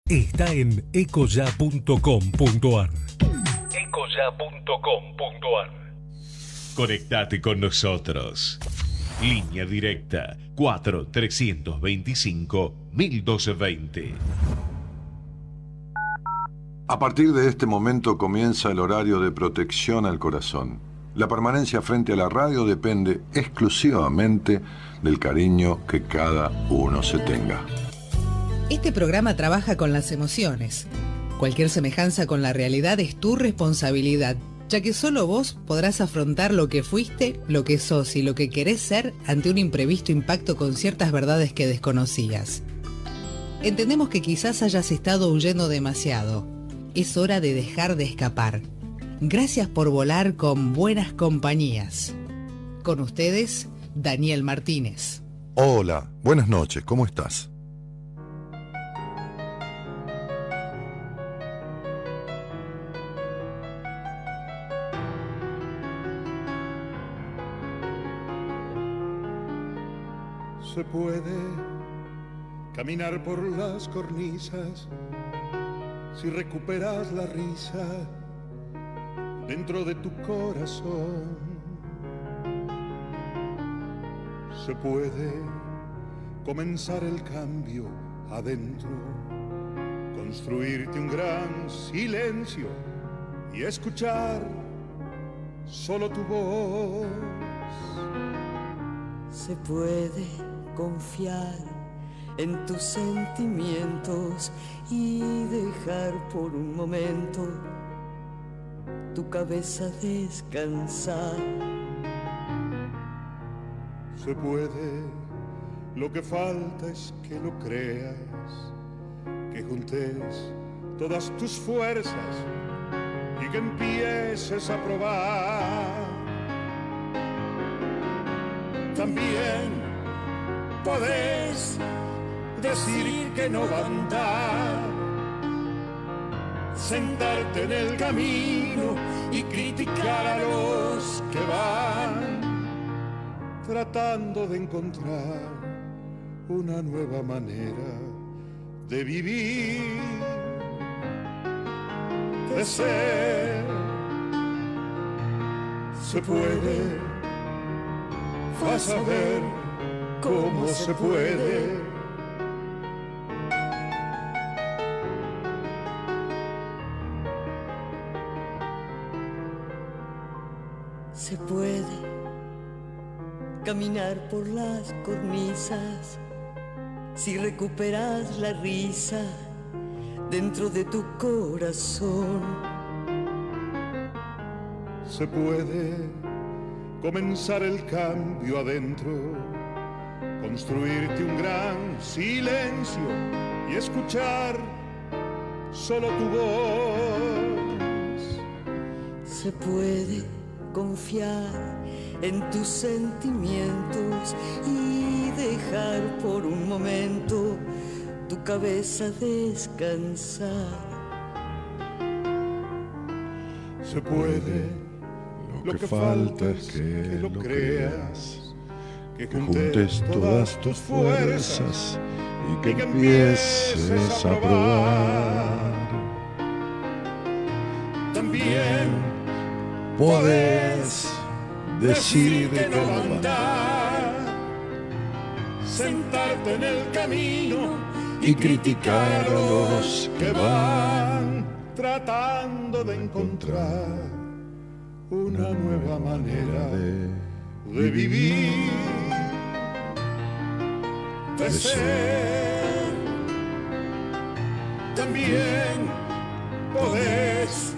está en ecoya.com.ar. Conectate con nosotros. Línea directa 4-325-1220. A partir de este momento comienza el horario de protección al corazón. La permanencia frente a la radio depende exclusivamente del cariño que cada uno se tenga. Este programa trabaja con las emociones. Cualquier semejanza con la realidad es tu responsabilidad, ya que solo vos podrás afrontar lo que fuiste, lo que sos y lo que querés ser ante un imprevisto impacto con ciertas verdades que desconocías. Entendemos que quizás hayas estado huyendo demasiado. Es hora de dejar de escapar. Gracias por volar con buenas compañías. Con ustedes, Daniel Martínez. Hola, buenas noches, ¿cómo estás? Se puede caminar por las cornisas si recuperas la risa dentro de tu corazón. Se puede comenzar el cambio adentro, construirte un gran silencio y escuchar solo tu voz. Se puede confiar en tus sentimientos y dejar por un momento tu cabeza descansar. Se puede, lo que falta es que lo creas, que juntes todas tus fuerzas y que empieces a probar. También podés decir que no va a andar, sentarte en el camino y criticar a los que van tratando de encontrar una nueva manera de vivir, de ser. Se puede, vas a ver cómo se puede. Se puede caminar por las cornisas si recuperas la risa dentro de tu corazón. Se puede comenzar el cambio adentro, construirte un gran silencio y escuchar solo tu voz. Se puede confiar en tus sentimientos y dejar por un momento tu cabeza descansar. Se puede, lo que falta es que lo creas, que juntes todas tus fuerzas y que empieces a probar. También podés decir que no va a andar, sentarte en el camino y criticar a los que van tratando de encontrar una nueva manera de vivir, de ser. También podés,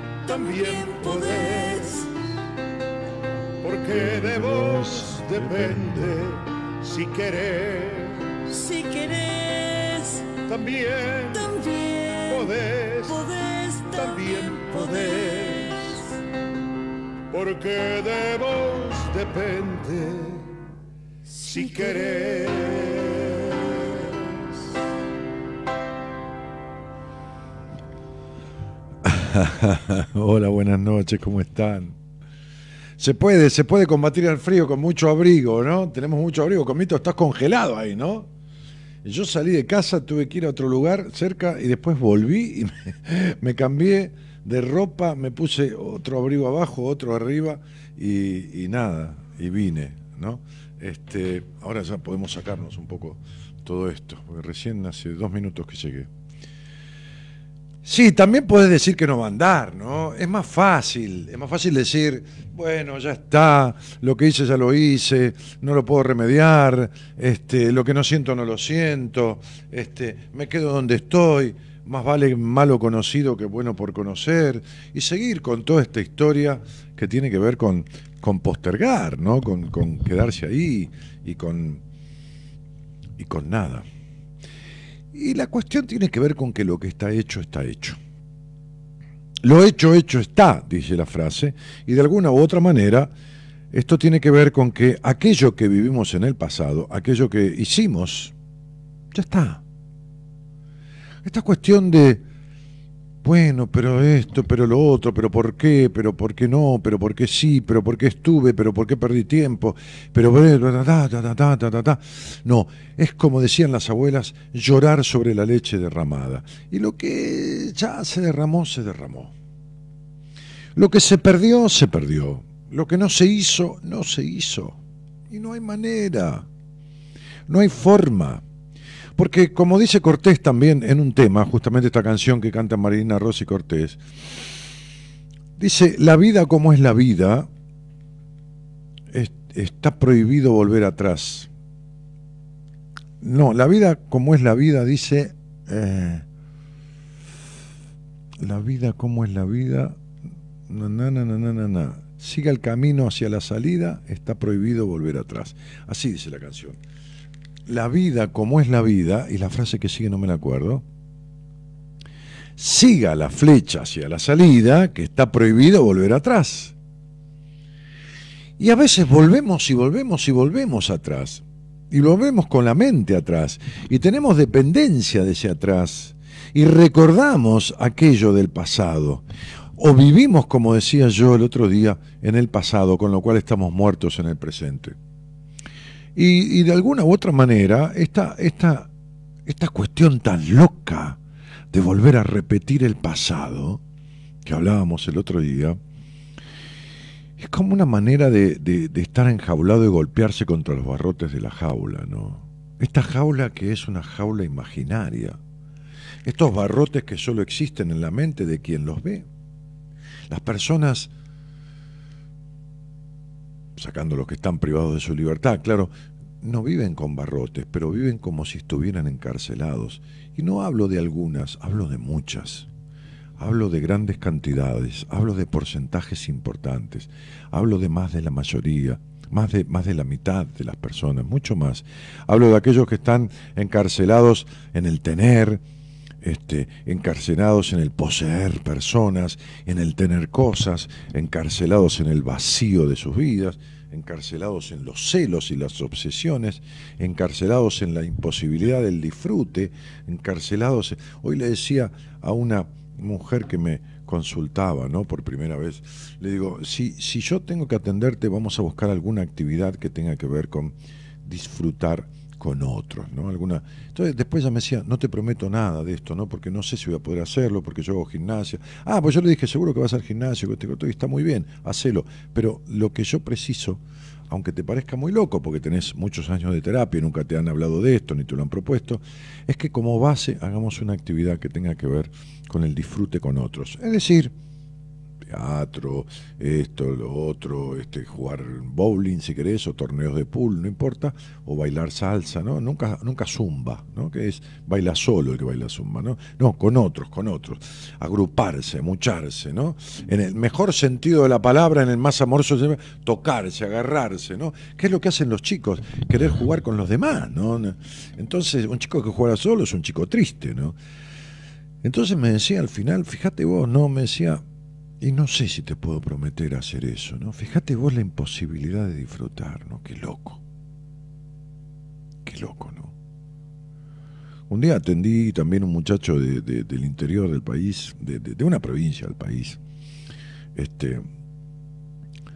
porque de vos depende si querés. Si querés, también podés, también podés, porque de vos depende si querés. Hola, buenas noches, ¿cómo están? Se puede combatir el frío con mucho abrigo, ¿no? Tenemos mucho abrigo. Comito, estás congelado ahí, ¿no? Yo salí de casa, tuve que ir a otro lugar cerca y después volví y me cambié de ropa, me puse otro abrigo abajo, otro arriba y nada, y vine, ¿no? Ahora ya podemos sacarnos un poco todo esto, porque recién hace 2 minutos que llegué. Sí, también podés decir que no va a andar, ¿no? Es más fácil decir, bueno, ya está, lo que hice ya lo hice, no lo puedo remediar, lo que no siento no lo siento, me quedo donde estoy, más vale malo conocido que bueno por conocer, y seguir con toda esta historia que tiene que ver con postergar, ¿no? Con quedarse ahí y con nada. Y la cuestión tiene que ver con que lo que está hecho, está hecho. Lo hecho, hecho está, dice la frase, y de alguna u otra manera esto tiene que ver con que aquello que vivimos en el pasado, aquello que hicimos, ya está. Esta cuestión de, bueno, pero esto, pero lo otro, pero por qué no, pero por qué sí, pero por qué estuve, pero por qué perdí tiempo, pero no, es como decían las abuelas, llorar sobre la leche derramada. Y lo que ya se derramó, se derramó. Lo que se perdió, se perdió. Lo que no se hizo, no se hizo. Y no hay manera, no hay forma. Porque como dice Cortés también en un tema, justamente esta canción que canta Marina Rossi Cortés, dice, la vida como es la vida, está prohibido volver atrás. No, la vida como es la vida, dice, la vida como es la vida, siga el camino hacia la salida, está prohibido volver atrás. Así dice la canción. La vida como es la vida, y la frase que sigue no me la acuerdo, siga la flecha hacia la salida, que está prohibido volver atrás. Y a veces volvemos y volvemos y volvemos atrás, y volvemos con la mente atrás, y tenemos dependencia de ese atrás, y recordamos aquello del pasado, o vivimos, como decía yo el otro día, en el pasado, con lo cual estamos muertos en el presente. Y de alguna u otra manera, esta cuestión tan loca de volver a repetir el pasado, que hablábamos el otro día, es como una manera de estar enjaulado y golpearse contra los barrotes de la jaula, ¿no? Esta jaula que es una jaula imaginaria, estos barrotes que solo existen en la mente de quien los ve. Las personas, sacando los que están privados de su libertad, claro, no viven con barrotes, pero viven como si estuvieran encarcelados. Y no hablo de algunas, hablo de muchas. Hablo de grandes cantidades, hablo de porcentajes importantes, hablo de más de la mayoría, más de la mitad de las personas, mucho más. Hablo de aquellos que están encarcelados en el tener, encarcelados en el poseer personas, en el tener cosas, encarcelados en el vacío de sus vidas, encarcelados en los celos y las obsesiones, encarcelados en la imposibilidad del disfrute, encarcelados. Hoy le decía a una mujer que me consultaba, ¿no?, por primera vez, le digo, si yo tengo que atenderte, vamos a buscar alguna actividad que tenga que ver con disfrutar con otros, ¿no? Entonces después ella me decía, no te prometo nada de esto, ¿no? Porque no sé si voy a poder hacerlo, porque yo hago gimnasia. Pues yo le dije, seguro que vas al gimnasio, y está muy bien, hacelo. Pero lo que yo preciso, aunque te parezca muy loco, porque tenés muchos años de terapia y nunca te han hablado de esto, ni te lo han propuesto, es que como base hagamos una actividad que tenga que ver con el disfrute con otros. Es decir, teatro, esto, lo otro, jugar bowling si querés, o torneos de pool, no importa, o bailar salsa, ¿no? Nunca zumba, ¿no? Que es baila solo el que baila zumba, ¿no? No, con otros, agruparse, mucharse, ¿no? En el mejor sentido de la palabra, en el más amoroso, tocarse, agarrarse, ¿no? ¿Qué es lo que hacen los chicos? Querer jugar con los demás, ¿no? Entonces, un chico que juega solo es un chico triste, ¿no? Entonces me decía al final, fíjate vos, ¿no? Me decía, y no sé si te puedo prometer hacer eso, ¿no? Fíjate vos la imposibilidad de disfrutar, ¿no? Qué loco, ¿no? Un día atendí también a un muchacho del interior del país, de una provincia del país,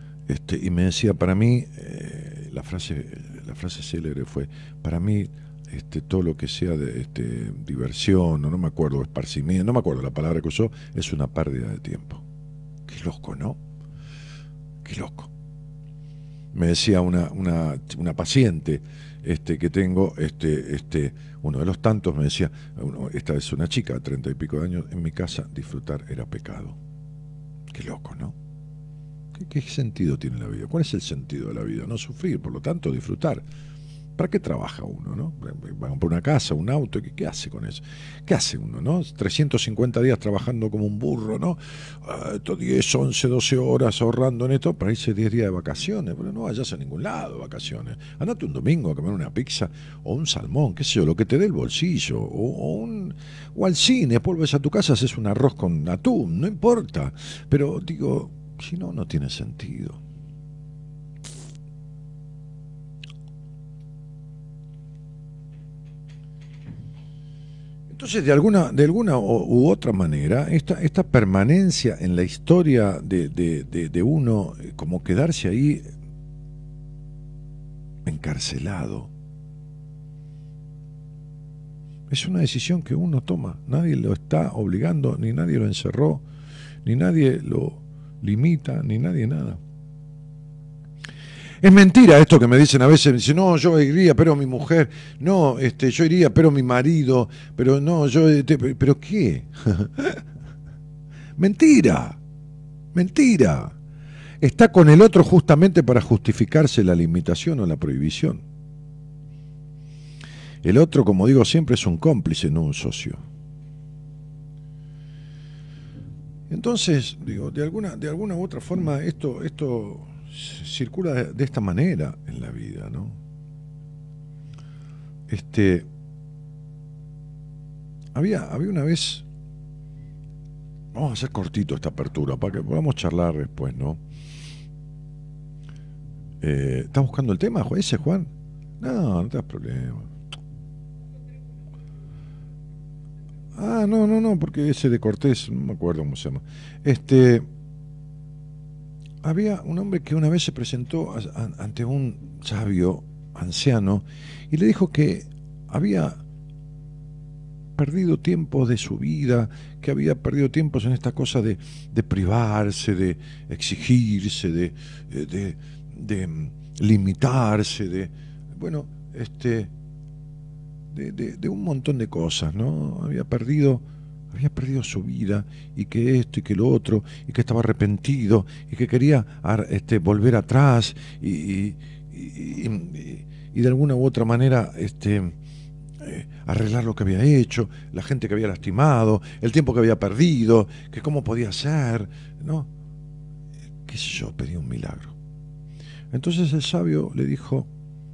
y me decía, para mí, la frase célebre fue, para mí todo lo que sea de diversión, no me acuerdo, esparcimiento, no me acuerdo la palabra que usó, es una pérdida de tiempo. Qué loco, ¿no? Qué loco. Me decía una paciente que tengo, uno de los tantos me decía, esta es una chica de 30 y pico de años, en mi casa disfrutar era pecado. Qué loco, ¿no? ¿Qué sentido tiene la vida? ¿Cuál es el sentido de la vida? No sufrir, por lo tanto disfrutar. ¿Para qué trabaja uno, no? Va a comprar una casa, un auto, ¿qué hace con eso? ¿Qué hace uno, no? 350 días trabajando como un burro, ¿no? 10, 11, 12 horas ahorrando en esto para irse 10 días de vacaciones, pero no vayas a ningún lado de vacaciones. Andate un domingo a comer una pizza o un salmón, qué sé yo, lo que te dé el bolsillo, o al cine, vuelves a tu casa, haces un arroz con atún, no importa. Pero digo, si no, no tiene sentido. Entonces, de alguna u otra manera, esta permanencia en la historia de uno, como quedarse ahí encarcelado, es una decisión que uno toma. Nadie lo está obligando, ni nadie lo encerró, ni nadie lo limita, ni nadie nada. Es mentira esto que me dicen a veces, me dicen, no, yo iría, pero mi mujer, no, yo iría, pero mi marido, pero no, ¿pero qué? Mentira, mentira. Está con el otro justamente para justificarse la limitación o la prohibición. El otro, como digo siempre, es un cómplice, no un socio. Entonces, digo, de alguna u otra forma, esto circula de esta manera en la vida, ¿no? Había una vez, vamos a hacer cortito esta apertura para que podamos charlar después, ¿no? ¿Estás buscando el tema, ese, Juan? No te das problema. Ah, no, porque ese de Cortés, no me acuerdo cómo se llama. Había un hombre que una vez se presentó ante un sabio anciano y le dijo que había perdido tiempo de su vida, que había perdido tiempos en esta cosa de privarse, de exigirse, de limitarse, de un montón de cosas, ¿no? Había perdido su vida, y que esto y que lo otro, y que estaba arrepentido y que quería volver atrás y de alguna u otra manera arreglar lo que había hecho, la gente que había lastimado, el tiempo que había perdido, que cómo podía ser, ¿no? Qué sé yo, pedía un milagro. Entonces el sabio le dijo,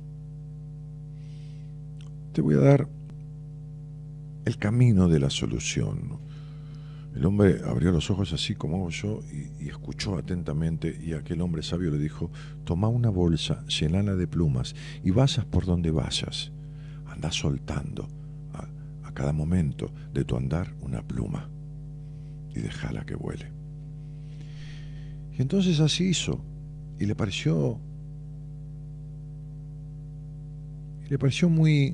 te voy a dar el camino de la solución. El hombre abrió los ojos así como hago yo y escuchó atentamente, y aquel hombre sabio le dijo, toma una bolsa, llenala de plumas y vayas por donde vayas, andá soltando a cada momento de tu andar una pluma y déjala que vuele. Y entonces así hizo, y le pareció muy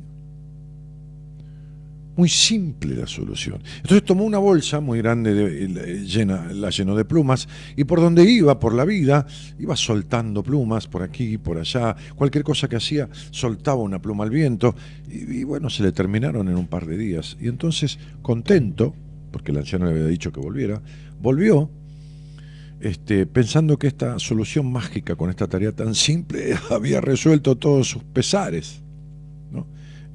simple la solución. Entonces tomó una bolsa muy grande, la llenó de plumas, y por donde iba, por la vida, iba soltando plumas por aquí y por allá. Cualquier cosa que hacía, soltaba una pluma al viento, y bueno, se le terminaron en un par de días. Y entonces, contento, porque el anciano le había dicho que volvió, pensando que esta solución mágica con esta tarea tan simple había resuelto todos sus pesares, ¿no?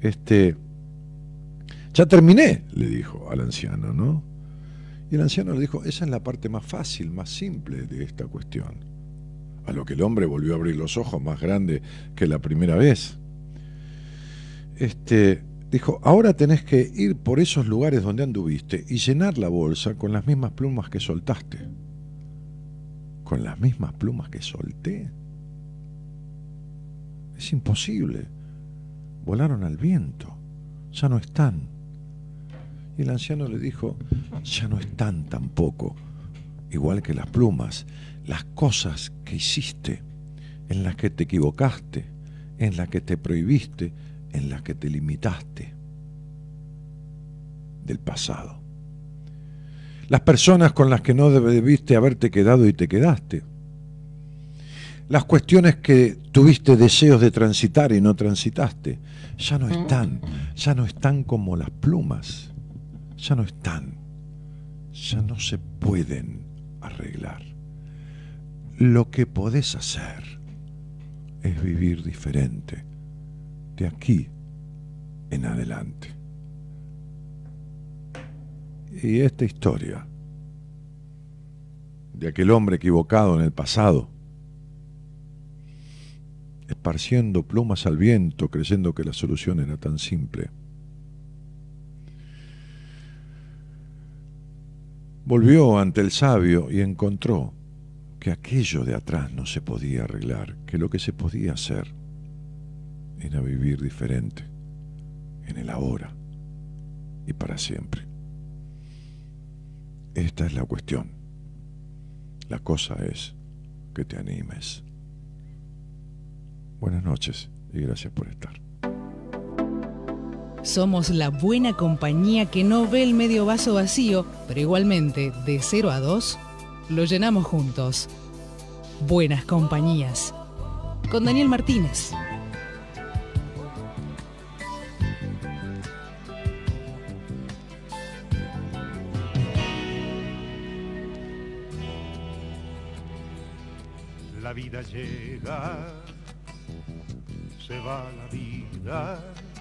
Ya terminé, le dijo al anciano, ¿no? Y el anciano le dijo, esa es la parte más fácil, más simple de esta cuestión. A lo que el hombre volvió a abrir los ojos más grande que la primera vez. Dijo, ahora tenés que ir por esos lugares donde anduviste y llenar la bolsa con las mismas plumas que soltaste. ¿Con las mismas plumas que solté? Es imposible. Volaron al viento. Ya no están. Y el anciano le dijo, ya no están tampoco, igual que las plumas, las cosas que hiciste, en las que te equivocaste, en las que te prohibiste en las que te limitaste del pasado. Las personas con las que no debiste haberte quedado y te quedaste. Las cuestiones que tuviste deseos de transitar y no transitaste, ya no están como las plumas, ya no están, ya no se pueden arreglar. Lo que podés hacer es vivir diferente de aquí en adelante. Y esta historia de aquel hombre equivocado en el pasado, esparciendo plumas al viento, creyendo que la solución era tan simple, volvió ante el sabio y encontró que aquello de atrás no se podía arreglar, que lo que se podía hacer era vivir diferente, en el ahora y para siempre. Esta es la cuestión. La cosa es que te animes. Buenas noches y gracias por estar. Somos la buena compañía que no ve el medio vaso vacío, pero igualmente, de 0 a 2, lo llenamos juntos. Buenas compañías. Con Daniel Martínez. La vida llega, se va la vida,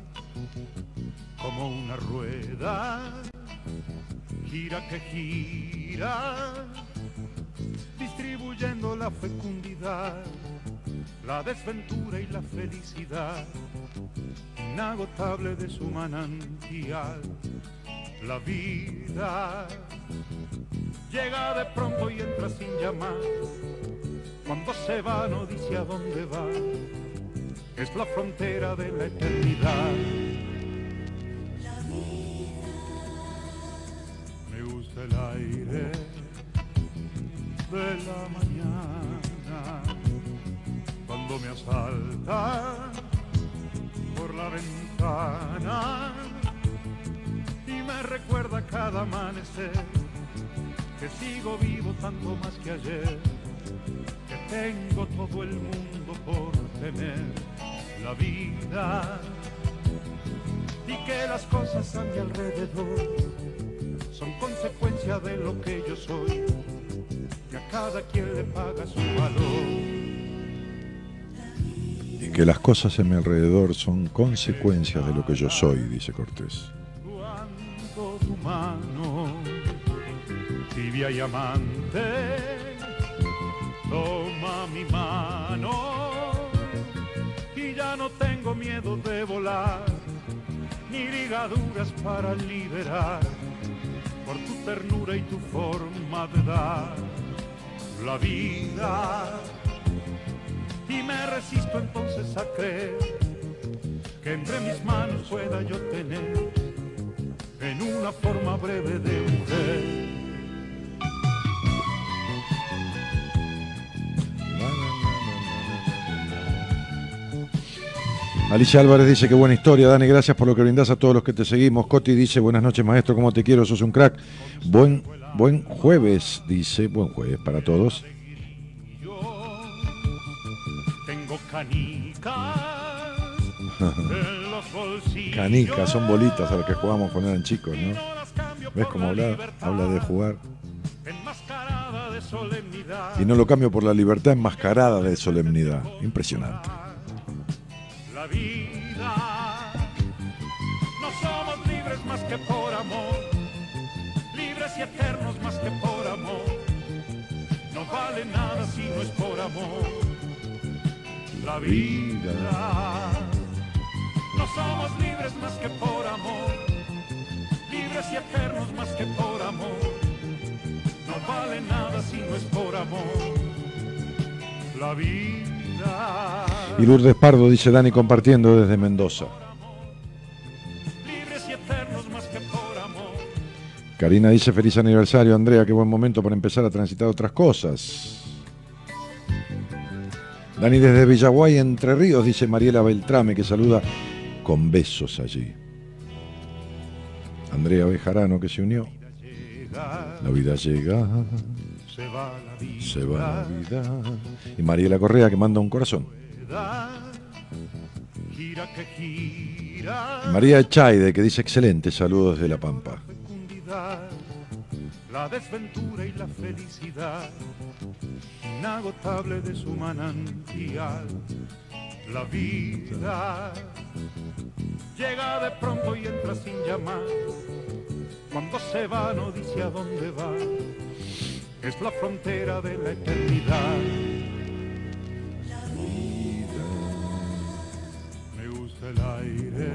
como una rueda, gira que gira, distribuyendo la fecundidad, la desventura y la felicidad, inagotable de su manantial. La vida llega de pronto y entra sin llamar. Cuando se va no dice a dónde va, es la frontera de la eternidad. Me gusta el aire de la mañana, cuando me asalta por la ventana y me recuerda cada amanecer que sigo vivo tanto más que ayer, que tengo todo el mundo por tener, la vida, y que las cosas a mi alrededor son consecuencia de lo que yo soy, que a cada quien le paga su valor. Y que las cosas a mi alrededor son consecuencias de lo que yo soy, dice Cortés. Cuando tu mano, tibia y amante, toma mi mano y ya no tengo miedo de volar, ni ligaduras para liberar, por tu ternura y tu forma de dar la vida. Y me resisto entonces a creer que entre mis manos pueda yo tener en una forma breve de mujer. Alicia Álvarez dice que buena historia, Dani, gracias por lo que brindás a todos los que te seguimos. Coti dice, buenas noches maestro, ¿cómo te quiero? Sos un crack. Buen jueves, dice, buen jueves para todos. Tengo canicas en los bolsillos. Canicas, son bolitas a las que jugamos cuando eran chicos, ¿no? ¿Ves cómo habla de jugar? Y no lo cambio por la libertad enmascarada de solemnidad. Impresionante. La vida, no somos libres más que por amor, libres y eternos más que por amor, no vale nada si no es por amor. La vida, no somos libres más que por amor, libres y eternos más que por amor, no vale nada si no es por amor. La vida. Y Lourdes Pardo dice, Dani, compartiendo desde Mendoza. Karina dice, feliz aniversario, Andrea, qué buen momento para empezar a transitar otras cosas. Dani desde Villaguay, Entre Ríos, dice Mariela Beltrame, que saluda con besos allí. Andrea Bejarano, que se unió. La vida llega, se va la vida, se va la vida. Y Mariela Correa, que manda un corazón. gira que gira. María Echaide, que dice excelente, saludos desde La Pampa. La desventura y la felicidad, inagotable de su manantial. La vida llega de pronto y entra sin llamar. Cuando se va no dice a dónde va. Es la frontera de la eternidad. Me gusta el aire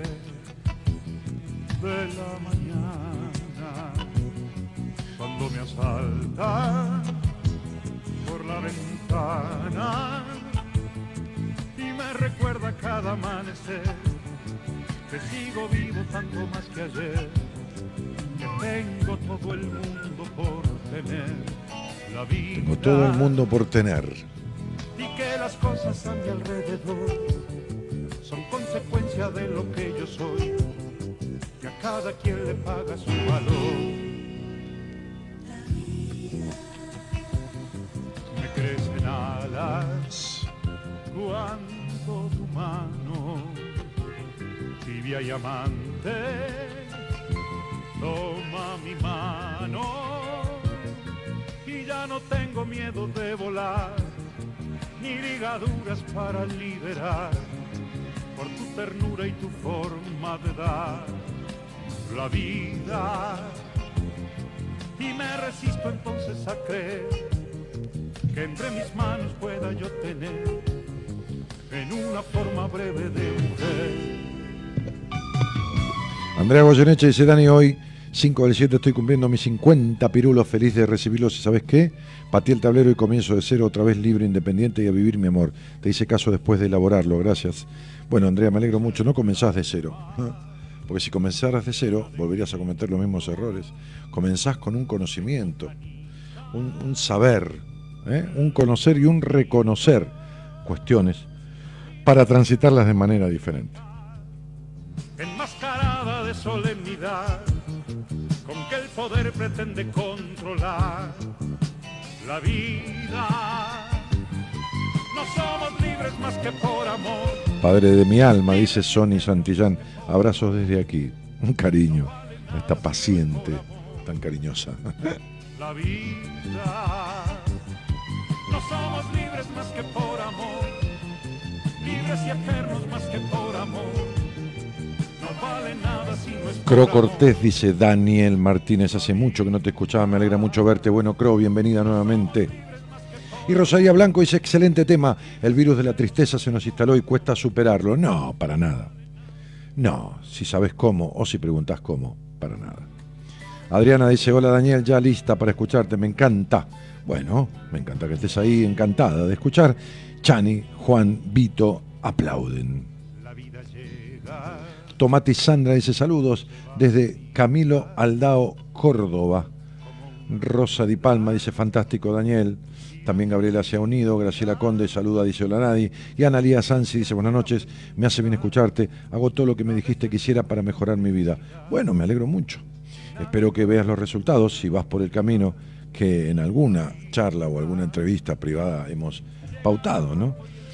de la mañana cuando me asalta por la ventana y me recuerda cada amanecer que sigo vivo tanto más que ayer, que tengo todo el mundo por tener. La vida, tengo todo el mundo por tener. Y que las cosas a mi alrededor son consecuencia de lo que yo soy, que a cada quien le paga su valor. Me crecen alas cuando tu mano tibia y amante toma mi mano y ya no tengo miedo de volar ni ligaduras para liberar por tu ternura y tu forma de dar la vida. Y me resisto entonces a creer que entre mis manos pueda yo tener en una forma breve de mujer. Andrea Goyeneche dice, Dani, hoy 5 del 7 estoy cumpliendo mis 50 pirulos, feliz de recibirlos y ¿sabes qué? Pateé el tablero y comienzo de cero, otra vez libre, independiente y a vivir mi amor. Te hice caso después de elaborarlo, gracias. Bueno, Andrea, me alegro mucho, no comenzás de cero, porque si comenzaras de cero volverías a cometer los mismos errores. Comenzás con un conocimiento, un saber, un conocer y un reconocer cuestiones para transitarlas de manera diferente. Enmascarada de solemnidad, con que el poder pretende controlar la vida. No somos libres más que por amor. Padre de mi alma, dice Sonny Santillán, abrazos desde aquí, un cariño, esta paciente, tan cariñosa. La vida. No somos libres más que por amor, libres y eternos más que por amor. No vale nada si no es Cro Cortés, dice Daniel Martínez, hace mucho que no te escuchaba, me alegra mucho verte. Bueno, Cro, bienvenida nuevamente. Y Rosalía Blanco dice, excelente tema, el virus de la tristeza se nos instaló y cuesta superarlo. No, para nada. No, si sabes cómo o si preguntas cómo, para nada. Adriana dice, hola Daniel, ya lista para escucharte, me encanta. Bueno, me encanta que estés ahí, encantada de escuchar. Chani, Juan, Vito, aplauden. Tomati Sandra dice, saludos desde Camilo Aldao, Córdoba. Rosa Di Palma dice, fantástico Daniel. También Gabriela se ha unido. Graciela Conde saluda, dice hola Nadi. Y Analía Sansi dice, buenas noches, me hace bien escucharte. Hago todo lo que me dijiste que hiciera para mejorar mi vida. Bueno, me alegro mucho. Espero que veas los resultados si vas por el camino que en alguna charla o alguna entrevista privada hemos pautado, ¿no?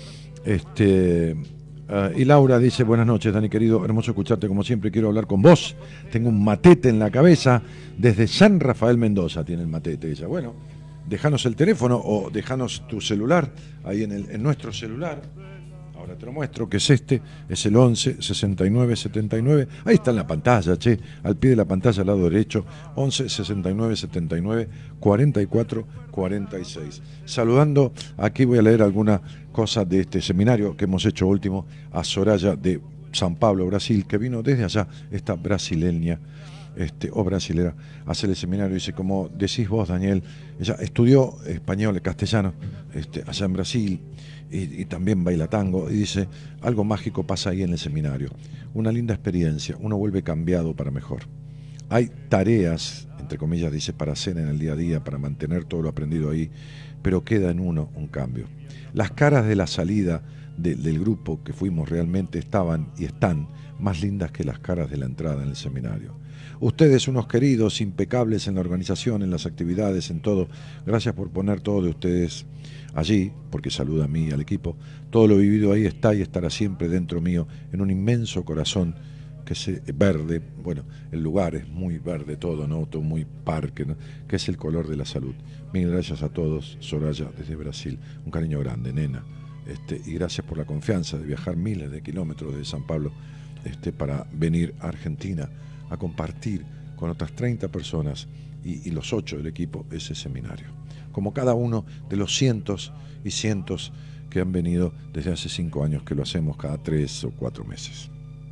Y Laura dice, buenas noches Dani querido, hermoso escucharte como siempre, quiero hablar con vos, tengo un matete en la cabeza, desde San Rafael Mendoza tiene el matete. Ella, bueno, déjanos el teléfono o déjanos tu celular, ahí en nuestro celular, ahora te lo muestro, que es es el 11 69 79, ahí está en la pantalla, al pie de la pantalla al lado derecho, 11 69 79 44 46. Saludando, aquí voy a leer alguna cosa de este seminario que hemos hecho último a Soraya de San Pablo, Brasil, que vino desde allá, esta brasileña, o brasilera, a hacer el seminario. Dice, como decís vos, Daniel, ella estudió español, castellano, allá en Brasil, y también baila tango, y dice, algo mágico pasa ahí en el seminario, una linda experiencia, uno vuelve cambiado para mejor. Hay tareas, entre comillas, dice, para hacer en el día a día, para mantener todo lo aprendido ahí, pero queda en uno un cambio. Las caras de la salida del grupo que fuimos realmente estaban y están más lindas que las caras de la entrada en el seminario. Ustedes, unos queridos, impecables en la organización, en las actividades, en todo. Gracias por poner todo de ustedes allí, porque saluda a mí y al equipo. Todo lo vivido ahí está y estará siempre dentro mío, en un inmenso corazón que es verde. Bueno, el lugar es muy verde todo, ¿no? Todo muy parque, ¿no? Que es el color de la salud. Mil gracias a todos. Soraya, desde Brasil. Un cariño grande, nena. Y gracias por la confianza de viajar miles de kilómetros de San Pablo para venir a Argentina a compartir con otras 30 personas y los 8 del equipo ese seminario. Como cada uno de los cientos y cientos que han venido desde hace 5 años, que lo hacemos cada 3 o 4 meses.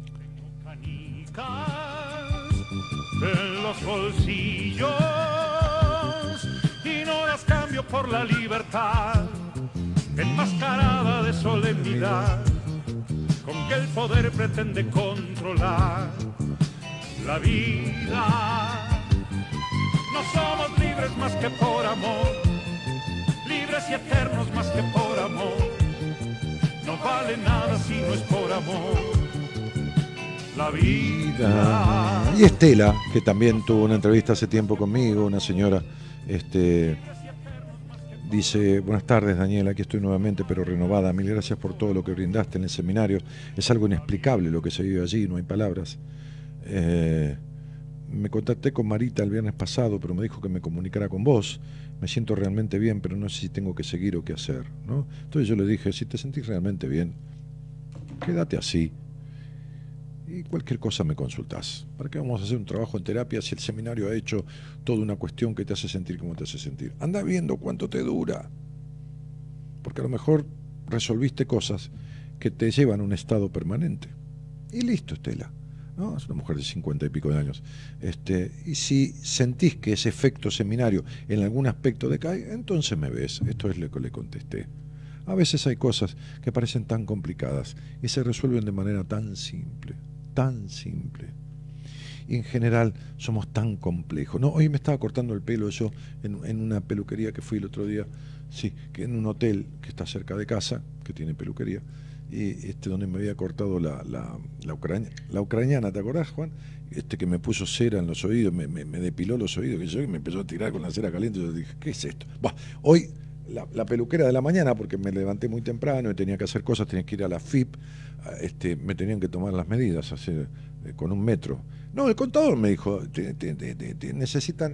En los bolsillos y no las cambio por la libertad enmascarada de solemnidad con que el poder pretende controlar la vida. No somos libres más que por amor, libres y eternos más que por amor. No vale nada si no es por amor. La vida. Y Estela, que también tuvo una entrevista hace tiempo conmigo, una señora, dice: buenas tardes, Daniela, aquí estoy nuevamente, pero renovada. Mil gracias por todo lo que brindaste en el seminario. Es algo inexplicable lo que se vive allí, no hay palabras. Me contacté con Marita el viernes pasado, pero me dijo que me comunicara con vos. Me siento realmente bien, pero no sé si tengo que seguir o qué hacer, ¿no? Entonces yo le dije: si te sentís realmente bien, quédate así. Y cualquier cosa me consultás. ¿Para qué vamos a hacer un trabajo en terapia si el seminario ha hecho toda una cuestión que te hace sentir como te hace sentir? Anda viendo cuánto te dura. Porque a lo mejor resolviste cosas que te llevan a un estado permanente. Y listo, Estela, ¿no? Es una mujer de 50 y pico de años. Y si sentís que ese efecto seminario en algún aspecto decae, entonces me ves. Esto es lo que le contesté. A veces hay cosas que parecen tan complicadas y se resuelven de manera tan simple. Tan simple. Y en general somos tan complejos. No, hoy me estaba cortando el pelo yo en una peluquería que fui el otro día, sí, que en un hotel que está cerca de casa, que tiene peluquería, y donde me había cortado la ucraniana, ¿te acordás, Juan? Que me puso cera en los oídos, me depiló los oídos, y me empezó a tirar con la cera caliente. Yo dije: ¿qué es esto? Bah, hoy la peluquera de la mañana, porque me levanté muy temprano y tenía que hacer cosas, tenía que ir a la FIP, me tenían que tomar las medidas con 1 metro. No, el contador me dijo: necesitan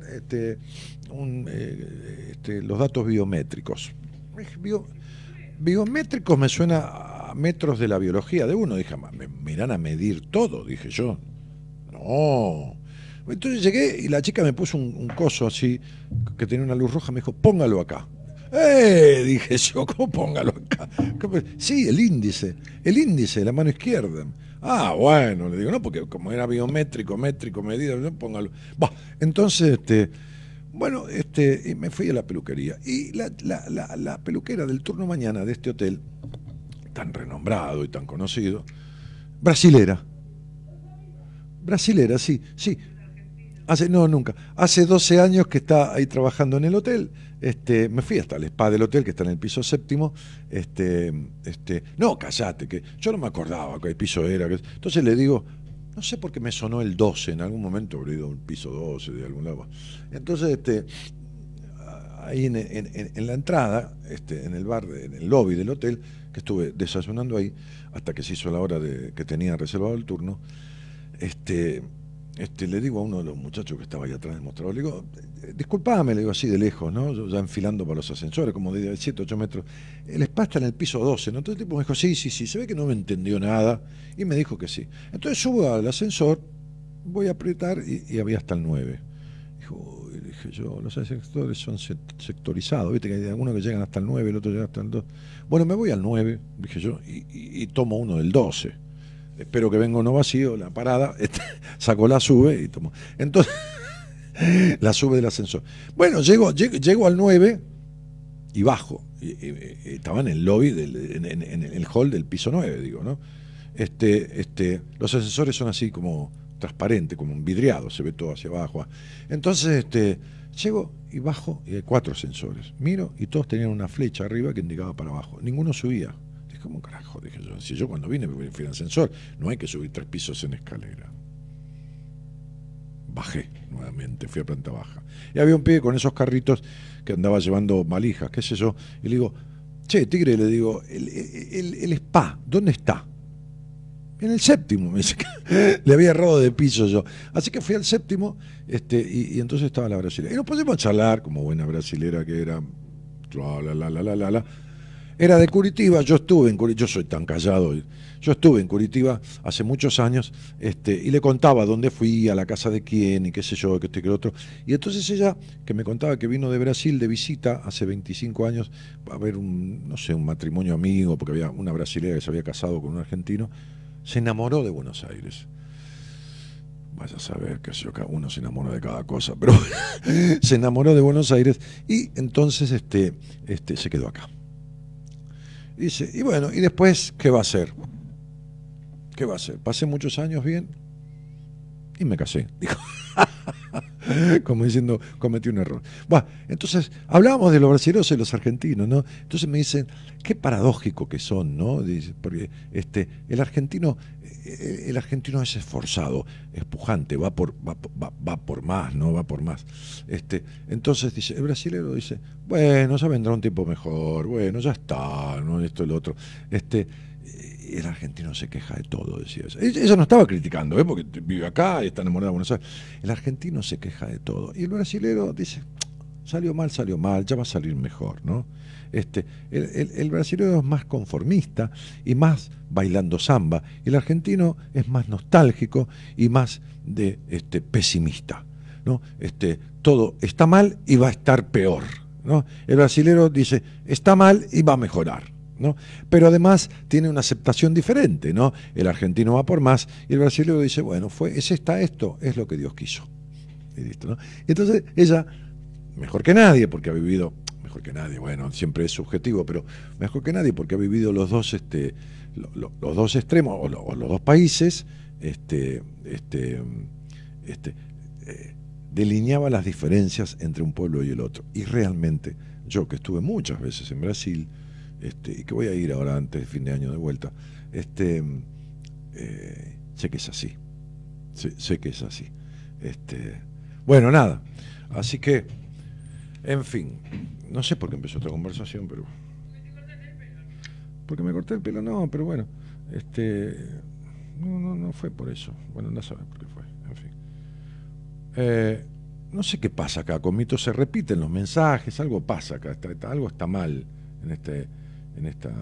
los datos biométricos. Biométricos me suena a metros de la biología de uno. Dije: me irán a medir todo, dije yo. No. Entonces llegué y la chica me puso un coso así, que tenía una luz roja, me dijo: póngalo acá. Dije yo: ¿cómo póngalo acá? Sí, el índice, la mano izquierda. Ah, bueno, le digo: no, porque como era biométrico, métrico, medida, no, póngalo. Bah, entonces, y me fui a la peluquería. Y la peluquera del turno mañana de este hotel, tan renombrado y tan conocido, brasilera, sí. Nunca. Hace 12 años que está ahí trabajando en el hotel. Me fui hasta el spa del hotel, que está en el piso 7º. No, callate, que yo no me acordaba qué piso era. Entonces le digo: no sé por qué me sonó el 12, en algún momento habré ido al piso 12 de algún lado. Entonces, ahí en la entrada, en el bar, en el lobby del hotel, que estuve desayunando ahí, hasta que se hizo la hora que tenía reservado el turno, le digo a uno de los muchachos que estaba ahí atrás del mostrador, le digo: disculpame, le digo así de lejos, ¿no? Yo ya enfilando para los ascensores, como de 7, 8 metros. El spa está en el piso 12, ¿no? Entonces el tipo me dijo: sí, se ve que no me entendió nada, y me dijo que sí. Entonces subo al ascensor, voy a apretar, y había hasta el 9. Dijo: dije yo, los ascensores son sectorizados, viste que hay algunos que llegan hasta el 9, el otro llega hasta el 2. Bueno, me voy al 9, dije yo, y tomo uno del 12. Espero que venga uno vacío, la parada, saco la sube y tomo. Entonces, la sube del ascensor. Bueno, llego al 9 y bajo. Y estaba en el lobby, en el hall del piso 9, digo, ¿no? Los ascensores son así como transparentes, como un vidriado, se ve todo hacia abajo. Entonces, llego y bajo, y hay 4 ascensores. Miro y todos tenían una flecha arriba que indicaba para abajo. Ninguno subía. Dije: ¿cómo carajo? Dije yo. Si yo cuando vine fui en ascensor, no hay que subir 3 pisos en escalera. Bajé nuevamente, fui a planta baja. Y había un pibe con esos carritos que andaba llevando valijas, qué sé yo. Y le digo, che, Tigre, le digo, el spa, ¿dónde está? En el 7º, me dice. Le había errado de piso yo. Así que fui al 7º, y entonces estaba la brasilera. Y nos pusimos a charlar, como buena brasilera que era. Era de Curitiba, yo estuve en Curitiba, yo soy tan callado, yo estuve en Curitiba hace muchos años, y le contaba dónde fui, a la casa de quién, y qué sé yo, que esto y que lo otro. Y entonces ella, que me contaba que vino de Brasil de visita hace 25 años, a ver un matrimonio amigo, porque había una brasilera que se había casado con un argentino, se enamoró de Buenos Aires. Vaya a saber que uno se enamora de cada cosa, pero se enamoró de Buenos Aires y entonces se quedó acá. Dice, y bueno, y después, ¿qué va a hacer? ¿Qué va a hacer? Pasé muchos años bien y me casé. Dijo. Como diciendo, cometí un error. Bueno, entonces, hablábamos de los brasileños y los argentinos, ¿no? Entonces me dicen, qué paradójico que son, ¿no? Dice, porque el argentino es esforzado, es pujante, va por más, ¿no? Va por más. Entonces dice, el brasileño dice, bueno, ya vendrá un tiempo mejor, bueno, ya está, ¿no? Esto y lo otro. El argentino se queja de todo, decía ella. Ella no estaba criticando, porque vive acá y está enamorada de Buenos Aires. El argentino se queja de todo. Y el brasilero dice, salió mal, ya va a salir mejor, ¿no? El brasilero es más conformista y más bailando samba. Y el argentino es más nostálgico y más pesimista, ¿no? Todo está mal y va a estar peor, ¿no? El brasilero dice, está mal y va a mejorar, ¿no? Pero además tiene una aceptación diferente, ¿no? El argentino va por más y el brasileño dice, bueno, esto es lo que Dios quiso. Y listo, ¿no? Y entonces ella, mejor que nadie, porque ha vivido, mejor que nadie, bueno, siempre es subjetivo, pero mejor que nadie porque ha vivido los dos extremos, o los dos países, delineaba las diferencias entre un pueblo y el otro. Y realmente, yo que estuve muchas veces en Brasil, y que voy a ir ahora antes de fin de año de vuelta, sé que es así. Sé que es así. Bueno, nada. Así que, en fin, no sé por qué empezó esta conversación, pero... Porque me corté el pelo, no, pero bueno, no fue por eso. Bueno, no sabes por qué fue, en fin. No sé qué pasa acá, con Mito se repiten los mensajes, algo pasa acá, algo está mal en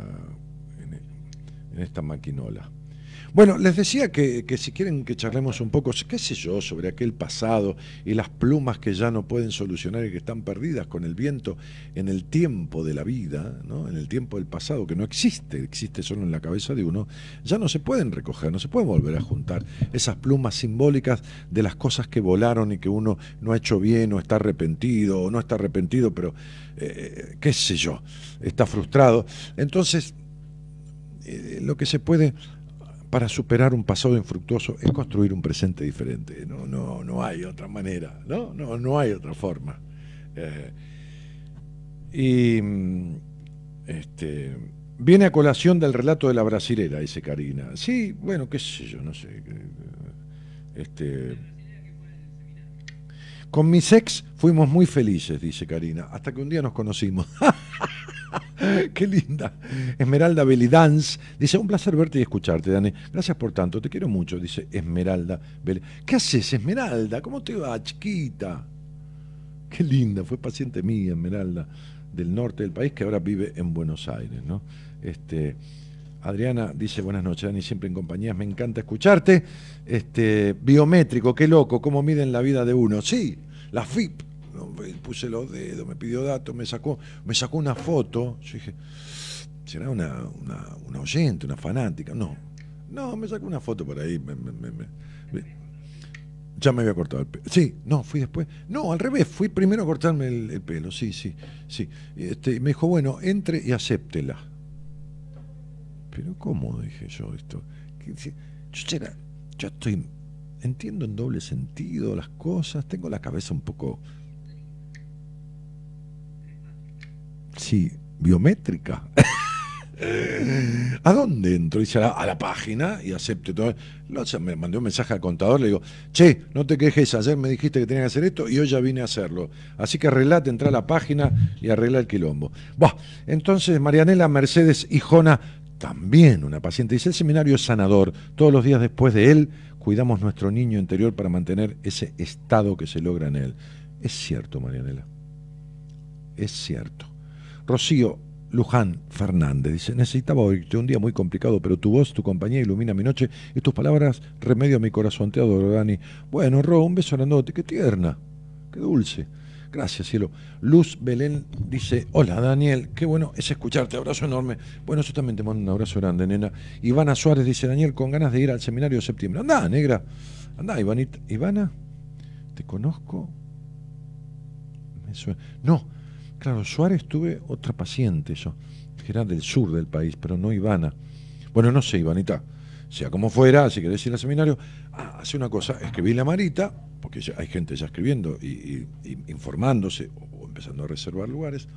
esta maquinola. Bueno, les decía que si quieren que charlemos un poco, qué sé yo, sobre aquel pasado y las plumas que ya no pueden solucionar y que están perdidas con el viento en el tiempo de la vida, ¿no? En el tiempo del pasado, que no existe solo en la cabeza de uno, ya no se pueden recoger, no se pueden volver a juntar esas plumas simbólicas de las cosas que volaron y que uno no ha hecho bien o está arrepentido o no está arrepentido, pero qué sé yo, está frustrado. Entonces, lo que se puede... para superar un pasado infructuoso es construir un presente diferente. No hay otra manera, no hay otra forma. Viene a colación del relato de la brasilera, dice Karina. Sí, bueno, qué sé yo, no sé. Con mis ex fuimos muy felices, dice Karina, hasta que un día nos conocimos. Qué linda. Esmeralda Belidance dice, un placer verte y escucharte, Dani. Gracias por tanto, te quiero mucho, dice Esmeralda. ¿Qué haces, Esmeralda? ¿Cómo te va, chiquita? Qué linda, fue paciente mía, Esmeralda, del norte del país, que ahora vive en Buenos Aires, ¿no? Adriana dice, buenas noches, Dani, siempre en compañías, me encanta escucharte. Biométrico, qué loco, cómo miden la vida de uno. Sí, la FIP. Puse los dedos, me pidió datos, me sacó una foto. Yo dije, ¿será una oyente, una fanática? No, me sacó una foto por ahí. Ya me había cortado el pelo. Sí, no, fui después. No, al revés, fui primero a cortarme el pelo, sí. Me dijo, bueno, entre y Pero ¿cómo? Dije yo esto. Yo entiendo en doble sentido las cosas, tengo la cabeza un poco... Sí, biométrica. ¿A dónde entro? Dice a la página y acepte todo. Me mandé un mensaje al contador, le digo, che, no te quejes, ayer me dijiste que tenía que hacer esto y hoy ya vine a hacerlo. Así que arreglate, entra a la página y arregla el quilombo. Buah, entonces Marianela Mercedes Hijona, también una paciente, dice, el seminario es sanador. Todos los días después de él, cuidamos nuestro niño interior para mantener ese estado que se logra en él. Es cierto, Marianela. Es cierto. Rocío Luján Fernández dice, necesitaba oírte un día muy complicado, pero tu voz, tu compañía ilumina mi noche y tus palabras remedio a mi corazón. Te adoro, Dani. Bueno, Ro, un beso grandote, qué tierna, qué dulce. Gracias, cielo. Luz Belén dice, hola, Daniel, qué bueno es escucharte, abrazo enorme. Bueno, yo también te mando un abrazo grande, nena. Ivana Suárez dice, Daniel, con ganas de ir al seminario de septiembre. Andá, negra, andá, Ivanita. Ivana, ¿te conozco? Me suena. No. Claro, Suárez tuve otra paciente, yo, que era del sur del país, pero no Ivana. Bueno, no sé, Ivanita, sea como fuera, si querés ir al seminario, hace una cosa, escribíle a Marita, porque ya hay gente ya escribiendo y informándose o empezando a reservar lugares,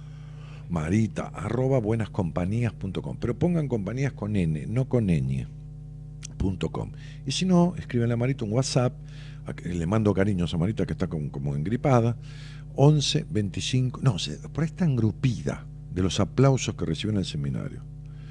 marita@buenascompañías.com, pero pongan compañías con N, no con ñ.com. Y si no, escriben a Marita un WhatsApp, le mando cariños a Marita que está como engripada, 11 25, no, por ahí está engrupida de los aplausos que recibió en el seminario.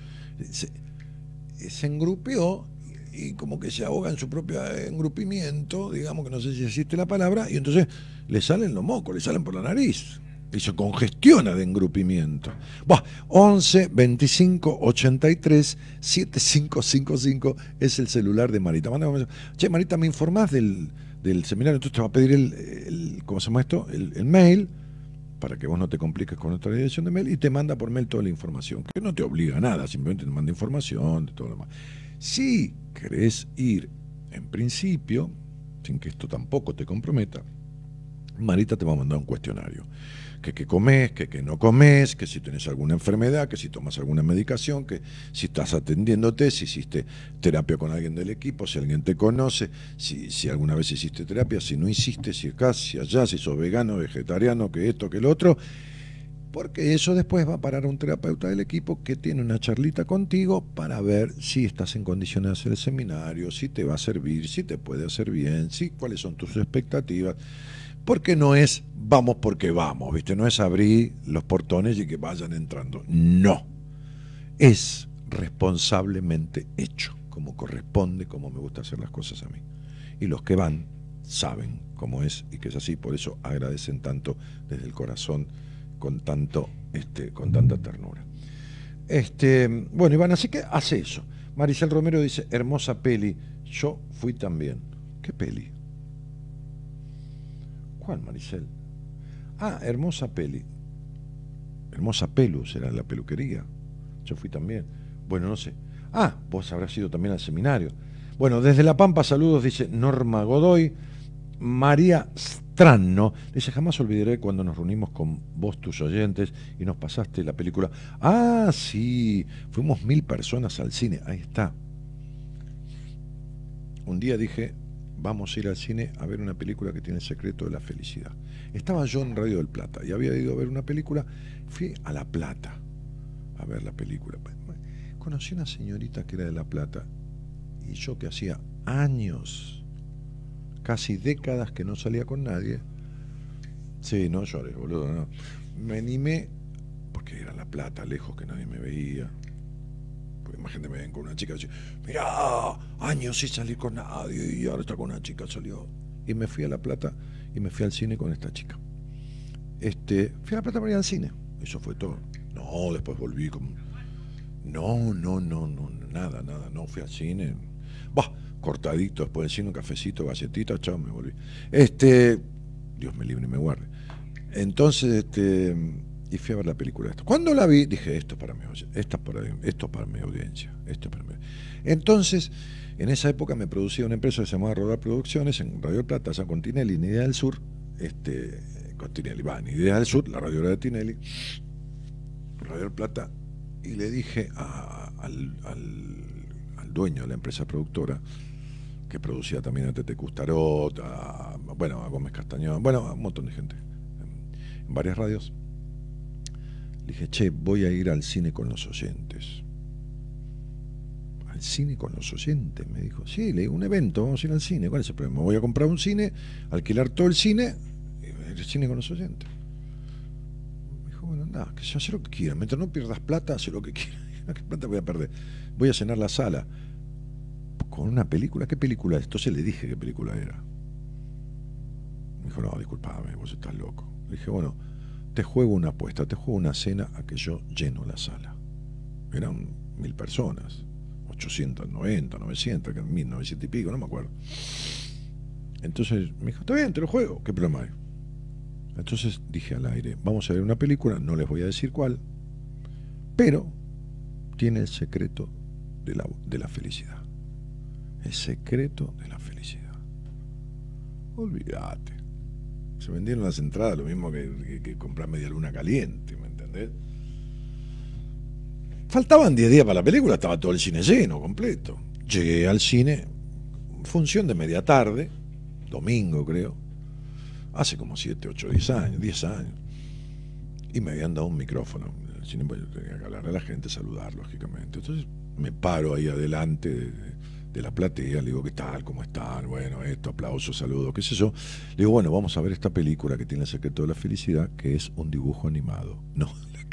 Se engrupió y como que se ahoga en su propio engrupimiento, digamos que no sé si existe la palabra, y entonces le salen los mocos, le salen por la nariz y se congestiona de engrupimiento. 11 25 83 7555 es el celular de Marita. Che, Marita, ¿me informás del seminario? Entonces te va a pedir el ¿cómo se llama esto? El mail, para que vos no te compliques con otra dirección de mail, y te manda por mail toda la información, que no te obliga a nada, simplemente te manda información de todo lo demás. Si querés ir, en principio, sin que esto tampoco te comprometa, Marita te va a mandar un cuestionario. Que comés, que no comés, que si tenés alguna enfermedad, que si tomas alguna medicación, que si estás atendiéndote, si hiciste terapia con alguien del equipo, si alguien te conoce, si alguna vez hiciste terapia, si no hiciste, si acá, si allá, si sos vegano, vegetariano, que esto, que el otro, porque eso después va a parar a un terapeuta del equipo que tiene una charlita contigo para ver si estás en condiciones de hacer el seminario, si te va a servir, si te puede hacer bien, si cuáles son tus expectativas. Porque no es vamos porque vamos, ¿viste? No es abrir los portones y que vayan entrando. No. Es responsablemente hecho, como corresponde, como me gusta hacer las cosas a mí. Y los que van saben cómo es y que es así, por eso agradecen tanto desde el corazón, con tanta ternura. Bueno, Iván, así que hace eso. Maricel Romero dice, hermosa peli, yo fui también. ¿Qué peli? ¿Cuál, Maricel? Hermosa peli. Hermosa pelu será la peluquería. Yo fui también. Bueno, no sé. Vos habrás ido también al seminario. Bueno, desde La Pampa, saludos, dice Norma Godoy. María Strano dice, jamás olvidaré cuando nos reunimos con vos, tus oyentes, y nos pasaste la película. Sí, fuimos 1000 personas al cine. Ahí está. Un día dije, vamos a ir al cine a ver una película que tiene el secreto de la felicidad. Estaba yo en Radio del Plata y había ido a ver una película. Fui a La Plata a ver la película. Conocí una señorita que era de La Plata y yo, que hacía años, casi décadas, que no salía con nadie. Sí, no llores, boludo, no. Me animé, porque era La Plata, lejos, que nadie me veía. Porque imagínate, me ven con una chica y dice, mirá, años sin salir con nadie y ahora está con una chica, salió. Y me fui a La Plata y me fui al cine con esta chica. Fui a La Plata para ir al cine. Eso fue todo. No, después volví como... No, nada, no fui al cine. Cortadito, después del cine, un cafecito, galletita, chao, me volví. Dios me libre y me guarde. Entonces, y fui a ver la película esta. Cuando la vi, dije, esto es para mi audiencia. Entonces, en esa época me producía una empresa que se llamaba Rodar Producciones en Radio del Plata, allá con Tinelli, en Idea del Sur, con Tinelli, en Idea del Sur, la radio era de Tinelli, Radio del Plata, y le dije al dueño de la empresa productora, que producía también a Tete Custarot, a Gómez Castañón, a un montón de gente, en varias radios. Le dije, che, voy a ir al cine con los oyentes. ¿Al cine con los oyentes? Me dijo. Sí, le digo, un evento, vamos a ir al cine. ¿Cuál es el problema? Voy a comprar un cine, alquilar todo el cine con los oyentes. Me dijo, bueno, anda, que yo hace lo que quiera. Mientras no pierdas plata, hace lo que quiera. ¿Qué plata voy a perder? Voy a llenar la sala con una película. ¿Qué película es? Entonces le dije qué película era. Me dijo, no, disculpame, vos estás loco. Le dije, bueno, te juego una apuesta, te juego una cena a que yo lleno la sala. Eran 1000 personas, 890, 900, 1900 y pico, no me acuerdo. Entonces me dijo, está bien, te lo juego, ¿qué problema hay? Entonces dije al aire, vamos a ver una película, no les voy a decir cuál, pero tiene el secreto de la felicidad. El secreto de la felicidad. Olvídate. Se vendieron las entradas lo mismo que comprar media luna caliente, ¿me entendés? Faltaban 10 días para la película, estaba todo el cine lleno, completo. Llegué al cine, función de media tarde, domingo creo, hace como 7, 8, 10 años, y me habían dado un micrófono. En el cine pues, yo tenía que hablarle a la gente, saludar, lógicamente. Entonces me paro ahí adelante de la platea, le digo, ¿qué tal? ¿Cómo están? Bueno, esto, aplausos, saludos, qué sé yo. Le digo, bueno, vamos a ver esta película que tiene el secreto de la felicidad, que es un dibujo animado. No,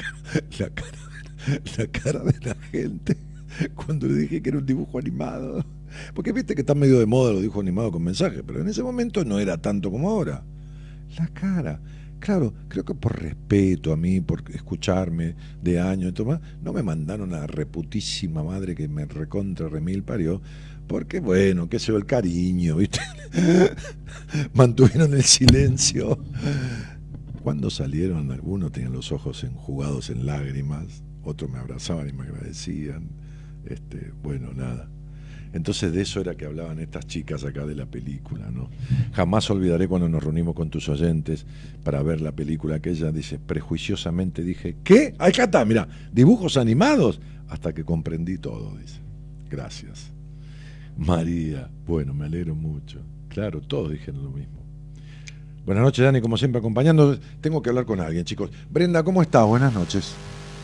la cara de la gente cuando le dije que era un dibujo animado. Porque viste que está medio de moda los dibujos animados con mensajes, pero en ese momento no era tanto como ahora. La cara. Claro, creo que por respeto a mí, por escucharme de años y todo más, no me mandaron a la reputísima madre que me recontra remil parió, porque bueno, qué sé yo, el cariño, ¿viste? Mantuvieron el silencio. Cuando salieron, algunos tenían los ojos enjugados en lágrimas, otros me abrazaban y me agradecían. Bueno, nada. Entonces de eso era que hablaban estas chicas acá de la película, ¿no? Jamás olvidaré cuando nos reunimos con tus oyentes para ver la película aquella, dice, prejuiciosamente dije, ¿qué? Acá está, mira, dibujos animados, hasta que comprendí todo, dice. Gracias. María, bueno, me alegro mucho. Claro, todos dijeron lo mismo. Buenas noches, Dani, como siempre acompañando. Tengo que hablar con alguien, chicos. Brenda, ¿cómo estás? Buenas noches.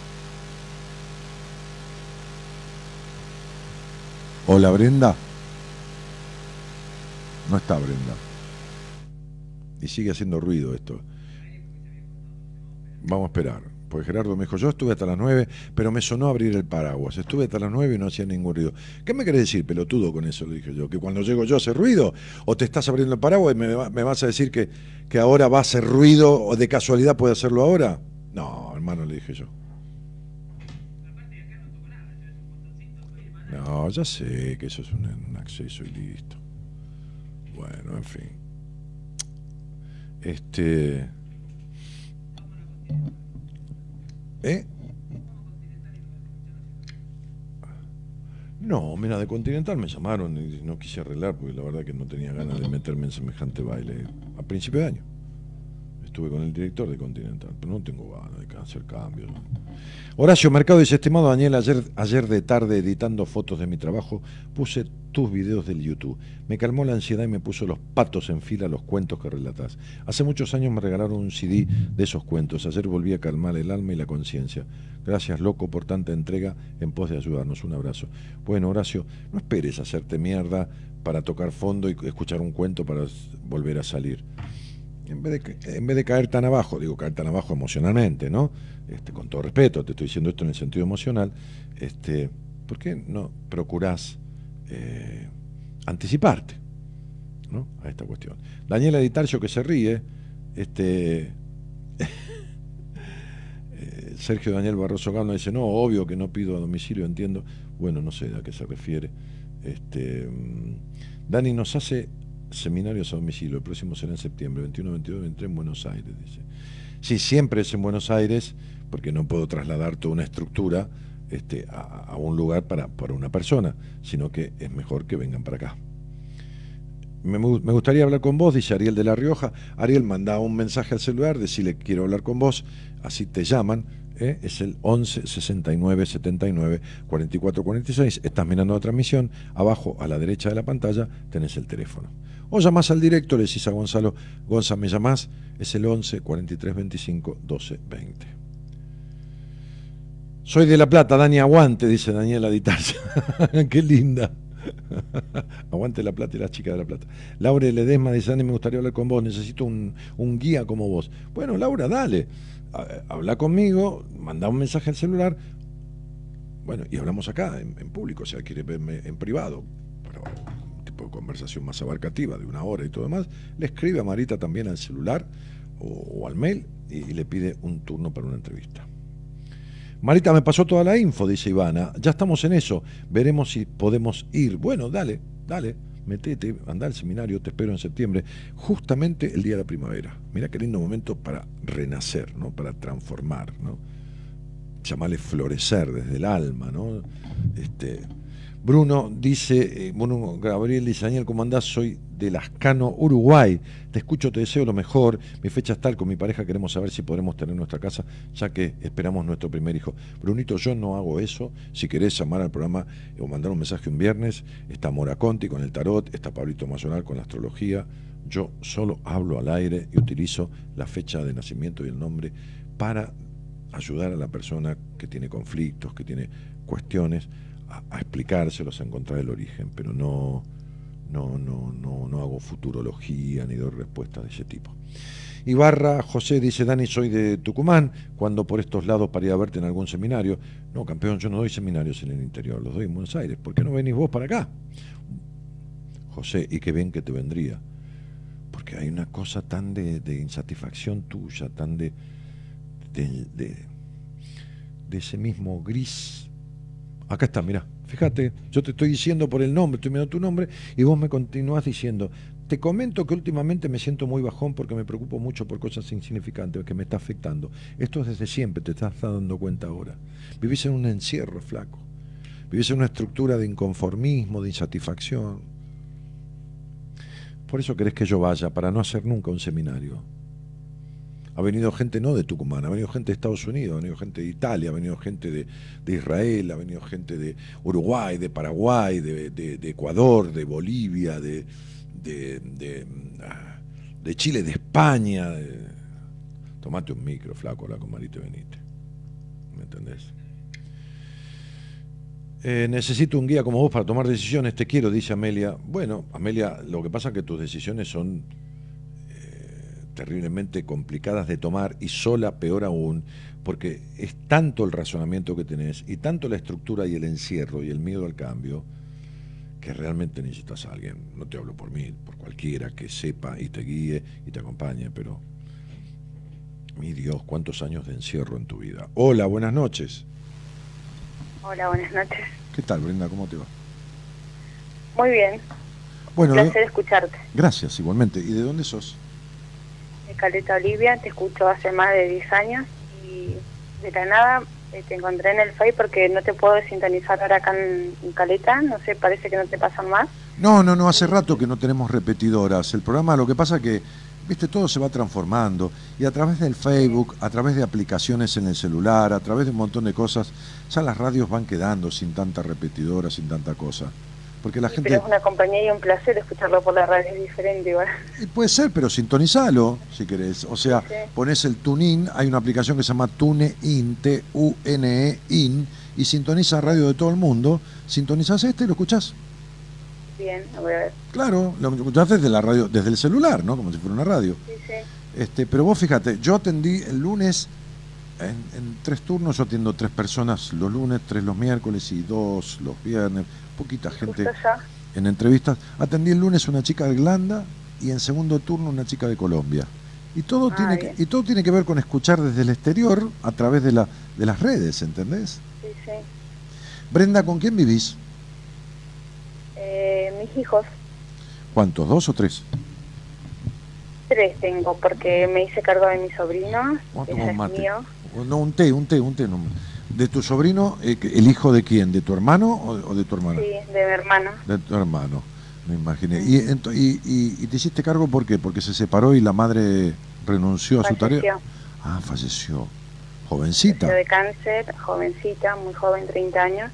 Hola, Brenda. No está Brenda. Y sigue haciendo ruido esto. Vamos a esperar. Porque Gerardo me dijo, yo estuve hasta las 9, pero me sonó abrir el paraguas. Estuve hasta las 9 y no hacía ningún ruido. ¿Qué me querés decir, pelotudo, con eso? Le dije yo. ¿Que cuando llego yo hace ruido? ¿O te estás abriendo el paraguas y me vas a decir que ahora va a hacer ruido o de casualidad puede hacerlo ahora? No, hermano, le dije yo. No, ya sé que eso es un acceso y listo. Bueno, en fin. No, mira, de Continental me llamaron y no quise arreglar porque la verdad que no tenía ganas de meterme en semejante baile. A principio de año estuve con el director de Continental, pero no tengo ganas de hacer cambios. Horacio Mercado dice, estimado Daniel, ayer de tarde editando fotos de mi trabajo puse tus videos del YouTube. Me calmó la ansiedad y me puso los patos en fila los cuentos que relatás. Hace muchos años me regalaron un CD de esos cuentos. Ayer volví a calmar el alma y la conciencia. Gracias, loco, por tanta entrega en pos de ayudarnos. Un abrazo. Bueno, Horacio, no esperes hacerte mierda para tocar fondo y escuchar un cuento para volver a salir. En vez de caer tan abajo, digo caer tan abajo emocionalmente, ¿no? Con todo respeto, te estoy diciendo esto en el sentido emocional, ¿por qué no procurás anticiparte, ¿no? A esta cuestión? Daniela Editarcio, que se ríe, Sergio Daniel Barroso Gama dice, no, obvio que no pido a domicilio, entiendo. Bueno, no sé a qué se refiere. Dani nos hace seminarios a domicilio, el próximo será en septiembre, 21, 22, 23 en Buenos Aires, dice. Sí, siempre es en Buenos Aires, porque no puedo trasladar toda una estructura a un lugar para una persona, sino que es mejor que vengan para acá. Me gustaría hablar con vos, dice Ariel de La Rioja. Ariel, manda un mensaje al celular, decirle que quiero hablar con vos, así te llaman, es el 11 69 79 44 46. Estás mirando la transmisión, abajo a la derecha de la pantalla tenés el teléfono. O llamás al directo, le decís a Gonzalo, Gonza, ¿me llamás? Es el 11 43 25 12 20. Soy de La Plata, Dani, aguante, dice Daniela Ditarza. Qué linda. Aguante La Plata y las chicas de La Plata. Laura Ledesma dice, Dani, me gustaría hablar con vos, necesito un guía como vos. Bueno, Laura, dale. Habla conmigo, manda un mensaje al celular. Bueno, y hablamos acá, en público, o sea, quiere verme en privado, pero un tipo de conversación más abarcativa, de 1 hora y todo demás, le escribe a Marita también al celular o al mail y le pide un turno para una entrevista. Marita, me pasó toda la info, dice Ivana, ya estamos en eso, veremos si podemos ir. Bueno, dale, metete, anda al seminario, te espero en septiembre, justamente el día de la primavera. Mirá qué lindo momento para renacer, ¿no? Para transformar, ¿no? Llamarle florecer desde el alma, ¿no? Bruno dice, Bruno Gabriel dice, Daniel, ¿cómo andás? Soy de Lascano, Uruguay. Te escucho, te deseo lo mejor. Mi fecha es tal, con mi pareja queremos saber si podremos tener nuestra casa, ya que esperamos nuestro primer hijo. Brunito, yo no hago eso. Si querés llamar al programa o mandar un mensaje un viernes, está Mora Conti con el tarot, está Pablito Mayoral con la astrología. Yo solo hablo al aire y utilizo la fecha de nacimiento y el nombre para ayudar a la persona que tiene conflictos, que tiene cuestiones, a explicárselos, a encontrar el origen, pero no hago futurología ni doy respuestas de ese tipo. Ibarra José dice, Dani, soy de Tucumán, cuando por estos lados para ir a verte en algún seminario. No, campeón, yo no doy seminarios en el interior, los doy en Buenos Aires. ¿Por qué no venís vos para acá? José, y qué bien que te vendría, porque hay una cosa tan de insatisfacción tuya, tan de ese mismo gris. Acá está, mirá, fíjate, yo te estoy diciendo por el nombre, estoy mirando tu nombre y vos me continuás diciendo, te comento que últimamente me siento muy bajón porque me preocupo mucho por cosas insignificantes que me está afectando. Esto es desde siempre, te estás dando cuenta ahora. Vivís en un encierro, flaco. Vivís en una estructura de inconformismo, de insatisfacción. Por eso querés que yo vaya, para no hacer nunca un seminario. Ha venido gente no de Tucumán, ha venido gente de Estados Unidos, ha venido gente de Italia, ha venido gente de Israel, ha venido gente de Uruguay, de Paraguay, de Ecuador, de Bolivia, de Chile, de España. Tomate un micro, flaco, habla con Marito y venite. ¿Me entendés? Necesito un guía como vos para tomar decisiones, te quiero, dice Amelia. Bueno, Amelia, lo que pasa es que tus decisiones son terriblemente complicadas de tomar y sola peor aún, porque es tanto el razonamiento que tenés y tanto la estructura y el encierro y el miedo al cambio que realmente necesitas a alguien. No te hablo por mí, por cualquiera que sepa y te guíe y te acompañe, pero mi Dios, cuántos años de encierro en tu vida. Hola, buenas noches. Hola, buenas noches. ¿Qué tal, Brenda? ¿Cómo te va? Muy bien. Bueno, un placer escucharte. Gracias, igualmente. ¿Y de dónde sos? De Caleta, Olivia, te escucho hace más de 10 años y de la nada te encontré en el Face porque no te puedo sintonizar ahora acá en Caleta, no sé, parece que no te pasan más. No, hace rato que no tenemos repetidoras. El programa, lo que pasa es que, viste, todo se va transformando y a través del Facebook, a través de aplicaciones en el celular, a través de un montón de cosas, ya las radios van quedando sin tanta repetidora, sin tanta cosa. Porque la gente... Pero es una compañía y un placer escucharlo por la radio, es diferente igual. Puede ser, pero sintonizalo si querés. O sea, sí. Ponés el TuneIn, hay una aplicación que se llama TuneIn, T-U-N-E-IN, y sintoniza radio de todo el mundo. Sintonizás y lo escuchás. Bien, lo voy a ver. Claro, lo escuchás desde la radio, desde el celular, ¿no? Como si fuera una radio. Sí, sí. Pero vos fíjate, yo atendí el lunes en 3 turnos, yo atiendo 3 personas los lunes, 3 los miércoles y 2 los viernes. Poquita gente en entrevistas. Atendí el lunes una chica de Irlanda y en segundo turno una chica de Colombia. Y todo tiene que ver con escuchar desde el exterior a través de las redes, ¿entendés? Sí, sí. Brenda, ¿con quién vivís? Mis hijos. ¿Cuántos? ¿2 o 3? 3 tengo, porque me hice cargo de mi sobrino. Ese es mío. No, un té. No. ¿De tu sobrino, el hijo de quién? ¿De tu hermano o de tu hermana? Sí, de mi hermano. De tu hermano, me imaginé. ¿Y te hiciste cargo por qué? ¿Porque se separó y la madre renunció a su tarea? Ah, falleció. ¿Jovencita? Falleció de cáncer, jovencita, muy joven, 30 años.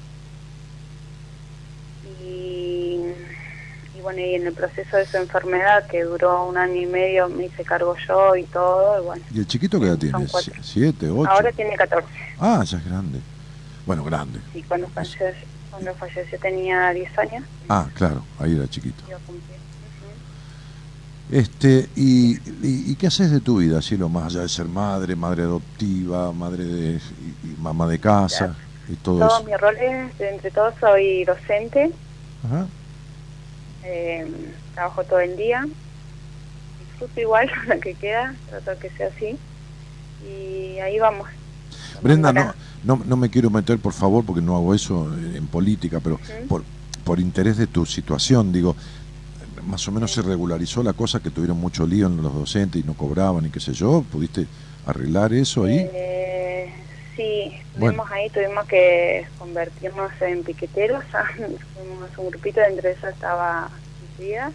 Y bueno, y en el proceso de su enfermedad, que duró 1 año y medio, me hice cargo yo y todo. Y bueno. ¿Y el chiquito qué edad tiene? 7, 8. Ahora tiene 14. Ah, ya es grande. Bueno, grande. Sí, cuando falleció tenía 10 años. Ah, claro, ahí era chiquito. Iba a cumplir. ¿Y qué haces de tu vida, Cielo, más allá de ser madre, madre adoptiva, madre y mamá de casa y todo eso? Todos mis roles, entre todos, soy docente. Ajá. Trabajo todo el día. Disfruto igual lo que queda, trato que sea así. Y ahí vamos. Brenda, no me quiero meter, por favor, porque no hago eso en política, pero por interés de tu situación, digo, más o menos se regularizó la cosa, que tuvieron mucho lío en los docentes y no cobraban y qué sé yo. ¿Pudiste arreglar eso ahí? Sí, estuvimos ahí, tuvimos que convertirnos en piqueteros. Fuimos un grupito, entre eso estaba mi vida.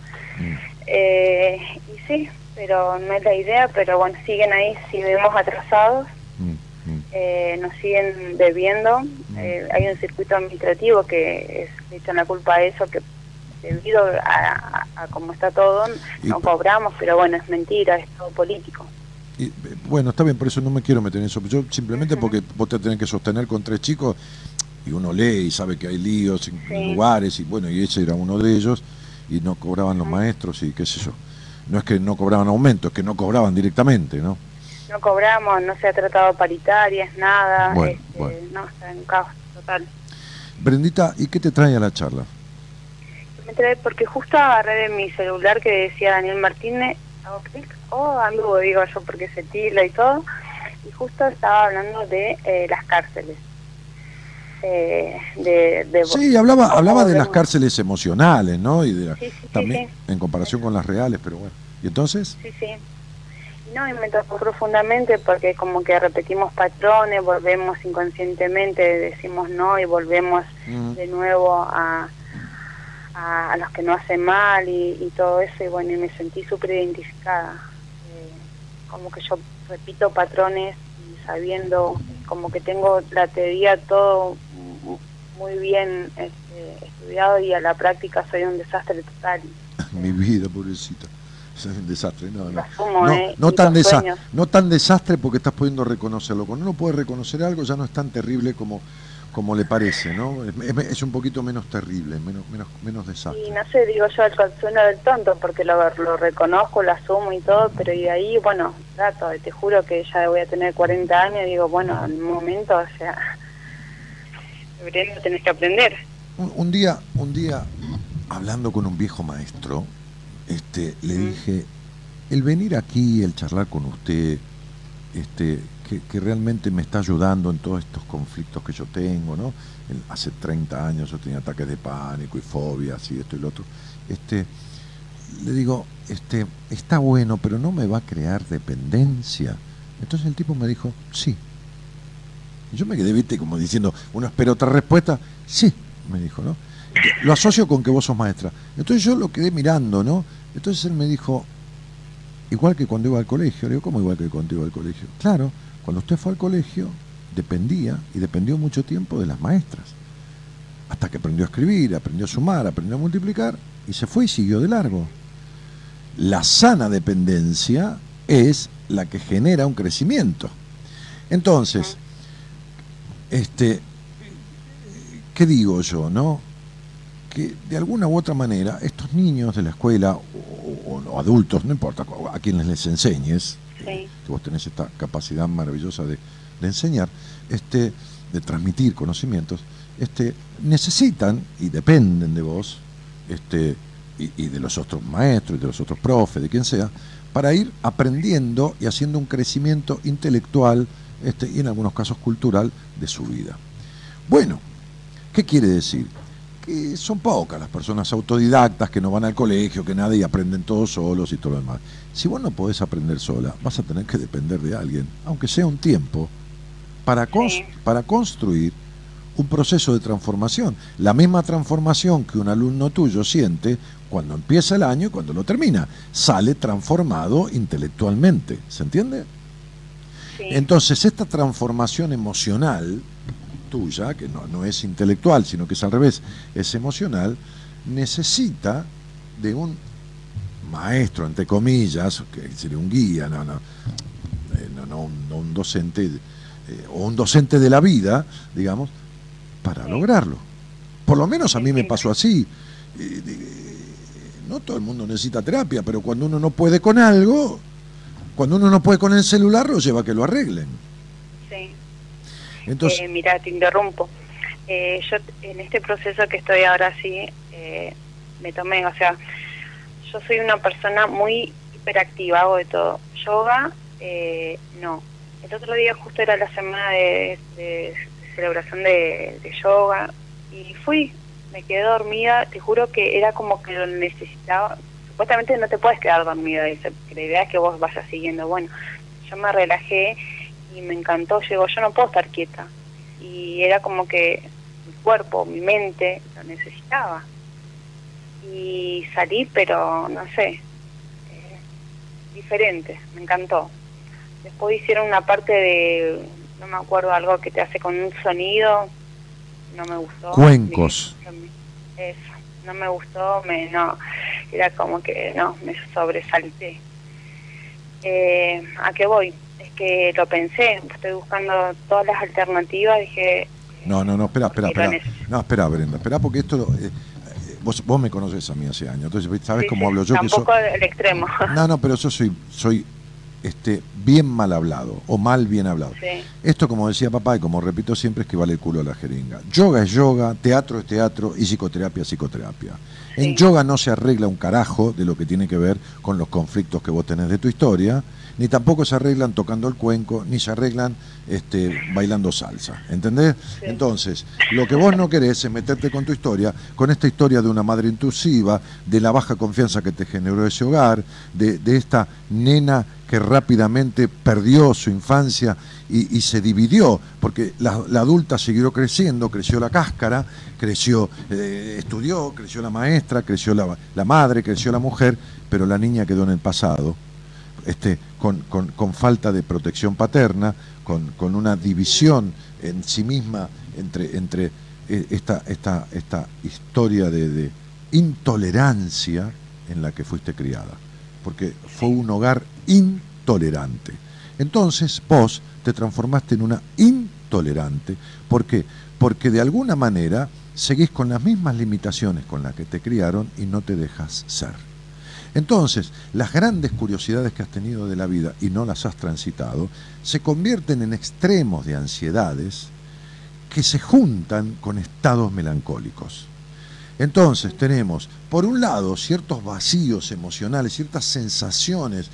Y sí, pero no es la idea, pero bueno, siguen ahí, seguimos atrasados. Nos siguen debiendo. Hay un circuito administrativo que le echan la culpa a eso, que debido a cómo está todo, no cobramos, pero bueno, es mentira, es todo político. Y, bueno, está bien, por eso no me quiero meter en eso. Yo simplemente porque vos te tenés que sostener con 3 chicos y uno lee y sabe que hay líos en lugares, y bueno, y ese era uno de ellos, y no cobraban los maestros y qué sé yo. No es que no cobraban aumento, es que no cobraban directamente, ¿no? No cobramos, no se ha tratado paritarias, nada. Bueno. No, está en caos total. Brendita, ¿y qué te trae a la charla? Me trae porque justo agarré de mi celular que decía Daniel Martínez, hago clic, algo digo yo porque se tila y todo, y justo estaba hablando de las cárceles. Sí, hablaba de las cárceles emocionales, ¿no? Y de también sí. En comparación con las reales, pero bueno. ¿Y entonces? Sí. No, y me tocó profundamente porque como que repetimos patrones, volvemos inconscientemente, decimos no y volvemos de nuevo a los que no hacen mal y todo eso, y bueno, y me sentí súper identificada. Como que yo repito patrones y sabiendo, como que tengo la teoría todo muy bien estudiado, y a la práctica soy un desastre total. Mi vida, pobrecita. Soy un desastre, no tan desastre, porque estás pudiendo reconocerlo. Cuando uno puede reconocer algo, ya no es tan terrible como le parece, ¿no? Es un poquito menos terrible, menos desastre. Y no sé, digo yo, el consuelo del tonto, porque lo reconozco, lo asumo y todo, pero y de ahí, bueno, trato, te juro que ya voy a tener 40 años, y digo, bueno, en un momento, o sea, deberíamos tener que aprender. Un día, hablando con un viejo maestro, le dije, el venir aquí, el charlar con usted, que realmente me está ayudando en todos estos conflictos que yo tengo, ¿no? Hace 30 años yo tenía ataques de pánico y fobias y esto y lo otro. Le digo, está bueno, pero no me va a crear dependencia. Entonces el tipo me dijo, sí. Y yo me quedé, viste, como diciendo, uno espera otra respuesta. Sí, me dijo, ¿no? Lo asocio con que vos sos maestra. Entonces yo lo quedé mirando, ¿no? Entonces él me dijo, igual que cuando iba al colegio. Le digo, ¿cómo igual que cuando iba al colegio? Claro, cuando usted fue al colegio, dependió mucho tiempo de las maestras. Hasta que aprendió a escribir, aprendió a sumar, aprendió a multiplicar, y se fue y siguió de largo. La sana dependencia es la que genera un crecimiento. Entonces, ¿qué digo yo, no? Que de alguna u otra manera estos niños de la escuela o adultos, no importa a quienes les enseñes, que vos tenés esta capacidad maravillosa de enseñar, de transmitir conocimientos, necesitan y dependen de vos, y de los otros maestros, y de los otros profes, de quien sea, para ir aprendiendo y haciendo un crecimiento intelectual y en algunos casos cultural de su vida. Bueno, ¿qué quiere decir? Que son pocas las personas autodidactas que no van al colegio, que nada, y aprenden todos solos y todo lo demás. Si vos no podés aprender sola, vas a tener que depender de alguien, aunque sea un tiempo, para construir un proceso de transformación. La misma transformación que un alumno tuyo siente cuando empieza el año y cuando lo termina. Sale transformado intelectualmente, ¿se entiende? Sí. Entonces, esta transformación emocional tuya, que no es intelectual, sino que es al revés, es emocional, necesita de un maestro, entre comillas, que sería un guía, no un docente, o un docente de la vida, digamos, para lograrlo. Por lo menos a mí me pasó así. No todo el mundo necesita terapia, pero cuando uno no puede con algo, cuando uno no puede con el celular, lo lleva a que lo arreglen. Sí. Entonces, mira, te interrumpo. Yo en este proceso que estoy ahora sí, me tomé, o sea, yo soy una persona muy hiperactiva, hago de todo. Yoga, no. El otro día justo era la semana de celebración de yoga y fui, me quedé dormida, te juro que era como que lo necesitaba. Supuestamente no te puedes quedar dormida, la idea es que vos vayas siguiendo. Bueno, yo me relajé y me encantó, yo no puedo estar quieta. Y era como que mi cuerpo, mi mente, lo necesitaba. Y salí, pero no sé, diferente, me encantó. Después hicieron una parte de, no me acuerdo, algo que te hace con un sonido, no me gustó. cuencos. Eso, no me gustó, no, era como que no, me sobresalté. ¿A qué voy? Es que lo pensé, estoy buscando todas las alternativas, dije... No, espera. No, espera, Brenda, espera, porque esto... vos me conoces a mí hace años, entonces sabes cómo hablo yo. Tampoco el extremo. No, pero yo soy bien mal hablado, o mal bien hablado. Sí. Esto, como decía papá, y como repito siempre, es que vale el culo a la jeringa. Yoga es yoga, teatro es teatro, y psicoterapia es psicoterapia. Sí. En yoga no se arregla un carajo de lo que tiene que ver con los conflictos que vos tenés de tu historia, ni tampoco se arreglan tocando el cuenco, ni se arreglan bailando salsa, ¿entendés? Sí. Entonces, lo que vos no querés es meterte con tu historia, con esta historia de una madre intrusiva, de la baja confianza que te generó ese hogar, de esta nena que rápidamente perdió su infancia y se dividió, porque la adulta siguió creciendo, creció la cáscara, creció, estudió, creció la maestra, creció la madre, creció la mujer, pero la niña quedó en el pasado, con falta de protección paterna, con una división en sí misma entre esta historia de intolerancia en la que fuiste criada, porque fue un hogar intolerante. Entonces vos te transformaste en una intolerante. ¿Por qué? Porque de alguna manera seguís con las mismas limitaciones con las que te criaron y no te dejas ser. Entonces, las grandes curiosidades que has tenido de la vida y no las has transitado, se convierten en extremos de ansiedades que se juntan con estados melancólicos. Entonces tenemos, por un lado, ciertos vacíos emocionales, ciertas sensaciones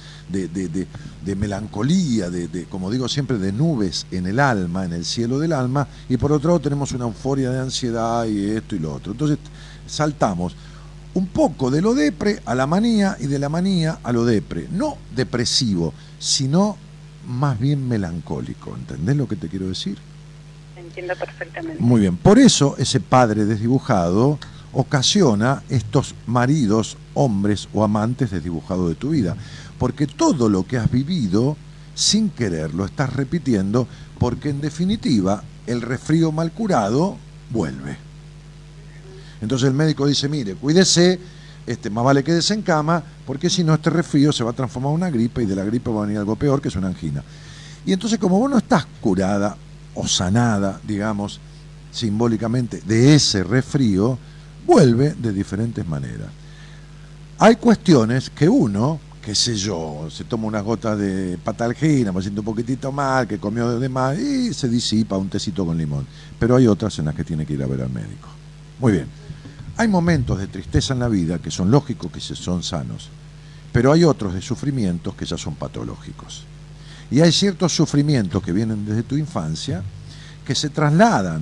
de melancolía, como digo siempre, de nubes en el alma, en el cielo del alma, y por otro lado tenemos una euforia de ansiedad y esto y lo otro. Entonces saltamos un poco de lo depre a la manía y de la manía a lo depre. No depresivo, sino más bien melancólico. ¿Entendés lo que te quiero decir? Entiendo perfectamente. Muy bien. Por eso ese padre desdibujado ocasiona estos maridos, hombres o amantes desdibujados de tu vida. Porque todo lo que has vivido, sin querer, lo estás repitiendo, porque en definitiva el resfrío mal curado vuelve. Entonces el médico dice, mire, cuídese, más vale quédese en cama, porque si no este resfrío se va a transformar en una gripe y de la gripe va a venir algo peor, que es una angina. Y entonces como vos no estás curada o sanada, digamos, simbólicamente, de ese resfrío, vuelve de diferentes maneras. Hay cuestiones que uno, qué sé yo, se toma unas gotas de patalgina, me siento un poquitito mal, que comió de más, y se disipa un tecito con limón. Pero hay otras en las que tiene que ir a ver al médico. Muy bien. Hay momentos de tristeza en la vida que son lógicos, que son sanos, pero hay otros de sufrimientos que ya son patológicos. Y hay ciertos sufrimientos que vienen desde tu infancia que se trasladan.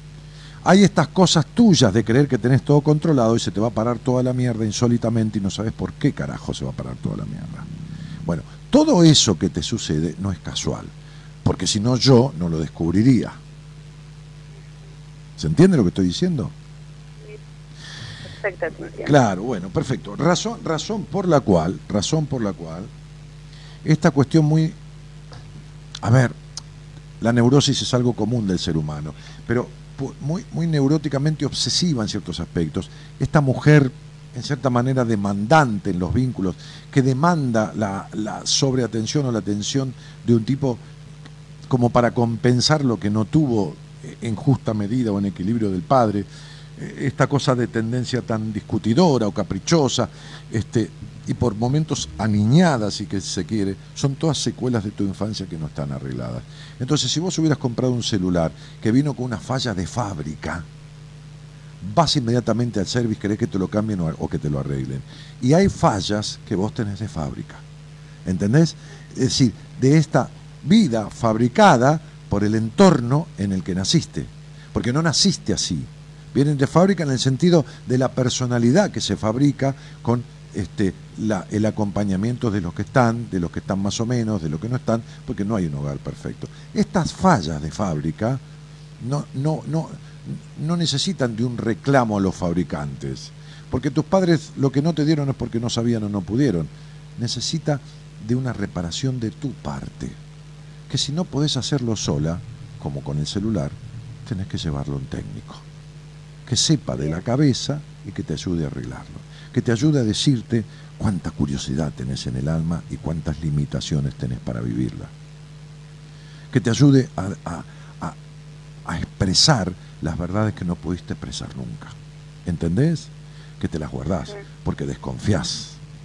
Hay estas cosas tuyas de creer que tenés todo controlado y se te va a parar toda la mierda insólitamente y no sabes por qué carajo se va a parar toda la mierda. Bueno, todo eso que te sucede no es casual, porque si no yo no lo descubriría. ¿Se entiende lo que estoy diciendo? Claro, bueno, perfecto. Razón por la cual, esta cuestión muy... A ver, la neurosis es algo común del ser humano, pero muy neuróticamente obsesiva en ciertos aspectos. Esta mujer, en cierta manera, demandante en los vínculos, que demanda la sobreatención o la atención de un tipo como para compensar lo que no tuvo en justa medida o en equilibrio del padre, esta cosa de tendencia tan discutidora o caprichosa, y por momentos aniñada, si que se quiere, son todas secuelas de tu infancia que no están arregladas. Entonces, si vos hubieras comprado un celular que vino con una falla de fábrica, vas inmediatamente al service, querés que te lo cambien o que te lo arreglen. Y hay fallas que vos tenés de fábrica, ¿entendés? Es decir, de esta vida fabricada por el entorno en el que naciste, porque no naciste así. Vienen de fábrica en el sentido de la personalidad que se fabrica con el acompañamiento de los que están más o menos, de los que no están, porque no hay un hogar perfecto. Estas fallas de fábrica no necesitan de un reclamo a los fabricantes, porque tus padres lo que no te dieron es porque no sabían o no pudieron. Necesita de una reparación de tu parte, que si no podés hacerlo sola, como con el celular, tenés que llevarlo a un técnico que sepa de la cabeza y que te ayude a arreglarlo, que te ayude a decirte cuánta curiosidad tenés en el alma y cuántas limitaciones tenés para vivirla, que te ayude a expresar las verdades que no pudiste expresar nunca, ¿entendés? Que te las guardás porque desconfías.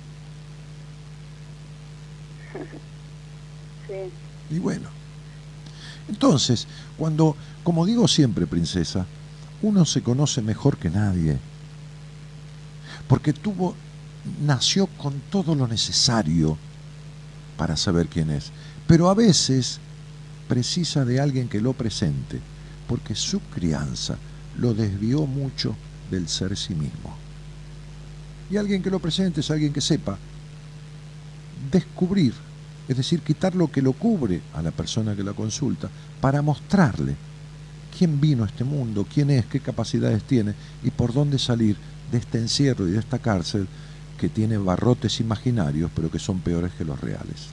Sí. Y bueno, entonces, cuando, como digo siempre, princesa, uno se conoce mejor que nadie, porque nació con todo lo necesario para saber quién es, pero a veces precisa de alguien que lo presente, porque su crianza lo desvió mucho del ser sí mismo. Y alguien que lo presente es alguien que sepa descubrir, es decir, quitar lo que lo cubre a la persona que la consulta, para mostrarle quién vino a este mundo, quién es, qué capacidades tiene y por dónde salir de este encierro y de esta cárcel que tiene barrotes imaginarios, pero que son peores que los reales.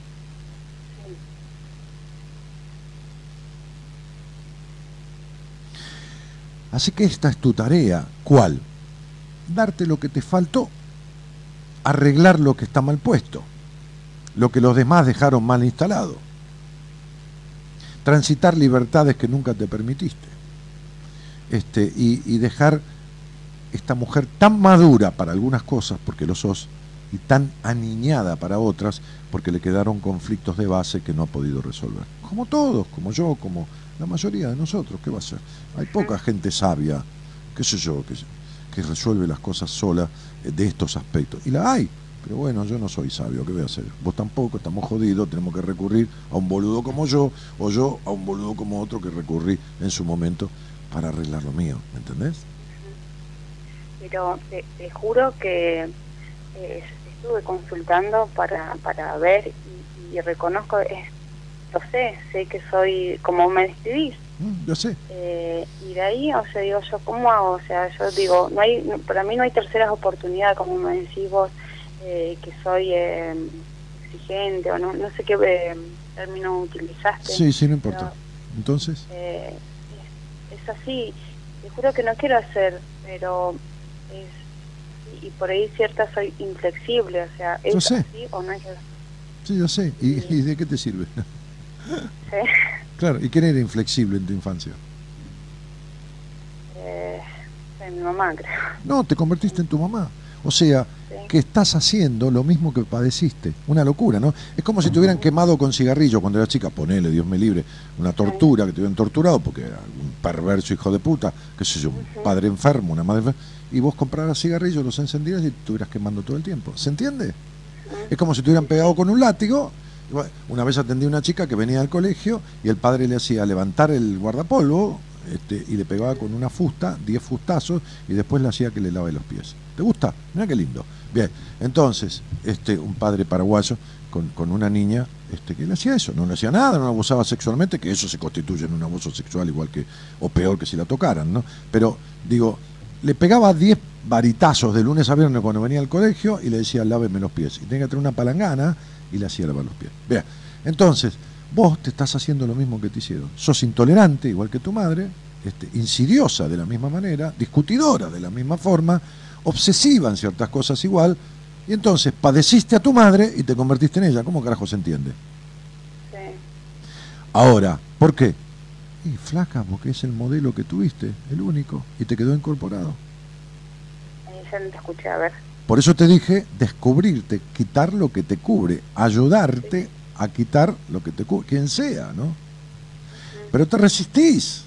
Así que esta es tu tarea. ¿Cuál? Darte lo que te faltó, arreglar lo que está mal puesto, lo que los demás dejaron mal instalado, transitar libertades que nunca te permitiste, y dejar esta mujer tan madura para algunas cosas, porque lo sos, y tan aniñada para otras, porque le quedaron conflictos de base que no ha podido resolver. Como todos, como yo, como la mayoría de nosotros. ¿Qué va a ser? Hay poca gente sabia, qué sé yo, que resuelve las cosas sola de estos aspectos. Y la hay, pero bueno, yo no soy sabio, ¿qué voy a hacer? Vos tampoco, estamos jodidos, tenemos que recurrir a un boludo como yo, o yo a un boludo como otro que recurrí en su momento para arreglar lo mío, ¿me entendés? Pero te juro que estuve consultando para ver y reconozco, lo sé que soy como me describís. Yo sé. Y de ahí, o sea, digo yo, ¿cómo hago? O sea, yo digo, para mí no hay terceras oportunidades, como me decís vos, que soy exigente, o no sé qué término utilizaste. Sí, no importa. Pero, entonces... es así, te juro que no quiero hacer, pero y por ahí cierta soy inflexible, o sea, ¿es así o no es así? Sí, yo sé. ¿Y de qué te sirve? ¿Sí? Claro, ¿y quién era inflexible en tu infancia? Mi mamá, creo. No, te convertiste en tu mamá. O sea, que estás haciendo lo mismo que padeciste. Una locura, ¿no? Es como si te hubieran quemado con cigarrillos cuando eras chica. Ponele, Dios me libre, una tortura, que te hubieran torturado porque era un perverso hijo de puta, qué sé yo, un padre enfermo, una madre enferma, y vos compraras cigarrillos, los encendieras y te estuvieras quemando todo el tiempo. ¿Se entiende? Es como si te hubieran pegado con un látigo. Una vez atendí a una chica que venía al colegio y el padre le hacía levantar el guardapolvo y le pegaba con una fusta, 10 fustazos, y después le hacía que le lave los pies. ¿Te gusta? Mira qué lindo. Bien, entonces, un padre paraguayo con una niña que le hacía eso, no le hacía nada, no la abusaba sexualmente, que eso se constituye en un abuso sexual igual que, o peor que si la tocaran, ¿no? Pero, digo, le pegaba 10 varitazos de lunes a viernes cuando venía al colegio y le decía, láveme los pies. Y tenía que tener una palangana y le hacía lavar los pies. Bien, entonces, vos te estás haciendo lo mismo que te hicieron. Sos intolerante, igual que tu madre, insidiosa de la misma manera, discutidora de la misma forma, obsesiva en ciertas cosas igual, y entonces padeciste a tu madre y te convertiste en ella. ¿Cómo carajo se entiende? Sí. Ahora, ¿por qué? Y flaca, porque es el modelo que tuviste, el único, y te quedó incorporado. Ya no te escuché, a ver. Por eso te dije, descubrirte, quitar lo que te cubre, ayudarte a quitar lo que te cubre, quien sea, ¿no? Pero te resistís.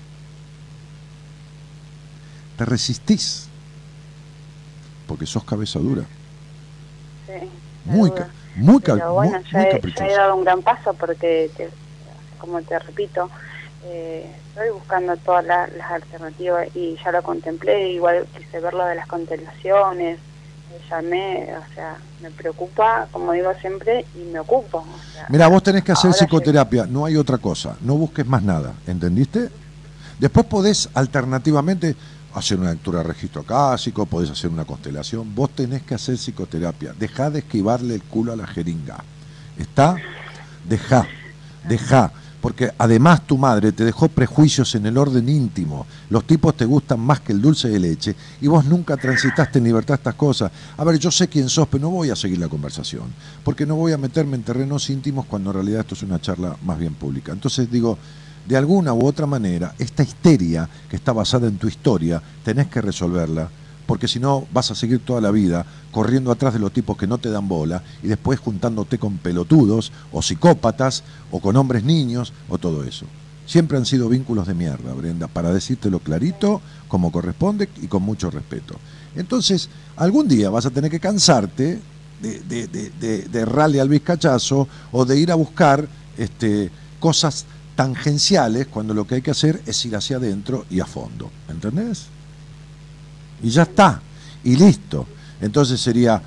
Te resistís. Porque sos cabeza dura. Sí. Muy Pero bueno, ya he dado un gran paso porque, como te repito, estoy buscando todas las alternativas y ya lo contemplé, igual quise ver lo de las constelaciones, llamé, o sea, me preocupa, como digo siempre, y me ocupo. O sea, mira, vos tenés que hacer psicoterapia, no hay otra cosa, no busques más nada, ¿entendiste? Después podés alternativamente hacer una lectura de registro acásico, podés hacer una constelación, vos tenés que hacer psicoterapia, dejá de esquivarle el culo a la jeringa, ¿está? Dejá, porque además tu madre te dejó prejuicios en el orden íntimo, los tipos te gustan más que el dulce de leche, y vos nunca transitaste en libertad estas cosas. A ver, yo sé quién sos, pero no voy a seguir la conversación, porque no voy a meterme en terrenos íntimos cuando en realidad esto es una charla más bien pública. Entonces digo, de alguna u otra manera, esta histeria que está basada en tu historia, tenés que resolverla, porque si no vas a seguir toda la vida corriendo atrás de los tipos que no te dan bola y después juntándote con pelotudos o psicópatas o con hombres niños o todo eso. Siempre han sido vínculos de mierda, Brenda, para decírtelo clarito, como corresponde y con mucho respeto. Entonces, algún día vas a tener que cansarte de rally al bizcachazo o de ir a buscar cosas tangenciales cuando lo que hay que hacer es ir hacia adentro y a fondo, ¿entendés? Y ya está, y listo. Entonces sería,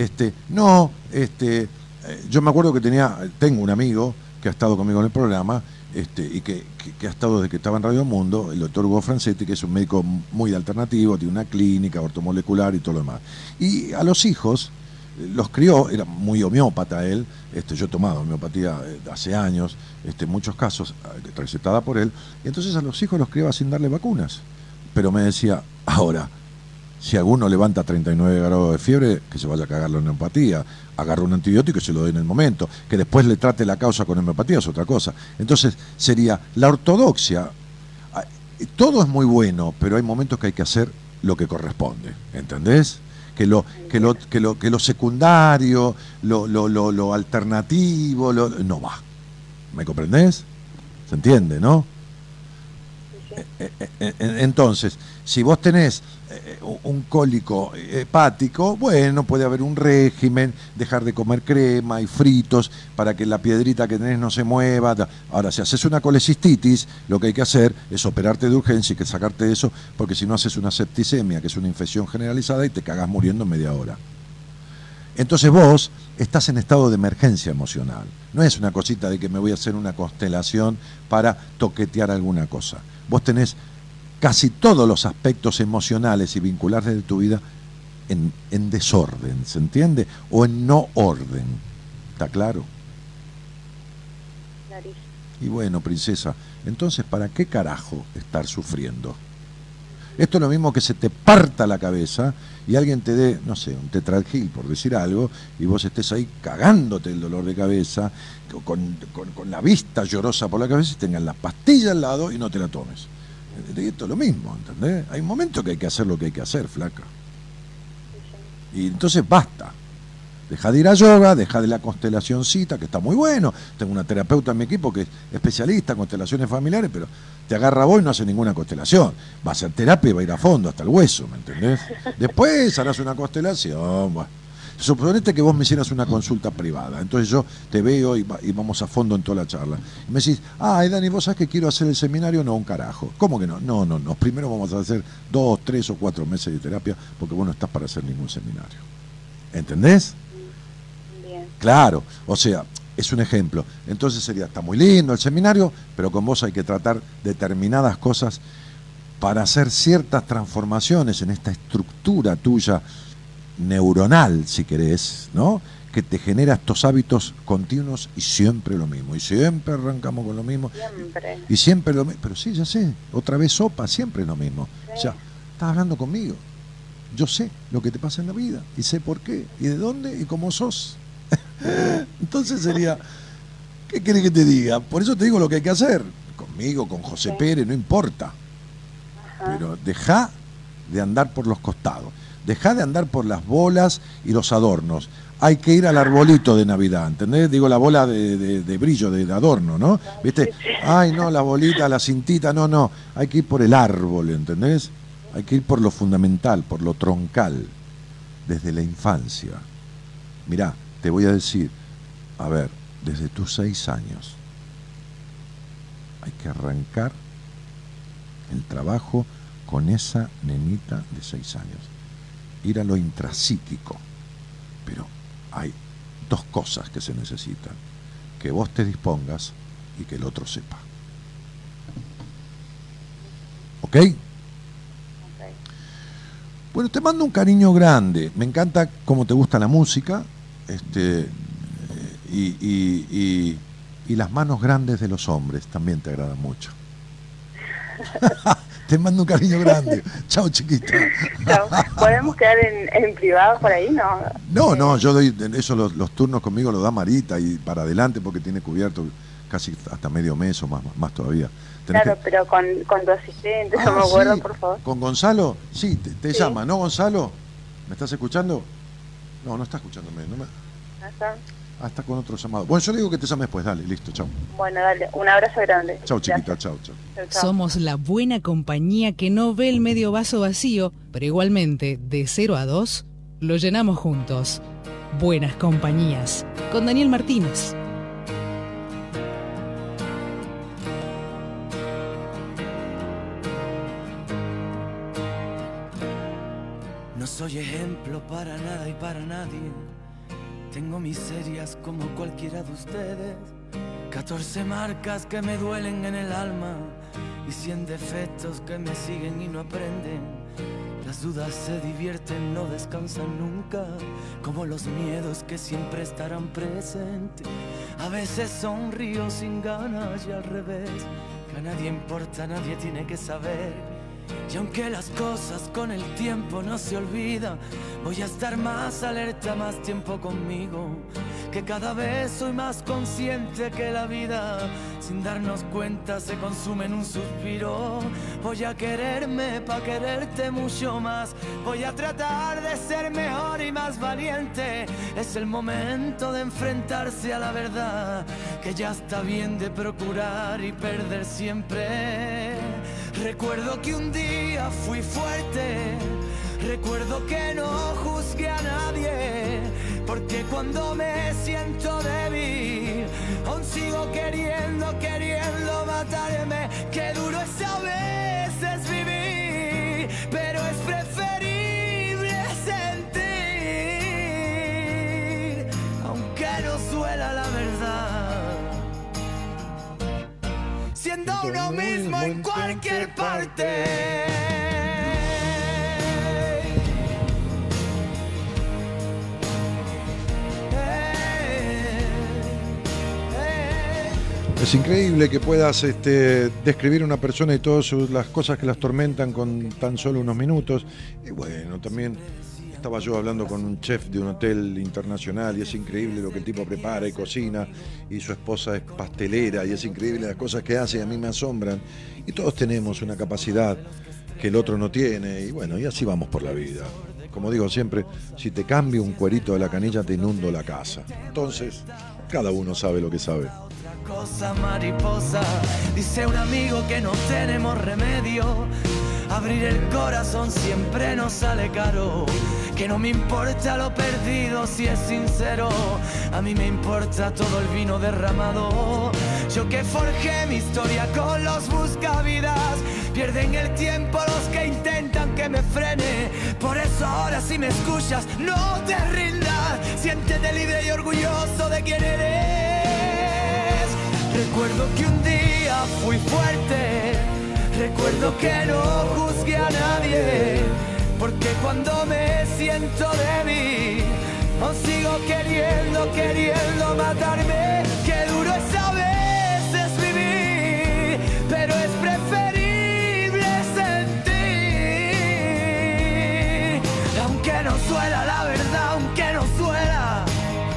yo me acuerdo que tengo un amigo que ha estado conmigo en el programa, y que ha estado desde que estaba en Radio Mundo, el doctor Hugo Francetti, que es un médico muy alternativo, tiene una clínica ortomolecular y todo lo demás. Y a los hijos los crió, era muy homeópata él, yo he tomado homeopatía hace años, en muchos casos recetada por él, y entonces a los hijos los criaba sin darle vacunas. Pero me decía, ahora, si alguno levanta 39 grados de fiebre, que se vaya a cagar la homeopatía, agarra un antibiótico y se lo dé en el momento, que después le trate la causa con homeopatía es otra cosa. Entonces sería la ortodoxia, todo es muy bueno, pero hay momentos que hay que hacer lo que corresponde, ¿entendés? Que lo secundario, lo alternativo, no va. ¿Me comprendés? ¿Se entiende, no? Entonces, si vos tenés un cólico hepático, bueno, puede haber un régimen, dejar de comer crema y fritos para que la piedrita que tenés no se mueva. Ahora, si haces una colecistitis, lo que hay que hacer es operarte de urgencia y que sacarte eso, porque si no haces una septicemia, que es una infección generalizada, y te cagás muriendo en media hora. Entonces vos estás en estado de emergencia emocional. No es una cosita de que me voy a hacer una constelación para toquetear alguna cosa. Vos tenés casi todos los aspectos emocionales y vinculares de tu vida en desorden, ¿se entiende? O en no orden. ¿Está claro? Clarísimo. Y bueno, princesa, entonces, ¿para qué carajo estar sufriendo? Esto es lo mismo que se te parta la cabeza y alguien te dé, no sé, un tetralgil, por decir algo, y vos estés ahí cagándote el dolor de cabeza, con la vista llorosa por la cabeza, y tengas la pastilla al lado y no te la tomes. Y esto es lo mismo, ¿entendés? Hay un momento que hay que hacer lo que hay que hacer, flaca. Y entonces basta. Deja de ir a yoga, deja de la constelacioncita, que está muy bueno. Tengo una terapeuta en mi equipo que es especialista en constelaciones familiares, pero te agarra vos y no hace ninguna constelación. Va a hacer terapia y va a ir a fondo hasta el hueso, ¿me entendés? Después harás una constelación. Bueno. Suponete que vos me hicieras una consulta privada, entonces yo te veo y vamos a fondo en toda la charla. Y me decís, ay Dani, ¿vos sabés que quiero hacer el seminario? No, un carajo. ¿Cómo que no? No. Primero vamos a hacer 2, 3 o 4 meses de terapia, porque vos no estás para hacer ningún seminario. ¿Entendés? Bien. Claro, o sea, es un ejemplo. Entonces sería, está muy lindo el seminario, pero con vos hay que tratar determinadas cosas para hacer ciertas transformaciones en esta estructura tuya neuronal, si querés, ¿no? Que te genera estos hábitos continuos y siempre lo mismo. Y siempre arrancamos con lo mismo. Siempre. Y siempre lo mismo. Pero sí, ya sé, otra vez sopa, siempre es lo mismo. Sí. O sea, estás hablando conmigo. Yo sé lo que te pasa en la vida y sé por qué y de dónde y cómo sos. Entonces sería, ¿qué querés que te diga? Por eso te digo lo que hay que hacer. conmigo, con José Pérez, no importa. Pero dejá de andar por los costados, dejá de andar por las bolas y los adornos. Hay que ir al arbolito de Navidad, ¿entendés? Digo, la bola de brillo, de adorno, ¿no? ¿Viste? Ay, no, la bolita, la cintita, no. Hay que ir por el árbol, ¿entendés? Hay que ir por lo fundamental, por lo troncal, desde la infancia. Mirá, te voy a decir, a ver, desde tus 6 años, hay que arrancar el trabajo con esa nenita de 6 años. Ir a lo intrapsíquico. Pero hay 2 cosas que se necesitan: que vos te dispongas y que el otro sepa. ¿Ok? Bueno, te mando un cariño grande. Me encanta cómo te gusta la música, y las manos grandes de los hombres también te agradan mucho. Te mando un cariño grande. Chao, chiquita. Chao. ¿Podemos quedar en privado por ahí? No, yo doy eso, los turnos conmigo los da Marita y para adelante, porque tiene cubierto casi hasta medio mes o más todavía. Claro, pero con tu asistente, no me acuerdo, sí. Por favor. ¿Con Gonzalo? Sí, te Sí. llama, ¿no, Gonzalo? ¿Me estás escuchando? No está escuchándome. Está con otro llamado. Bueno, yo le digo que te llame después, dale, listo, chao. Bueno, dale, un abrazo grande. Chao, chiquita, Gracias. chao. Chau, chau. Somos la buena compañía que no ve el medio vaso vacío, pero igualmente, de 0 a 2, lo llenamos juntos. Buenas compañías, con Daniel Martínez. No soy ejemplo para nada y para nadie. Tengo miserias como cualquiera de ustedes. 14 marcas que me duelen en el alma y 100 defectos que me siguen y no aprenden. Las dudas se divierten, no descansan nunca, como los miedos que siempre estarán presentes. A veces sonrío sin ganas y al revés, que a nadie importa, nadie tiene que saber. Y aunque las cosas con el tiempo no se olvidan, voy a estar más alerta, más tiempo conmigo, que cada vez soy más consciente que la vida, sin darnos cuenta, se consume en un suspiro. Voy a quererme pa' quererte mucho más, voy a tratar de ser mejor y más valiente. Es el momento de enfrentarse a la verdad, que ya está bien de procurar y perder siempre. Recuerdo que un día fui fuerte, recuerdo que no juzgué a nadie, porque cuando me siento débil, aún sigo queriendo matarme. Qué duro es a veces vivir, pero es preferible sentir, aunque no suela la verdad. Siendo uno mismo en cualquier parte. Es increíble que puedas describir a una persona y todas las cosas que las tormentan con tan solo unos minutos. Y bueno, también estaba yo hablando con un chef de un hotel internacional y es increíble lo que el tipo prepara y cocina, y su esposa es pastelera y es increíble las cosas que hace y a mí me asombran. Y todos tenemos una capacidad que el otro no tiene, y bueno, y así vamos por la vida. Como digo siempre, si te cambio un cuerito de la canilla te inundo la casa. Entonces, cada uno sabe lo que sabe. Cosa mariposa, dice un amigo que no tenemos remedio. Abrir el corazón siempre nos sale caro. Que no me importa lo perdido si es sincero. A mí me importa todo el vino derramado. Yo que forjé mi historia con los buscavidas. Pierden el tiempo los que intentan que me frene. Por eso ahora si me escuchas no te rindas. Siéntete libre y orgulloso de quién eres. Recuerdo que un día fui fuerte, recuerdo que no juzgué a nadie, porque cuando me siento débil, aún sigo queriendo matarme. Qué duro es a veces vivir, pero es preferible sentir, aunque no suela la verdad, aunque no suela.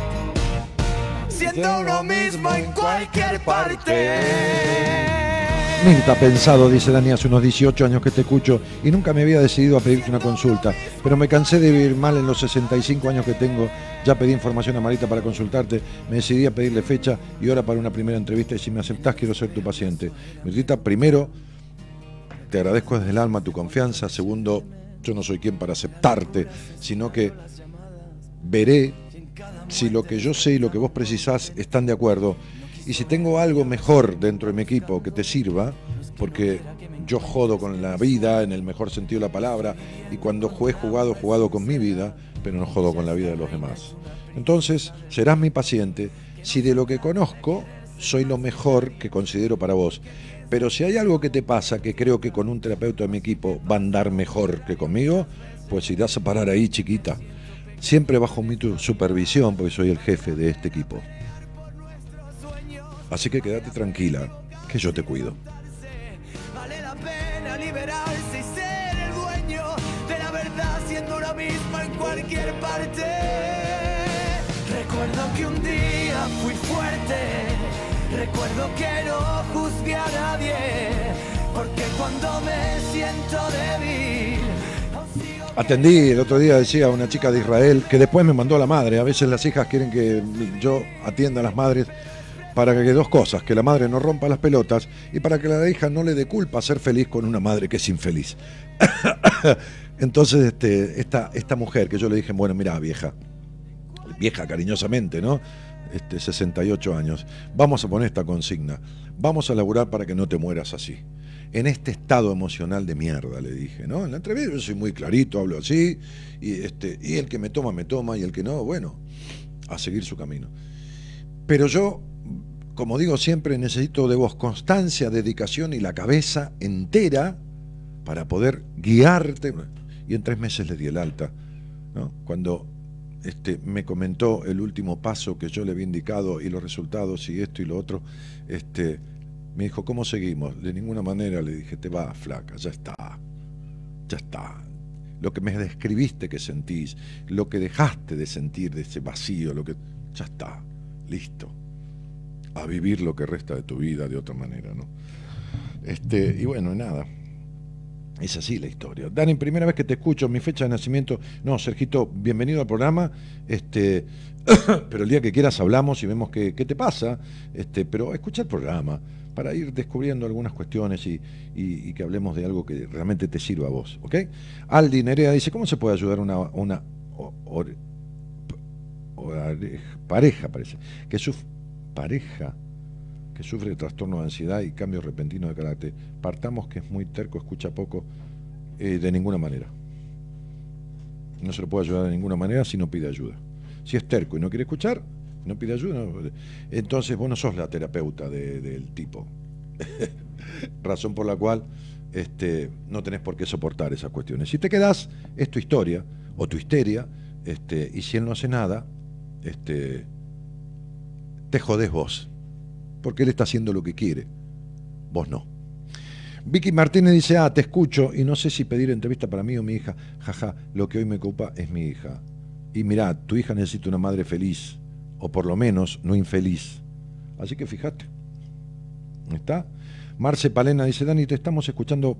Siendo uno mismo en cualquier parte. Mirta, pensado, dice Dani, hace unos 18 años que te escucho y nunca me había decidido a pedirte una consulta, pero me cansé de vivir mal en los 65 años que tengo. Ya pedí información a Marita para consultarte, me decidí a pedirle fecha y hora para una primera entrevista y si me aceptás quiero ser tu paciente. Mirtita, primero, te agradezco desde el alma tu confianza. Segundo, yo no soy quien para aceptarte, sino que veré si lo que yo sé y lo que vos precisás están de acuerdo. Y si tengo algo mejor dentro de mi equipo que te sirva, porque yo jodo con la vida en el mejor sentido de la palabra, y cuando he jugado con mi vida, pero no jodo con la vida de los demás. Entonces, serás mi paciente si de lo que conozco soy lo mejor que considero para vos. Pero si hay algo que te pasa que creo que con un terapeuta de mi equipo va a andar mejor que conmigo, pues irás a parar ahí, chiquita. Siempre bajo mi supervisión, porque soy el jefe de este equipo. Así que quédate tranquila, que yo te cuido. Vale la pena liberarse y ser el dueño de la verdad, siendo uno mismo en cualquier parte. Recuerdo que un día fui fuerte, recuerdo que no juzgué a nadie, porque cuando me siento débil... Atendí el otro día, decía una chica de Israel, que después me mandó a la madre. A veces las hijas quieren que yo atienda a las madres para que dos cosas, que la madre no rompa las pelotas y para que la hija no le dé culpa a ser feliz con una madre que es infeliz. Entonces esta mujer que yo le dije, bueno, mira, vieja cariñosamente, ¿no? 68 años, vamos a poner esta consigna, vamos a laburar para que no te mueras así, en este estado emocional de mierda, le dije, ¿no? En la entrevista yo soy muy clarito, hablo así, y el que me toma, y el que no, bueno, a seguir su camino. Pero yo, como digo siempre, necesito de vos constancia, dedicación y la cabeza entera para poder guiarte. Y en 3 meses le di el alta, ¿no? Cuando me comentó el último paso que yo le había indicado y los resultados y esto y lo otro, me dijo, ¿cómo seguimos? De ninguna manera, le dije, te vas, flaca, ya está. Lo que me describiste que sentís, lo que dejaste de sentir, de ese vacío, ya está, listo. A vivir lo que resta de tu vida de otra manera, ¿no? Y bueno, nada. Es así la historia. Dani, primera vez que te escucho, mi fecha de nacimiento... No, Sergito, bienvenido al programa. Pero el día que quieras hablamos y vemos qué te pasa. Pero escucha el programa para ir descubriendo algunas cuestiones y que hablemos de algo que realmente te sirva a vos, ¿ok? Aldi Nerea dice, ¿cómo se puede ayudar una pareja, parece, que sufre de trastorno de ansiedad y cambio repentino de carácter? Partamos que es muy terco, escucha poco, de ninguna manera. No se lo puede ayudar de ninguna manera si no pide ayuda. Si es terco y no quiere escuchar, no pide ayuda, no. Entonces vos no sos la terapeuta del tipo. Razón por la cual no tenés por qué soportar esas cuestiones. Si te quedás, es tu historia o tu histeria, y si él no hace nada, te jodés vos, porque él está haciendo lo que quiere, vos no. Vicky Martínez dice, te escucho y no sé si pedir entrevista para mí o mi hija, jaja, lo que hoy me ocupa es mi hija. Y mirá, tu hija necesita una madre feliz, o por lo menos no infeliz. Así que fíjate. ¿Está? Marce Palena dice, Dani, te estamos escuchando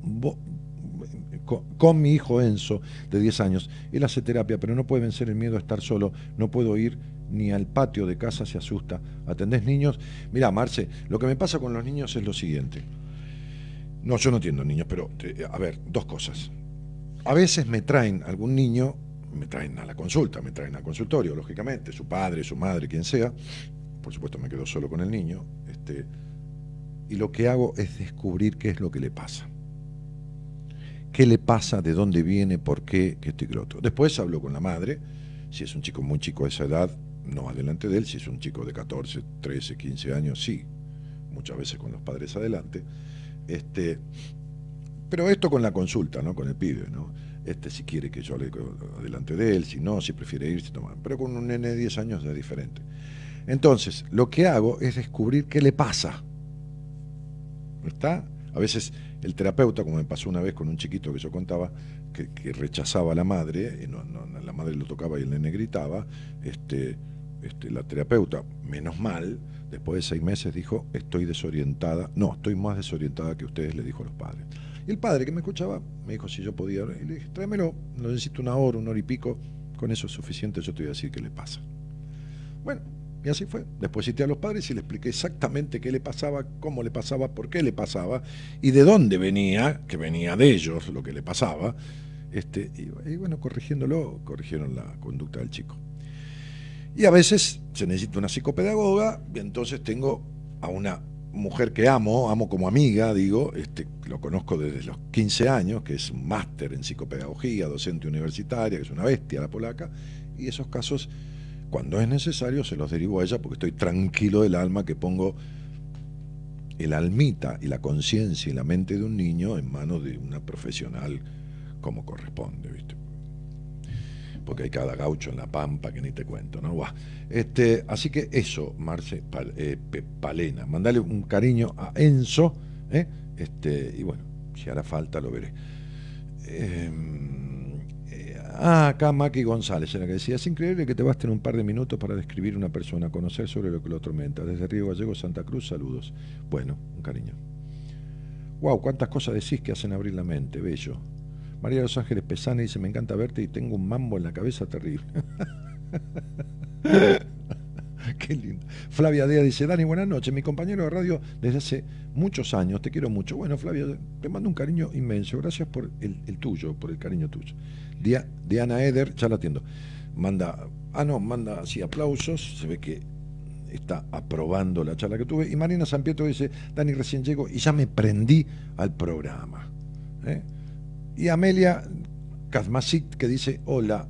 con mi hijo Enzo, de 10 años. Él hace terapia, pero no puede vencer el miedo a estar solo, no puedo ir ni al patio de casa, se asusta. ¿Atendés niños? Mirá, Marce, lo que me pasa con los niños es lo siguiente. No, yo no atiendo niños, pero, a ver, dos cosas. A veces me traen algún niño, me traen a la consulta, me traen al consultorio, lógicamente, su padre, su madre, quien sea. Por supuesto me quedo solo con el niño. Y lo que hago es descubrir qué es lo que le pasa. ¿Qué le pasa? ¿De dónde viene? ¿Por qué? ¿Qué esto y qué lo otro? Después hablo con la madre. Si es un chico muy chico de esa edad, no adelante de él. Si es un chico de 14, 13, 15 años, sí. Muchas veces con los padres adelante. Pero esto con la consulta, ¿no? Con el pibe, ¿no? Si quiere que yo hable adelante de él, si no, si prefiere irse, toma. Pero con un nene de 10 años es diferente. Entonces, lo que hago es descubrir qué le pasa. ¿Está? A veces el terapeuta, como me pasó una vez con un chiquito que yo contaba, que rechazaba a la madre, la madre lo tocaba y el nene gritaba, la terapeuta, menos mal, después de 6 meses dijo, estoy desorientada, no, estoy más desorientada que ustedes, le dijo a los padres. Y el padre que me escuchaba me dijo si yo podía, y le dije, tráemelo, lo necesito 1 hora, 1 hora y pico, con eso es suficiente, yo te voy a decir qué le pasa. Bueno, y así fue. Después cité a los padres y le expliqué exactamente qué le pasaba, cómo le pasaba, por qué le pasaba, y de dónde venía, que venía de ellos lo que le pasaba, y bueno, corrigieron la conducta del chico. Y a veces se necesita una psicopedagoga, y entonces tengo a una mujer que amo como amiga, digo, lo conozco desde los 15 años, que es un máster en psicopedagogía, docente universitaria, que es una bestia la polaca, y esos casos, cuando es necesario, se los derivo a ella, porque estoy tranquilo del alma que pongo el almita y la conciencia y la mente de un niño en manos de una profesional como corresponde, ¿viste? Porque hay cada gaucho en la pampa que ni te cuento, ¿no? Buah. Así que eso, Marce Palena, mandale un cariño a Enzo, y bueno, si hará falta lo veré. Acá Maki González, en la que decía, es increíble que te basten un par de minutos para describir una persona, conocer sobre lo que lo atormenta. Desde Río Gallego, Santa Cruz, saludos. Bueno, un cariño. Wow, cuántas cosas decís que hacen abrir la mente, bello. María de los Ángeles Pesana dice, me encanta verte y tengo un mambo en la cabeza terrible. Qué lindo. Flavia Dea dice, Dani, buenas noches, mi compañero de radio desde hace muchos años, te quiero mucho. Bueno, Flavia, te mando un cariño inmenso, gracias por el tuyo, por el cariño tuyo. Diana Eder, ya la atiendo, manda así aplausos, se ve que está aprobando la charla que tuve. Y Marina San Pietro dice, Dani, recién llego y ya me prendí al programa. Y Amelia Kazmasic, que dice, hola,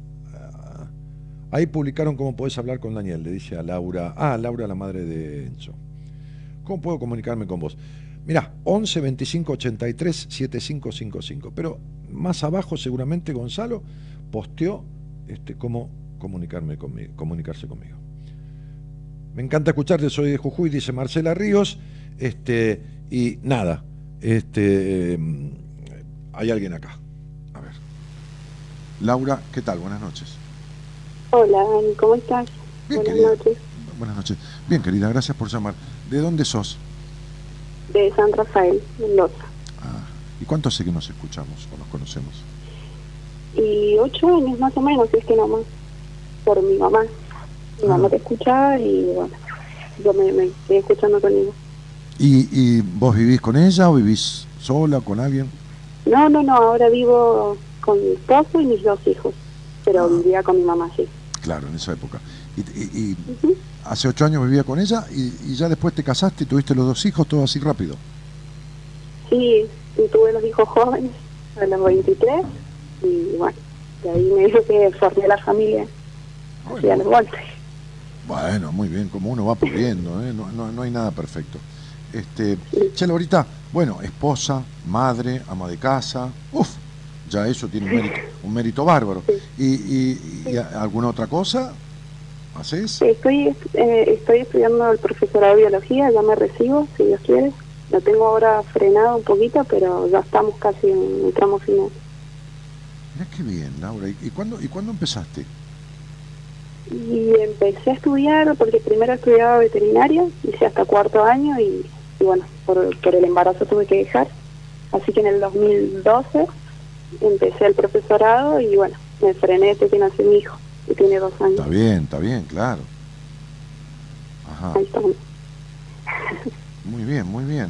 ahí publicaron cómo podés hablar con Daniel, le dice a Laura, Laura, la madre de Enzo. ¿Cómo puedo comunicarme con vos? Mirá, 11 25 83 7555, pero más abajo seguramente Gonzalo posteó cómo comunicarse conmigo. Me encanta escucharte, soy de Jujuy, dice Marcela Ríos, y nada, hay alguien acá. A ver. Laura, ¿qué tal? Buenas noches. Hola, Dani, ¿cómo estás? Bien, buenas querida. noches. Buenas noches. Bien, querida, gracias por llamar. ¿De dónde sos? De San Rafael, Mendoza. ¿Y cuánto hace que nos escuchamos o nos conocemos? Y 8 años más o menos, si es que no más, por mi mamá. Mi mamá te escuchaba y bueno, yo me estoy escuchando conmigo. ¿Y vos vivís con ella o vivís sola, con alguien? No, ahora vivo con mi esposo y mis 2 hijos, pero vivía con mi mamá, sí. Claro, en esa época. Y hace 8 años vivía con ella y ya después te casaste y tuviste los 2 hijos, todo así rápido. Sí, tuve los hijos jóvenes a los 23 y bueno, de ahí me dijo que formé la familia hacia los golpes. Bueno, muy bien, como uno va pudiendo, no hay nada perfecto. Che, Laurita, bueno, esposa, madre, ama de casa, ya eso tiene un mérito bárbaro. Sí. ¿Y alguna otra cosa haces? Sí, estoy estudiando el profesorado de biología, ya me recibo, si Dios quiere. Lo tengo ahora frenado un poquito, pero ya estamos casi en el tramo final. Mirá qué bien, Laura. ¿Y cuándo empezaste? Y empecé a estudiar, porque primero estudiaba veterinaria, hice hasta 4º año y bueno, por el embarazo tuve que dejar. Así que en el 2012 empecé el profesorado y bueno, me frené desde que nació mi hijo, que tiene 2 años. Está bien, claro. Ajá. Ahí estamos. Muy bien, muy bien.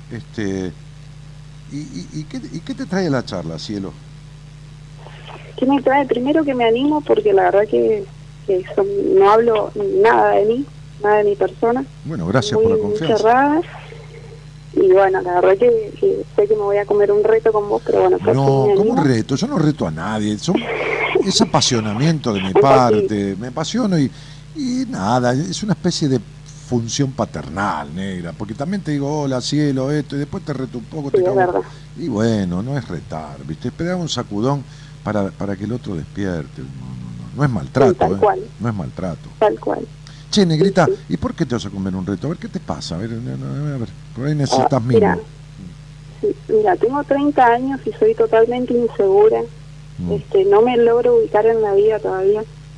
¿Y qué te trae la charla, cielo? ¿Qué me trae? Primero que me animo, porque la verdad que no hablo nada de mí, nada de mi persona. Bueno, gracias por la confianza. Cerrada. Y bueno, la verdad que sé que me voy a comer un reto con vos, pero bueno. No, ¿cómo un reto? Yo no reto a nadie. Es apasionamiento de mi parte. Me apasiono y nada, es una especie de función paternal, negra, porque también te digo, hola, cielo, esto, y después te reto un poco, sí, te cago. Verdad. Y bueno, no es retar, ¿viste? Pegar un sacudón para que el otro despierte. No es maltrato, sí, tal cual. No es maltrato. Tal cual. Che, negrita, sí. ¿Y por qué te vas a comer un reto? A ver, ¿qué te pasa? A ver, por ahí necesitas mimo. Mira, tengo 30 años y soy totalmente insegura. No me logro ubicar en la vida todavía.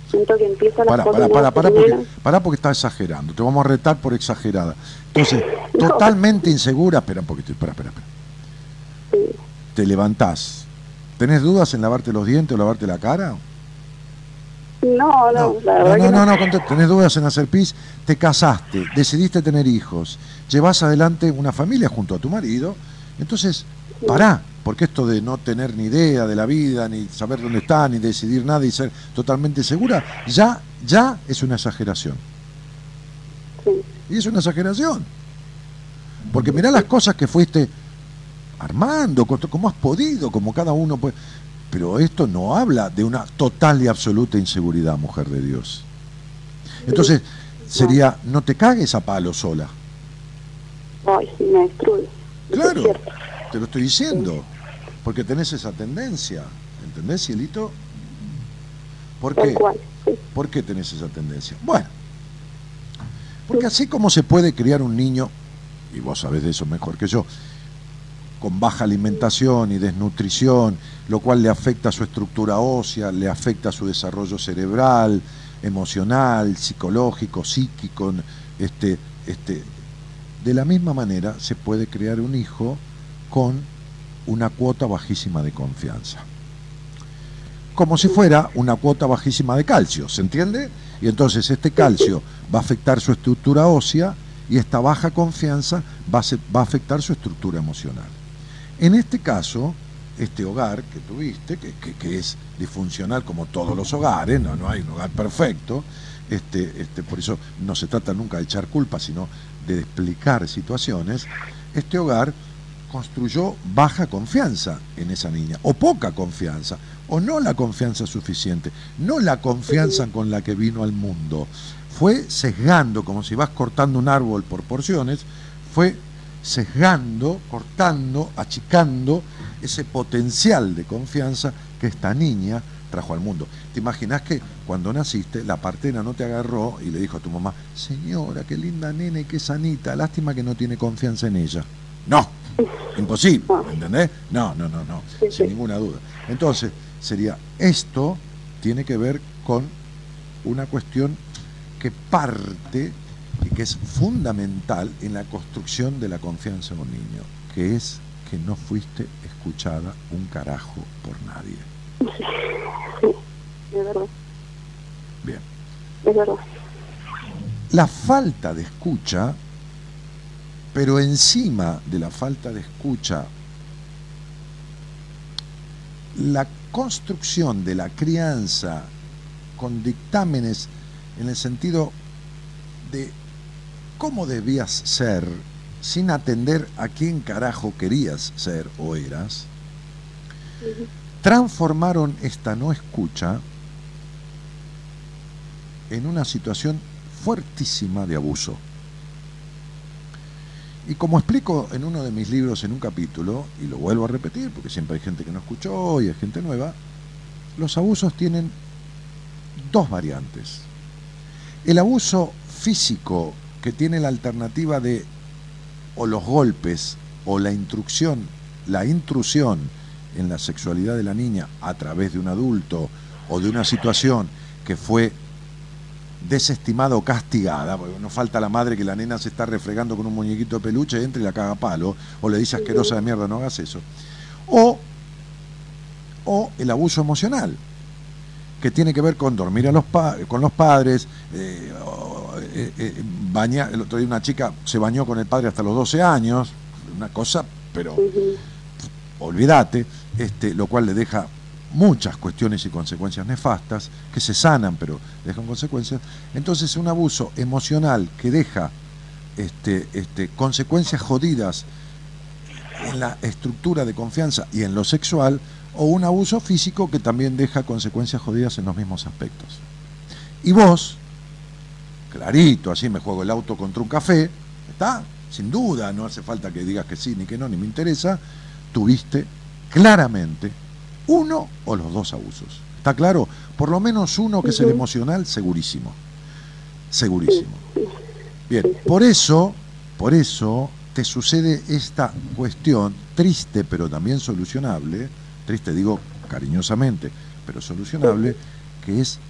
Siento que empieza la Pará porque estás exagerando. Te vamos a retar por exagerada. Entonces, no. Totalmente insegura. Espera un poquito, espera. Sí. Te levantás. ¿Tenés dudas en lavarte los dientes o lavarte la cara? No, la verdad que no. ¿Tenés dudas en hacer pis? Te casaste, decidiste tener hijos, llevas adelante una familia junto a tu marido. Entonces, pará. Porque esto de no tener ni idea de la vida, ni saber dónde está, ni decidir nada y ser totalmente segura, ya es una exageración. Sí. Y es una exageración. Porque mirá las cosas que fuiste armando, como has podido, como cada uno puede. Pero esto no habla de una total y absoluta inseguridad, mujer de Dios. Entonces, sería, no te cagues a palo sola. Ay, sí, me destruye. Claro, te lo estoy diciendo. Porque tenés esa tendencia, ¿entendés, cielito? ¿Por qué? ¿Por qué tenés esa tendencia? Bueno, porque así como se puede criar un niño, y vos sabés de eso mejor que yo, con baja alimentación y desnutrición, lo cual le afecta a su estructura ósea, le afecta a su desarrollo cerebral, emocional, psicológico, psíquico, de la misma manera se puede crear un hijo con una cuota bajísima de confianza. Como si fuera una cuota bajísima de calcio, ¿se entiende? Y entonces este calcio va a afectar su estructura ósea y esta baja confianza va a afectar su estructura emocional. En este caso, este hogar que tuviste, que es disfuncional como todos los hogares, no hay un hogar perfecto, por eso no se trata nunca de echar culpa, sino de explicar situaciones. Este hogar construyó baja confianza en esa niña, o poca confianza, o no la confianza suficiente, no la confianza con la que vino al mundo. Fue sesgando, como si vas cortando un árbol por porciones, fue sesgando, cortando, achicando ese potencial de confianza que esta niña trajo al mundo. ¿Te imaginas que cuando naciste la partera no te agarró y le dijo a tu mamá, señora, qué linda nena y qué sanita, lástima que no tiene confianza en ella? No, imposible, ¿entendés? No, sin ninguna duda. Entonces, esto tiene que ver con una cuestión que parte y que es fundamental en la construcción de la confianza en un niño, que es que no fuiste escuchada un carajo por nadie. Sí, es verdad. Bien. Es verdad. La falta de escucha, pero encima de la falta de escucha, la construcción de la crianza con dictámenes en el sentido de cómo debías ser sin atender a quién carajo querías ser o eras, transformaron esta no escucha en una situación fuertísima de abuso. Y como explico en uno de mis libros en un capítulo, y lo vuelvo a repetir porque siempre hay gente que no escuchó y hay gente nueva, los abusos tienen dos variantes. El abuso físico, que tiene la alternativa de o los golpes o la intrusión en la sexualidad de la niña a través de un adulto o de una situación que fue desestimada o castigada, porque no falta la madre que la nena se está refregando con un muñequito de peluche, entra y la caga a palo, o le dice asquerosa de mierda, no hagas eso. O el abuso emocional, que tiene que ver con dormir con los padres, bañar. El otro día una chica se bañó con el padre hasta los 12 años, una cosa, pero olvídate, lo cual le deja muchas cuestiones y consecuencias nefastas, que se sanan pero dejan consecuencias. Entonces un abuso emocional que deja consecuencias jodidas en la estructura de confianza y en lo sexual, o un abuso físico que también deja consecuencias jodidas en los mismos aspectos. Y vos, clarito, así me juego el auto contra un café, ¿está? Sin duda, no hace falta que digas que sí ni que no, ni me interesa, tuviste claramente uno o los dos abusos. ¿Está claro? Por lo menos uno, que es el emocional, segurísimo. Segurísimo. Bien, por eso te sucede esta cuestión triste, pero también solucionable, triste digo cariñosamente, pero solucionable, que es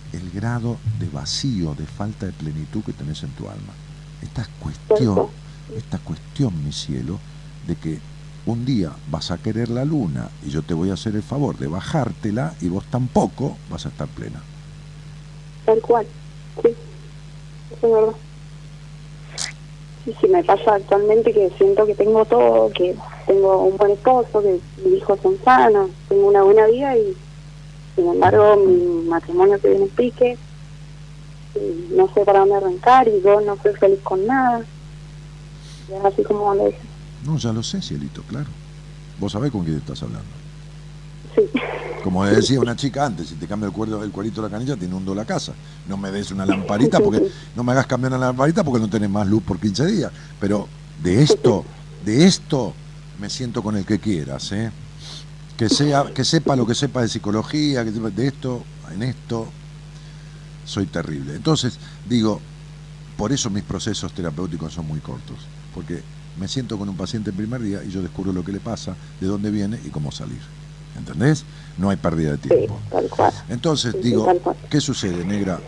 el grado de vacío, de falta de plenitud que tenés en tu alma. Esta cuestión, mi cielo, de que un día vas a querer la luna y yo te voy a hacer el favor de bajártela y vos tampoco vas a estar plena. Tal cual, sí, eso es verdad. Sí, me pasa actualmente que siento que tengo todo, que tengo un buen esposo, que mis hijos son sanos, tengo una buena vida y sin embargo mi matrimonio se viene en pique, y no sé para dónde arrancar y yo no soy feliz con nada. Y es así como lo dije. No, ya lo sé, cielito, claro. Vos sabés con quién estás hablando. Sí. Como decía una chica antes, si te cambia el cuerito de la canilla, te inundo la casa. No me des una lamparita porque no me hagas cambiar una lamparita porque no tenés más luz por 15 días. Pero de esto me siento con el que quieras, ¿eh? Que sepa lo que sepa de psicología, que sepa de esto, en esto, soy terrible. Entonces, digo, por eso mis procesos terapéuticos son muy cortos, porque me siento con un paciente el primer día y yo descubro lo que le pasa, de dónde viene y cómo salir. ¿Entendés? No hay pérdida de tiempo. Sí, tal cual. Entonces, Sí, digo, tal cual. ¿qué sucede, negra?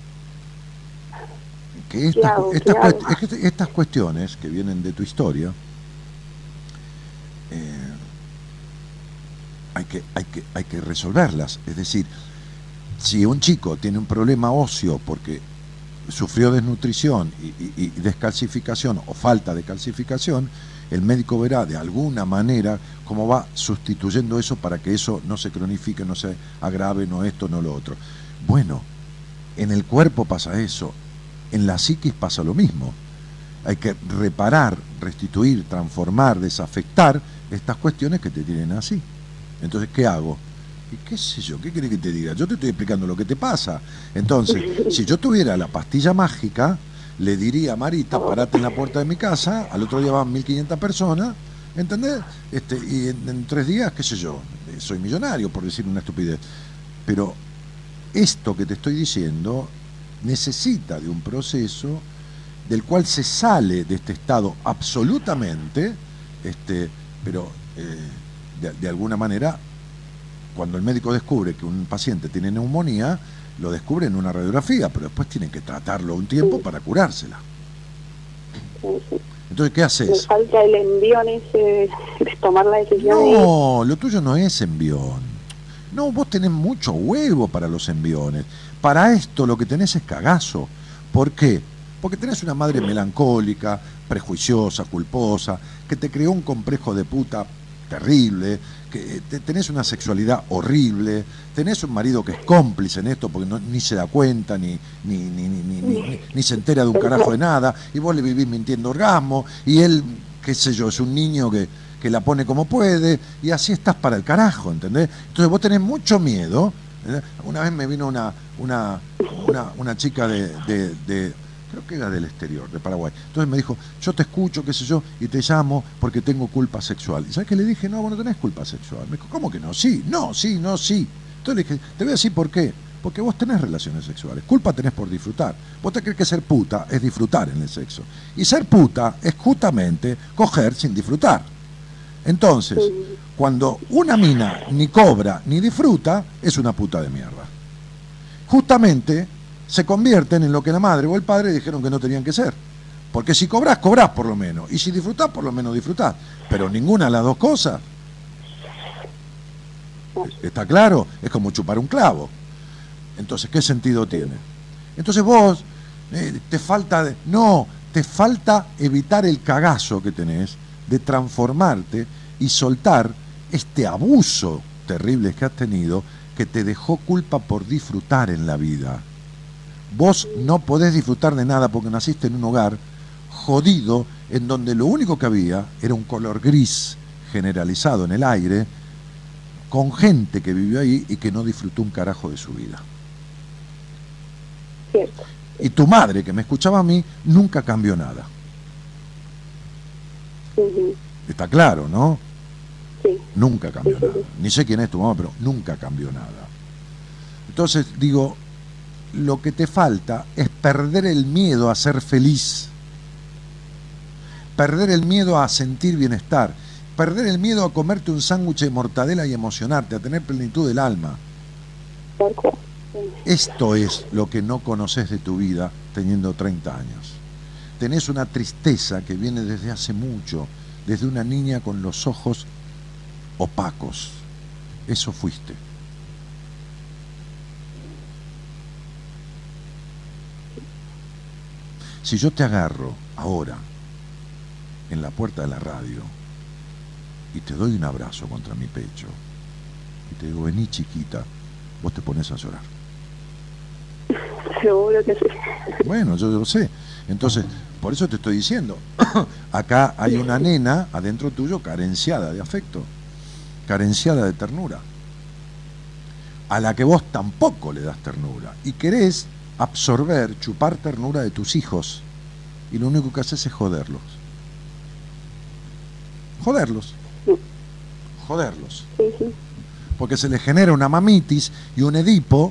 Que estas cuestiones que vienen de tu historia, hay que resolverlas. Es decir, si un chico tiene un problema óseo porque sufrió desnutrición y descalcificación o falta de calcificación, el médico verá de alguna manera cómo va sustituyendo eso para que eso no se cronifique, no se agrave, no esto, no lo otro. Bueno, en el cuerpo pasa eso, en la psiquis pasa lo mismo. Hay que reparar, restituir, transformar, desafectar estas cuestiones que te tienen así. Entonces, ¿qué hago? ¿Y qué sé yo? ¿Qué querés que te diga? Yo te estoy explicando lo que te pasa. Entonces, si yo tuviera la pastilla mágica, le diría a Marita, parate en la puerta de mi casa, al otro día van 1500 personas, ¿entendés? Y en 3 días, qué sé yo, soy millonario, por decir una estupidez. Pero esto que te estoy diciendo necesita de un proceso del cual se sale de este estado absolutamente, pero de alguna manera, cuando el médico descubre que un paciente tiene neumonía, lo descubre en una radiografía, pero después tienen que tratarlo un tiempo para curársela. Entonces, ¿qué haces? Me falta el envión ese de tomar la decisión. No, lo tuyo no es envión. No, vos tenés mucho huevo para los enviones. Para esto lo que tenés es cagazo. ¿Por qué? Porque tenés una madre melancólica, prejuiciosa, culposa, que te creó un complejo de puta terrible, que tenés una sexualidad horrible, tenés un marido que es cómplice en esto porque ni se da cuenta, ni se entera de un carajo de nada, y vos le vivís mintiendo orgasmo, y él, qué sé yo, es un niño que la pone como puede, y así estás para el carajo, ¿entendés? Entonces vos tenés mucho miedo. Una vez me vino una chica de creo que era del exterior, de Paraguay. Entonces me dijo, yo te escucho, qué sé yo, y te llamo porque tengo culpa sexual. ¿Y sabes qué le dije? No, vos no tenés culpa sexual. Me dijo, ¿cómo que no? Sí, no, sí, no, sí. Entonces le dije, te voy a decir por qué. Porque vos tenés relaciones sexuales. Culpa tenés por disfrutar. Vos te crees que ser puta es disfrutar en el sexo. Y ser puta es justamente coger sin disfrutar. Entonces, cuando una mina ni cobra ni disfruta, es una puta de mierda. Justamente se convierten en lo que la madre o el padre dijeron que no tenían que ser. Porque si cobrás, cobrás por lo menos. Y si disfrutás, por lo menos disfrutás. Pero ninguna de las dos cosas. ¿Está claro? Es como chupar un clavo. Entonces, ¿qué sentido tiene? Entonces vos, te falta evitar el cagazo que tenés de transformarte y soltar este abuso terrible que has tenido, que te dejó culpa por disfrutar en la vida. Vos no podés disfrutar de nada porque naciste en un hogar jodido en donde lo único que había era un color gris generalizado en el aire, con gente que vivió ahí y que no disfrutó un carajo de su vida. Cierto. Y tu madre, que me escuchaba a mí, nunca cambió nada. Está claro, ¿no? Sí. Nunca cambió nada. Ni sé quién es tu mamá, pero nunca cambió nada. Entonces, digo, lo que te falta es perder el miedo a ser feliz, perder el miedo a sentir bienestar, perder el miedo a comerte un sándwich de mortadela y emocionarte, a tener plenitud del alma. Esto es lo que no conoces de tu vida teniendo 30 años. Tenés una tristeza que viene desde hace mucho, desde una niña con los ojos opacos. Eso fuiste. Si yo te agarro ahora en la puerta de la radio y te doy un abrazo contra mi pecho y te digo, vení chiquita, vos te pones a llorar. Seguro que sí. Bueno, yo lo sé. Entonces, por eso te estoy diciendo, acá hay una nena adentro tuyo carenciada de afecto, carenciada de ternura, a la que vos tampoco le das ternura y querés absorber, chupar ternura de tus hijos, y lo único que haces es joderlos. Joderlos. Sí, sí. Porque se les genera una mamitis y un Edipo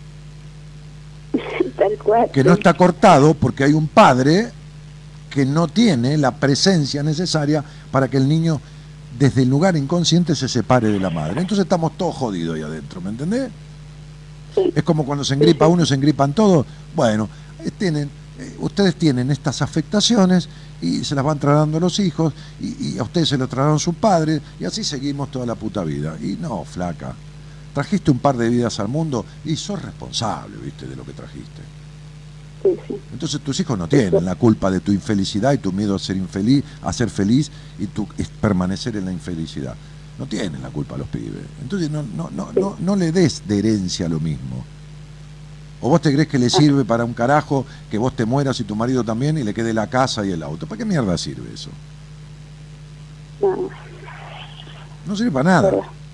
Tal cual. que no está cortado porque hay un padre que no tiene la presencia necesaria para que el niño desde el lugar inconsciente se separe de la madre. Entonces estamos todos jodidos ahí adentro, ¿me entendés? Sí. Es como cuando se engripa uno, se engripan todos. Bueno, ustedes tienen estas afectaciones y se las van trasladando a los hijos y a ustedes se lo trasladaron sus padres y así seguimos toda la puta vida. Y no, flaca, trajiste un par de vidas al mundo y sos responsable, ¿viste?, de lo que trajiste. Sí, sí. Entonces tus hijos no tienen la culpa de tu infelicidad y tu miedo a ser infeliz, a ser feliz y permanecer en la infelicidad. No tienen la culpa los pibes. Entonces no le des de herencia lo mismo. ¿O vos te crees que le sirve para un carajo que vos te mueras y tu marido también y le quede la casa y el auto? ¿Para qué mierda sirve eso? No sirve para nada.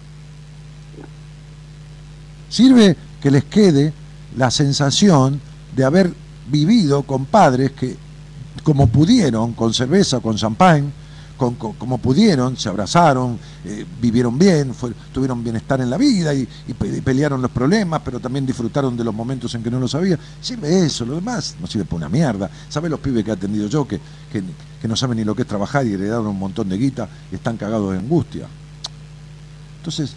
Sirve que les quede la sensación de haber vivido con padres que, como pudieron, con cerveza, con champán, como pudieron, se abrazaron, vivieron bien, tuvieron bienestar en la vida y pelearon los problemas, pero también disfrutaron de los momentos en que no lo sabía. Sirve eso, lo demás no sirve para una mierda. ¿Sabés los pibes que he atendido yo que no saben ni lo que es trabajar y heredaron un montón de guita y están cagados de angustia? Entonces,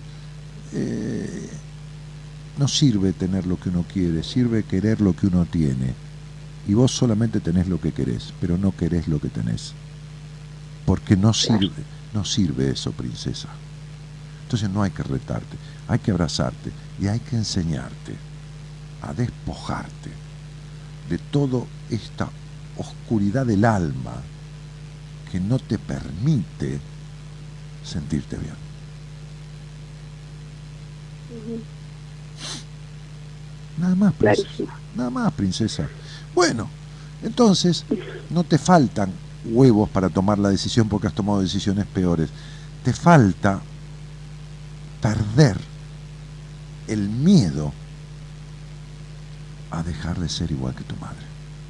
no sirve tener lo que uno quiere, sirve querer lo que uno tiene. Y vos solamente tenés lo que querés, pero no querés lo que tenés. Porque no sirve eso, princesa. Entonces no hay que retarte, hay que abrazarte y hay que enseñarte a despojarte de toda esta oscuridad del alma que no te permite sentirte bien. Nada más, princesa. Nada más, princesa. Bueno, entonces no te faltan huevos para tomar la decisión porque has tomado decisiones peores. Te falta perder el miedo a dejar de ser igual que tu madre.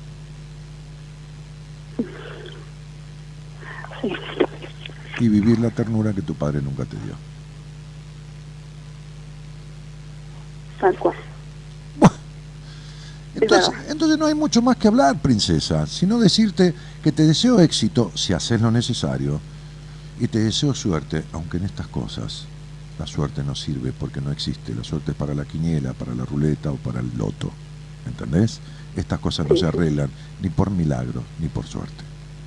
Sí. Y vivir la ternura que tu padre nunca te dio. Tal cual. Entonces no hay mucho más que hablar, princesa, sino decirte que te deseo éxito si haces lo necesario y te deseo suerte, aunque en estas cosas la suerte no sirve porque no existe. La suerte es para la quiniela, para la ruleta o para el loto, ¿entendés? Estas cosas no se arreglan ni por milagro ni por suerte.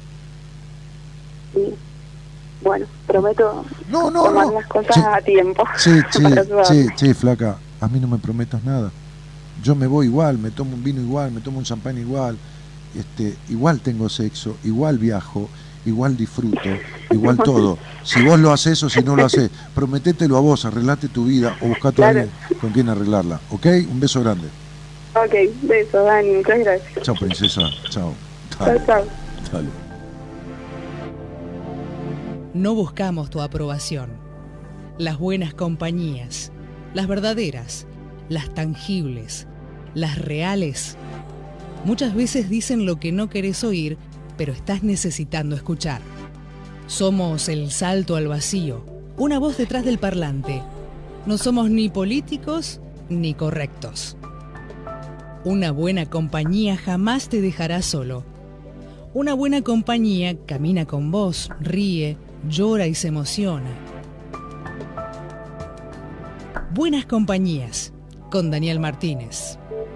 Sí. Bueno, prometo tomar las cosas a tiempo. Sí, flaca, a mí no me prometas nada. Yo me voy igual, me tomo un vino igual, me tomo un champán igual, igual tengo sexo, igual viajo, igual disfruto, igual todo. Si vos lo haces o si no lo haces, prometételo a vos, arreglate tu vida o buscate a alguien con quien arreglarla, ¿ok? Un beso grande. Ok, beso, Dani, muchas gracias. Chao, princesa, chao. Chao. Dale. No buscamos tu aprobación. Las buenas compañías, las verdaderas, las tangibles, las reales, muchas veces dicen lo que no querés oír, pero estás necesitando escuchar. Somos el salto al vacío, una voz detrás del parlante. No somos ni políticos ni correctos. Una buena compañía jamás te dejará solo. Una buena compañía camina con vos, ríe, llora y se emociona. Buenas compañías. con Daniel Martínez.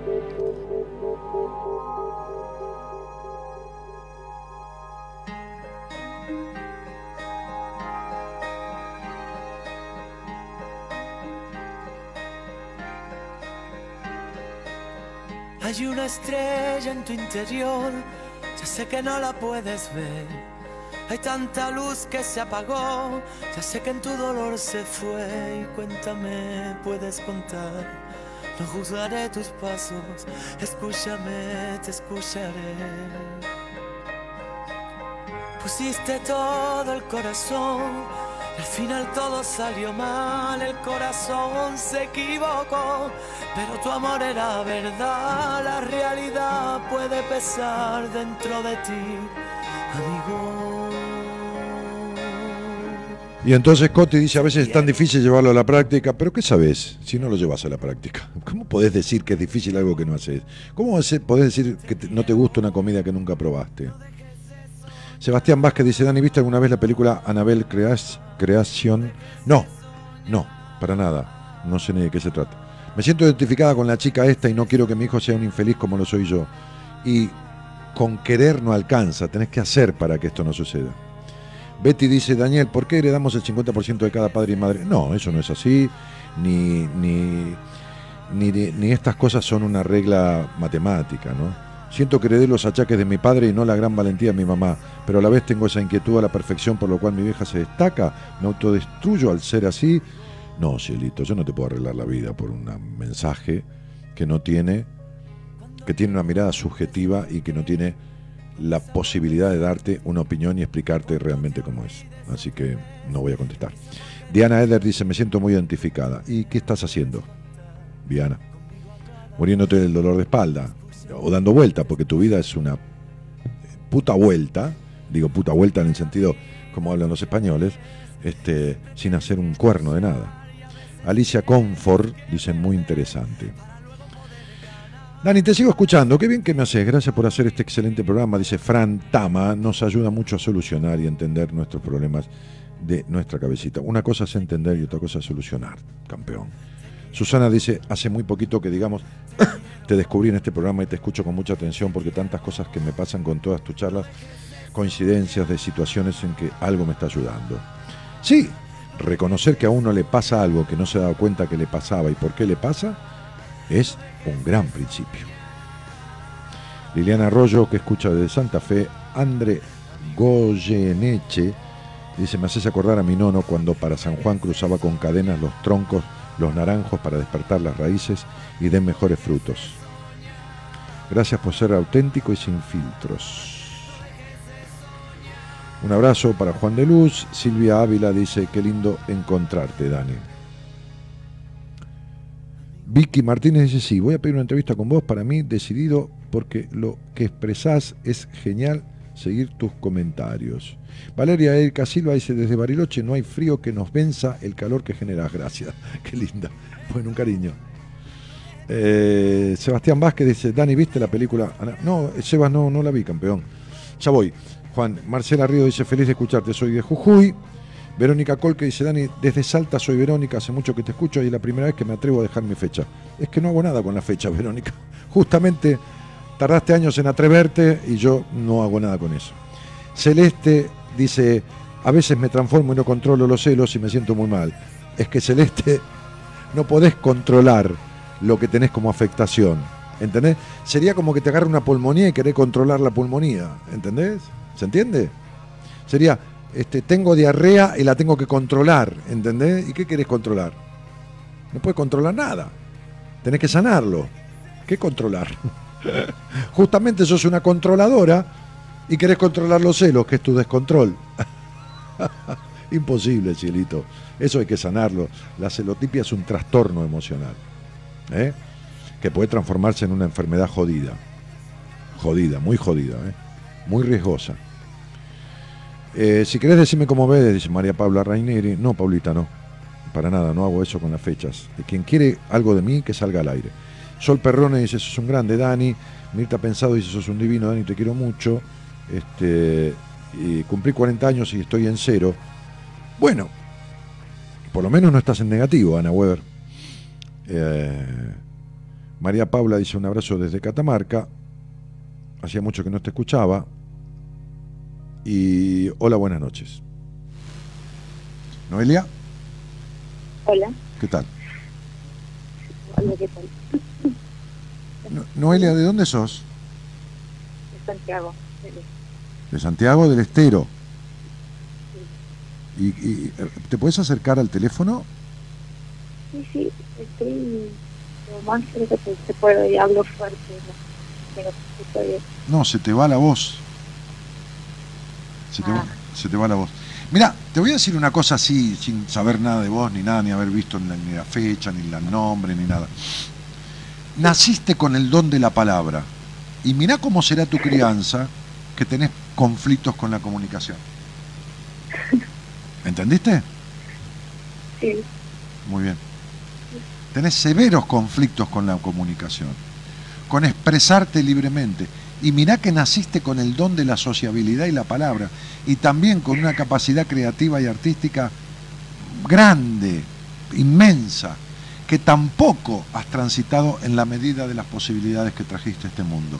Hay una estrella en tu interior, ya sé que no la puedes ver. Hay tanta luz que se apagó, ya sé que en tu dolor se fue. Y cuéntame, puedes contar, no juzgaré tus pasos. Escúchame, te escucharé. Pusiste todo el corazón, al final todo salió mal, el corazón se equivocó, pero tu amor era verdad, la realidad puede pesar dentro de ti, amigo. Y entonces Coti dice, a veces es tan difícil llevarlo a la práctica, pero ¿qué sabes si no lo llevas a la práctica? ¿Cómo podés decir que es difícil algo que no haces? ¿Cómo podés decir que no te gusta una comida que nunca probaste? Sebastián Vázquez dice, Dani, ¿viste alguna vez la película Annabelle Creación? No, para nada, no sé ni de qué se trata. Me siento identificada con la chica esta y no quiero que mi hijo sea un infeliz como lo soy yo. Y con querer no alcanza, tenés que hacer para que esto no suceda. Betty dice, Daniel, ¿por qué heredamos el 50% de cada padre y madre? No, eso no es así, ni estas cosas son una regla matemática, ¿no? Siento que heredé los achaques de mi padre y no la gran valentía de mi mamá, pero a la vez tengo esa inquietud a la perfección por lo cual mi vieja se destaca, me autodestruyo al ser así. No, cielito, yo no te puedo arreglar la vida por un mensaje que tiene una mirada subjetiva y que no tiene la posibilidad de darte una opinión y explicarte realmente cómo es. Así que no voy a contestar. Diana Eder dice, me siento muy identificada. ¿Y qué estás haciendo, Diana? Muriéndote del dolor de espalda o dando vuelta, porque tu vida es una puta vuelta, digo puta vuelta en el sentido como hablan los españoles, sin hacer un cuerno de nada. Alicia Comfort dice, muy interesante. Dani, te sigo escuchando, qué bien que me haces, gracias por hacer este excelente programa, dice Fran Tama, nos ayuda mucho a solucionar y entender nuestros problemas de nuestra cabecita. Una cosa es entender y otra cosa es solucionar, campeón. Susana dice, hace muy poquito que digamos, te descubrí en este programa y te escucho con mucha atención porque tantas cosas que me pasan con todas tus charlas, coincidencias de situaciones en que algo me está ayudando. Sí, reconocer que a uno le pasa algo que no se ha dado cuenta que le pasaba y por qué le pasa, es un gran principio. Liliana Arroyo, que escucha desde Santa Fe. André Goyeneche dice, me haces acordar a mi nono cuando para San Juan cruzaba con cadenas los troncos, los naranjos para despertar las raíces y den mejores frutos. Gracias por ser auténtico y sin filtros. Un abrazo para Juan de Luz. Silvia Ávila dice, qué lindo encontrarte, Dani. Vicky Martínez dice, sí, voy a pedir una entrevista con vos, para mí decidido, porque lo que expresás es genial, seguir tus comentarios. Valeria Erika Silva dice, desde Bariloche no hay frío que nos venza el calor que generas. Gracias, qué linda. Bueno, un cariño. Sebastián Vázquez dice, Dani, ¿viste la película? No, Sebas, no la vi, campeón. Ya voy. Juan Marcela Río dice, feliz de escucharte, soy de Jujuy. Verónica Colque dice, Dani, desde Salta soy Verónica, hace mucho que te escucho y es la primera vez que me atrevo a dejar mi fecha. Es que no hago nada con la fecha, Verónica. Justamente tardaste años en atreverte y yo no hago nada con eso. Celeste dice, a veces me transformo y no controlo los celos y me siento muy mal. Es que, Celeste, no podés controlar lo que tenés como afectación, ¿entendés? Sería como que te agarre una pulmonía y querés controlar la pulmonía, ¿entendés? ¿Se entiende? Sería, tengo diarrea y la tengo que controlar, ¿entendés? ¿Y qué querés controlar? No puedes controlar nada, tenés que sanarlo. ¿Qué controlar? Justamente sos una controladora y querés controlar los celos, que es tu descontrol. Imposible, cielito. Eso hay que sanarlo. La celotipia es un trastorno emocional, que puede transformarse en una enfermedad jodida. Jodida, muy riesgosa. Si querés decirme cómo ves, dice María Paula Raineri. No, Paulita, no. Para nada, no hago eso con las fechas. Quien quiere algo de mí, que salga al aire. Sol Perrone dice, sos un grande, Dani. Mirta Pensado dice, sos un divino, Dani, te quiero mucho. Y cumplí 40 años y estoy en 0. Bueno, por lo menos no estás en negativo, Ana Weber. María Paula dice un abrazo desde Catamarca. Hacía mucho que no te escuchaba. Y hola, buenas noches. Noelia. Hola. ¿Qué tal? Hola, ¿qué tal? Noelia, ¿de dónde sos? De Santiago. De Santiago del Estero. ¿Y te puedes acercar al teléfono? Sí, estoy lo más cerca que se puede y hablo fuerte, ¿no? Pero estoy bien. No, se te va la voz. Se te va la voz. Mira, te voy a decir una cosa así, sin saber nada de vos, ni nada, ni haber visto ni la fecha, ni el nombre, ni nada. Naciste con el don de la palabra. Y mirá cómo será tu crianza, que tenés conflictos con la comunicación. ¿Entendiste? Sí. Muy bien. Tenés severos conflictos con la comunicación, con expresarte libremente. Y mirá que naciste con el don de la sociabilidad y la palabra, y también con una capacidad creativa y artística grande, inmensa, que tampoco has transitado en la medida de las posibilidades que trajiste a este mundo.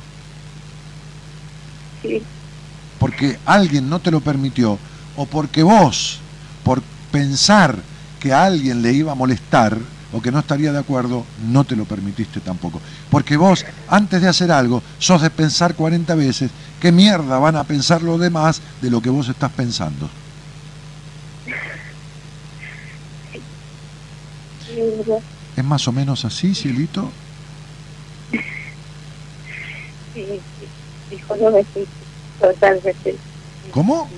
Sí. Porque alguien no te lo permitió, o porque vos, por pensar que a alguien le iba a molestar o que no estaría de acuerdo, no te lo permitiste tampoco. Porque vos, antes de hacer algo, sos de pensar 40 veces qué mierda van a pensar los demás de lo que vos estás pensando. ¿Es más o menos así, cielito? Sí, disculpa, estoy totalmente. ¿Cómo?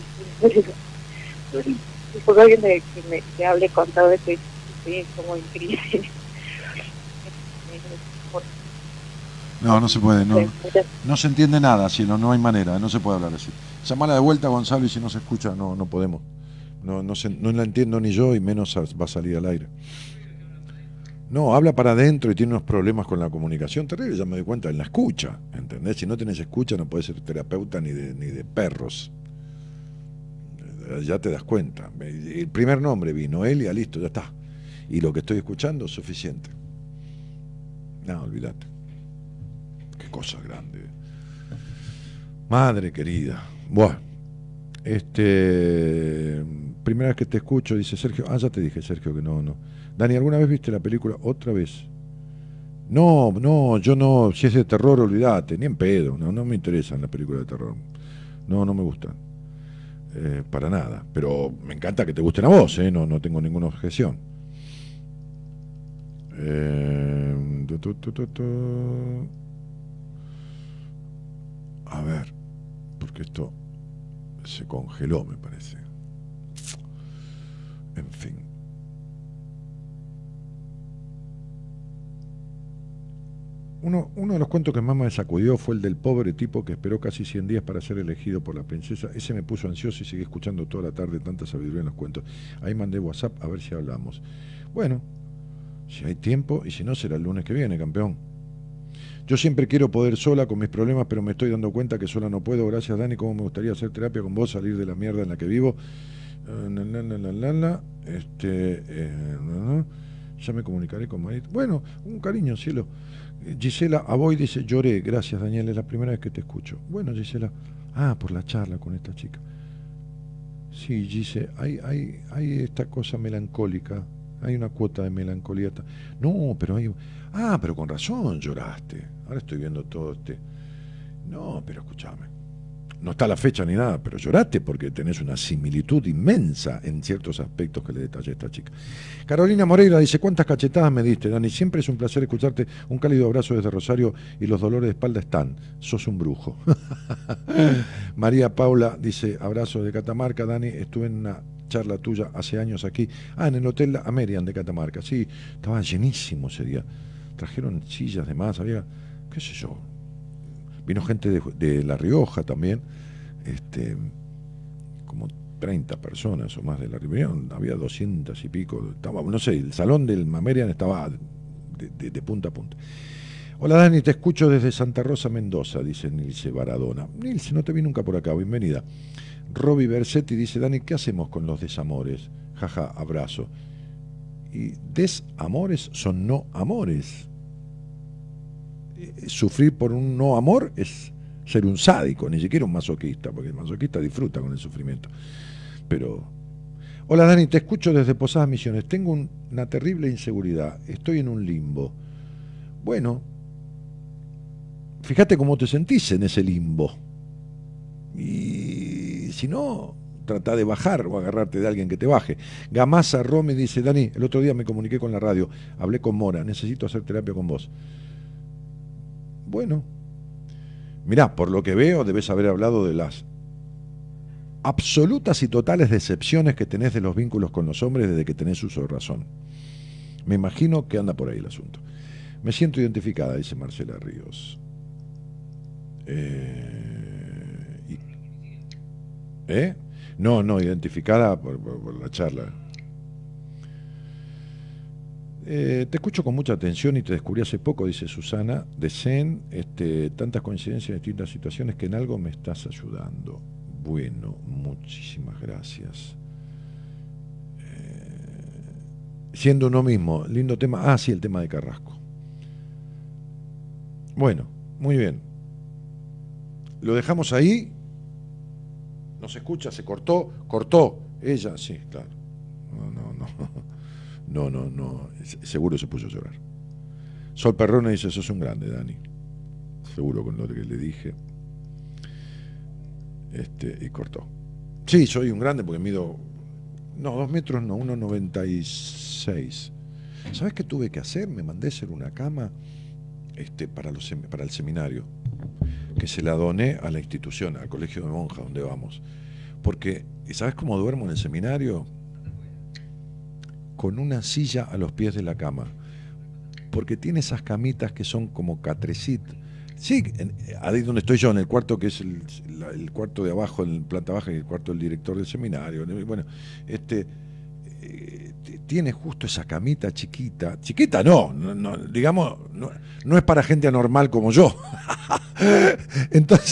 Disculpa que hable con todo esto, estoy como en crisis. No se puede, no se entiende nada, cielo, no hay manera, no se puede hablar así. Llamala de vuelta, Gonzalo, y si no se escucha, no podemos. No la entiendo ni yo, y menos va a salir al aire. No, habla para adentro y tiene unos problemas con la comunicación terrible, ya me doy cuenta, en la escucha, ¿entendés? Si no tenés escucha no puedes ser terapeuta ni de perros. Ya te das cuenta. El primer nombre vino, Elia, listo, ya está. Y lo que estoy escuchando es suficiente. No, olvídate. Qué cosa grande. Madre querida. Bueno, primera vez que te escucho, dice Sergio. Ah, ya te dije, Sergio, que no. Dani, ¿alguna vez viste la película Otra vez? No, yo no. Si es de terror, olvídate, ni en pedo. No me interesan las películas de terror. No me gustan. Para nada. Pero me encanta que te gusten a vos, no tengo ninguna objeción. A ver, porque esto se congeló, me parece. En fin. Uno de los cuentos que más me sacudió fue el del pobre tipo que esperó casi 100 días para ser elegido por la princesa. Ese me puso ansioso y seguí escuchando toda la tarde tanta sabiduría en los cuentos. Ahí mandé WhatsApp a ver si hablamos. Bueno, si hay tiempo, y si no, será el lunes que viene, campeón. Yo siempre quiero poder sola con mis problemas, pero me estoy dando cuenta que sola no puedo. Gracias, Dani, cómo me gustaría hacer terapia con vos, salir de la mierda en la que vivo. Ya me comunicaré con Marit. Bueno, un cariño, cielo. Gisela Aboy dice, lloré. Gracias, Daniel, es la primera vez que te escucho. Bueno, Gisela, por la charla con esta chica. Sí, Gise, hay esta cosa melancólica. Hay una cuota de melancolía. No, pero hay... pero con razón lloraste. Ahora estoy viendo todo No, pero escúchame. No está la fecha ni nada, pero lloraste porque tenés una similitud inmensa en ciertos aspectos que le detallé a esta chica. Carolina Moreira dice, ¿cuántas cachetadas me diste, Dani? Siempre es un placer escucharte. Un cálido abrazo desde Rosario y los dolores de espalda están. Sos un brujo. María Paula dice, abrazo de Catamarca, Dani. Estuve en una charla tuya hace años aquí. En el Hotel Amerian de Catamarca. Sí, estaba llenísimo ese día. Trajeron sillas de más, había, qué sé yo. Vino gente de La Rioja también, como 30 personas o más de La Rioja, había 200 y pico, estaba, no sé, el salón del Mamerian estaba de punta a punta. Hola Dani, te escucho desde Santa Rosa, Mendoza, dice Nilce Baradona. Nilce, no te vi nunca por acá, bienvenida. Roby Bersetti dice, Dani, ¿qué hacemos con los desamores? Jaja, abrazo. Y desamores son no amores. sufrir por un no amor es ser un sádico, ni siquiera un masoquista, porque el masoquista disfruta con el sufrimiento. Pero, hola Dani, te escucho desde Posadas Misiones. Tengo una terrible inseguridad, estoy en un limbo. Bueno, fíjate cómo te sentís en ese limbo. Y si no, trata de bajar o agarrarte de alguien que te baje. Gamasa Romy dice, Dani, el otro día me comuniqué con la radio, hablé con Mora, necesito hacer terapia con vos. Bueno, mirá, por lo que veo debes haber hablado de las absolutas y totales decepciones que tenés de los vínculos con los hombres desde que tenés uso de razón. Me imagino que anda por ahí el asunto. Me siento identificada, dice Marcela Ríos. No, identificada por la charla. Te escucho con mucha atención y te descubrí hace poco, dice Susana, de Zen, tantas coincidencias en distintas situaciones que en algo me estás ayudando. Bueno, muchísimas gracias. Siendo uno mismo, lindo tema. Ah, sí, el tema de Carrasco. Bueno, muy bien. Lo dejamos ahí. No se escucha, se cortó. Ella, sí, claro. No, seguro se puso a llorar. Sol Perrone dice, sos un grande, Dani. Seguro con lo que le dije. Y cortó. Sí, soy un grande porque mido... No, 2 metros no, 1,96. ¿Sabes qué tuve que hacer? Me mandé a hacer una cama para el seminario, que se la doné a la institución, al colegio de monjas donde vamos. Porque, ¿sabes cómo duermo en el seminario? Con una silla a los pies de la cama, porque tiene esas camitas que son como catrecit. Sí, ahí donde estoy yo, en el cuarto que es el cuarto de abajo, en planta baja, y el cuarto del director del seminario. Bueno, tiene justo esa camita chiquita. Chiquita no, digamos, no es para gente anormal como yo. Entonces,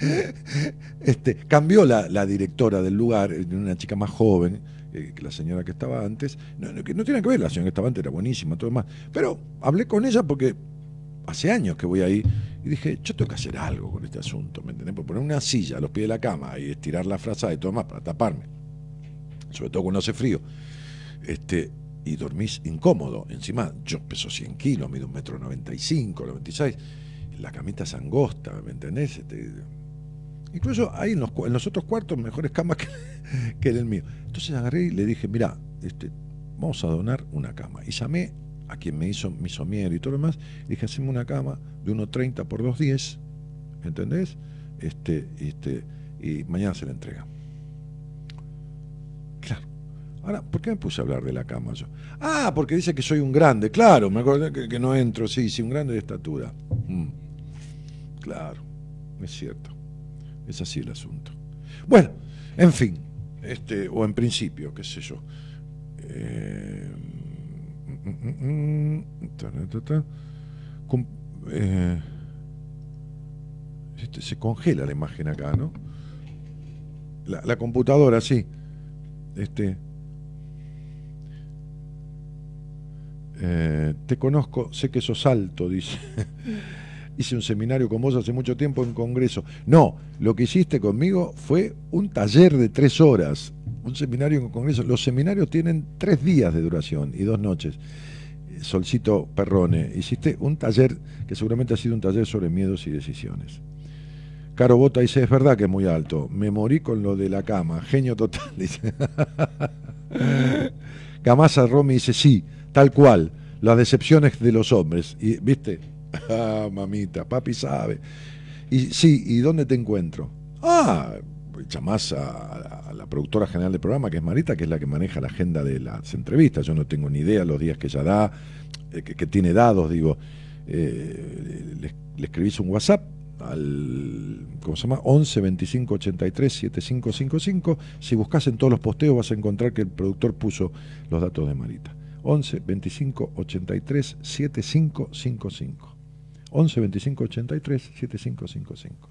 cambió la directora del lugar, una chica más joven que la señora que estaba antes, que no tiene que ver, la señora que estaba antes era buenísima, todo más, pero hablé con ella porque hace años que voy ahí y dije, yo tengo que hacer algo con este asunto, ¿me entendés? Por poner una silla a los pies de la cama y estirar la frazada y todo más para taparme, sobre todo cuando hace frío, y dormís incómodo. Encima yo peso 100 kilos, mido 1,95 m, 96, la camita es angosta, ¿me entendés? Incluso hay en los otros cuartos mejores camas que en el mío. Entonces agarré y le dije, mirá, vamos a donar una cama. Y llamé a quien me hizo mi somier y todo lo demás, y dije, haceme una cama de 1,30 por 2,10, ¿entendés? Y mañana se la entrega. Claro. Ahora, ¿por qué me puse a hablar de la cama yo? Ah, porque dice que soy un grande, claro, me acordé que no entro, sí, un grande de estatura. Claro, es cierto. Es así el asunto. Bueno, en fin, o en principio, qué sé yo. Se congela la imagen acá, ¿no? La computadora, sí. Te conozco, sé que sos alto, dice. Hice un seminario con vos hace mucho tiempo en Congreso. No, lo que hiciste conmigo fue un taller de 3 horas. Un seminario en Congreso. Los seminarios tienen 3 días de duración y 2 noches. Solcito Perrone, hiciste un taller que seguramente ha sido un taller sobre miedos y decisiones. Caro Bota dice, es verdad que es muy alto. Me morí con lo de la cama. Genio total, dice. Gamasa Romy dice, sí, tal cual. Las decepciones de los hombres. Y, ¿viste? Ah, mamita, papi sabe. Y sí, ¿y dónde te encuentro? Ah, llamás a la productora general del programa, que es Marita, que es la que maneja la agenda de las entrevistas. Yo no tengo ni idea los días que ella da, que tiene dados, digo. Le escribís un WhatsApp al, ¿cómo se llama? 11 25 83 7555. Si buscas en todos los posteos vas a encontrar que el productor puso los datos de Marita. 11 25 83 7555. 11 25 83 7555.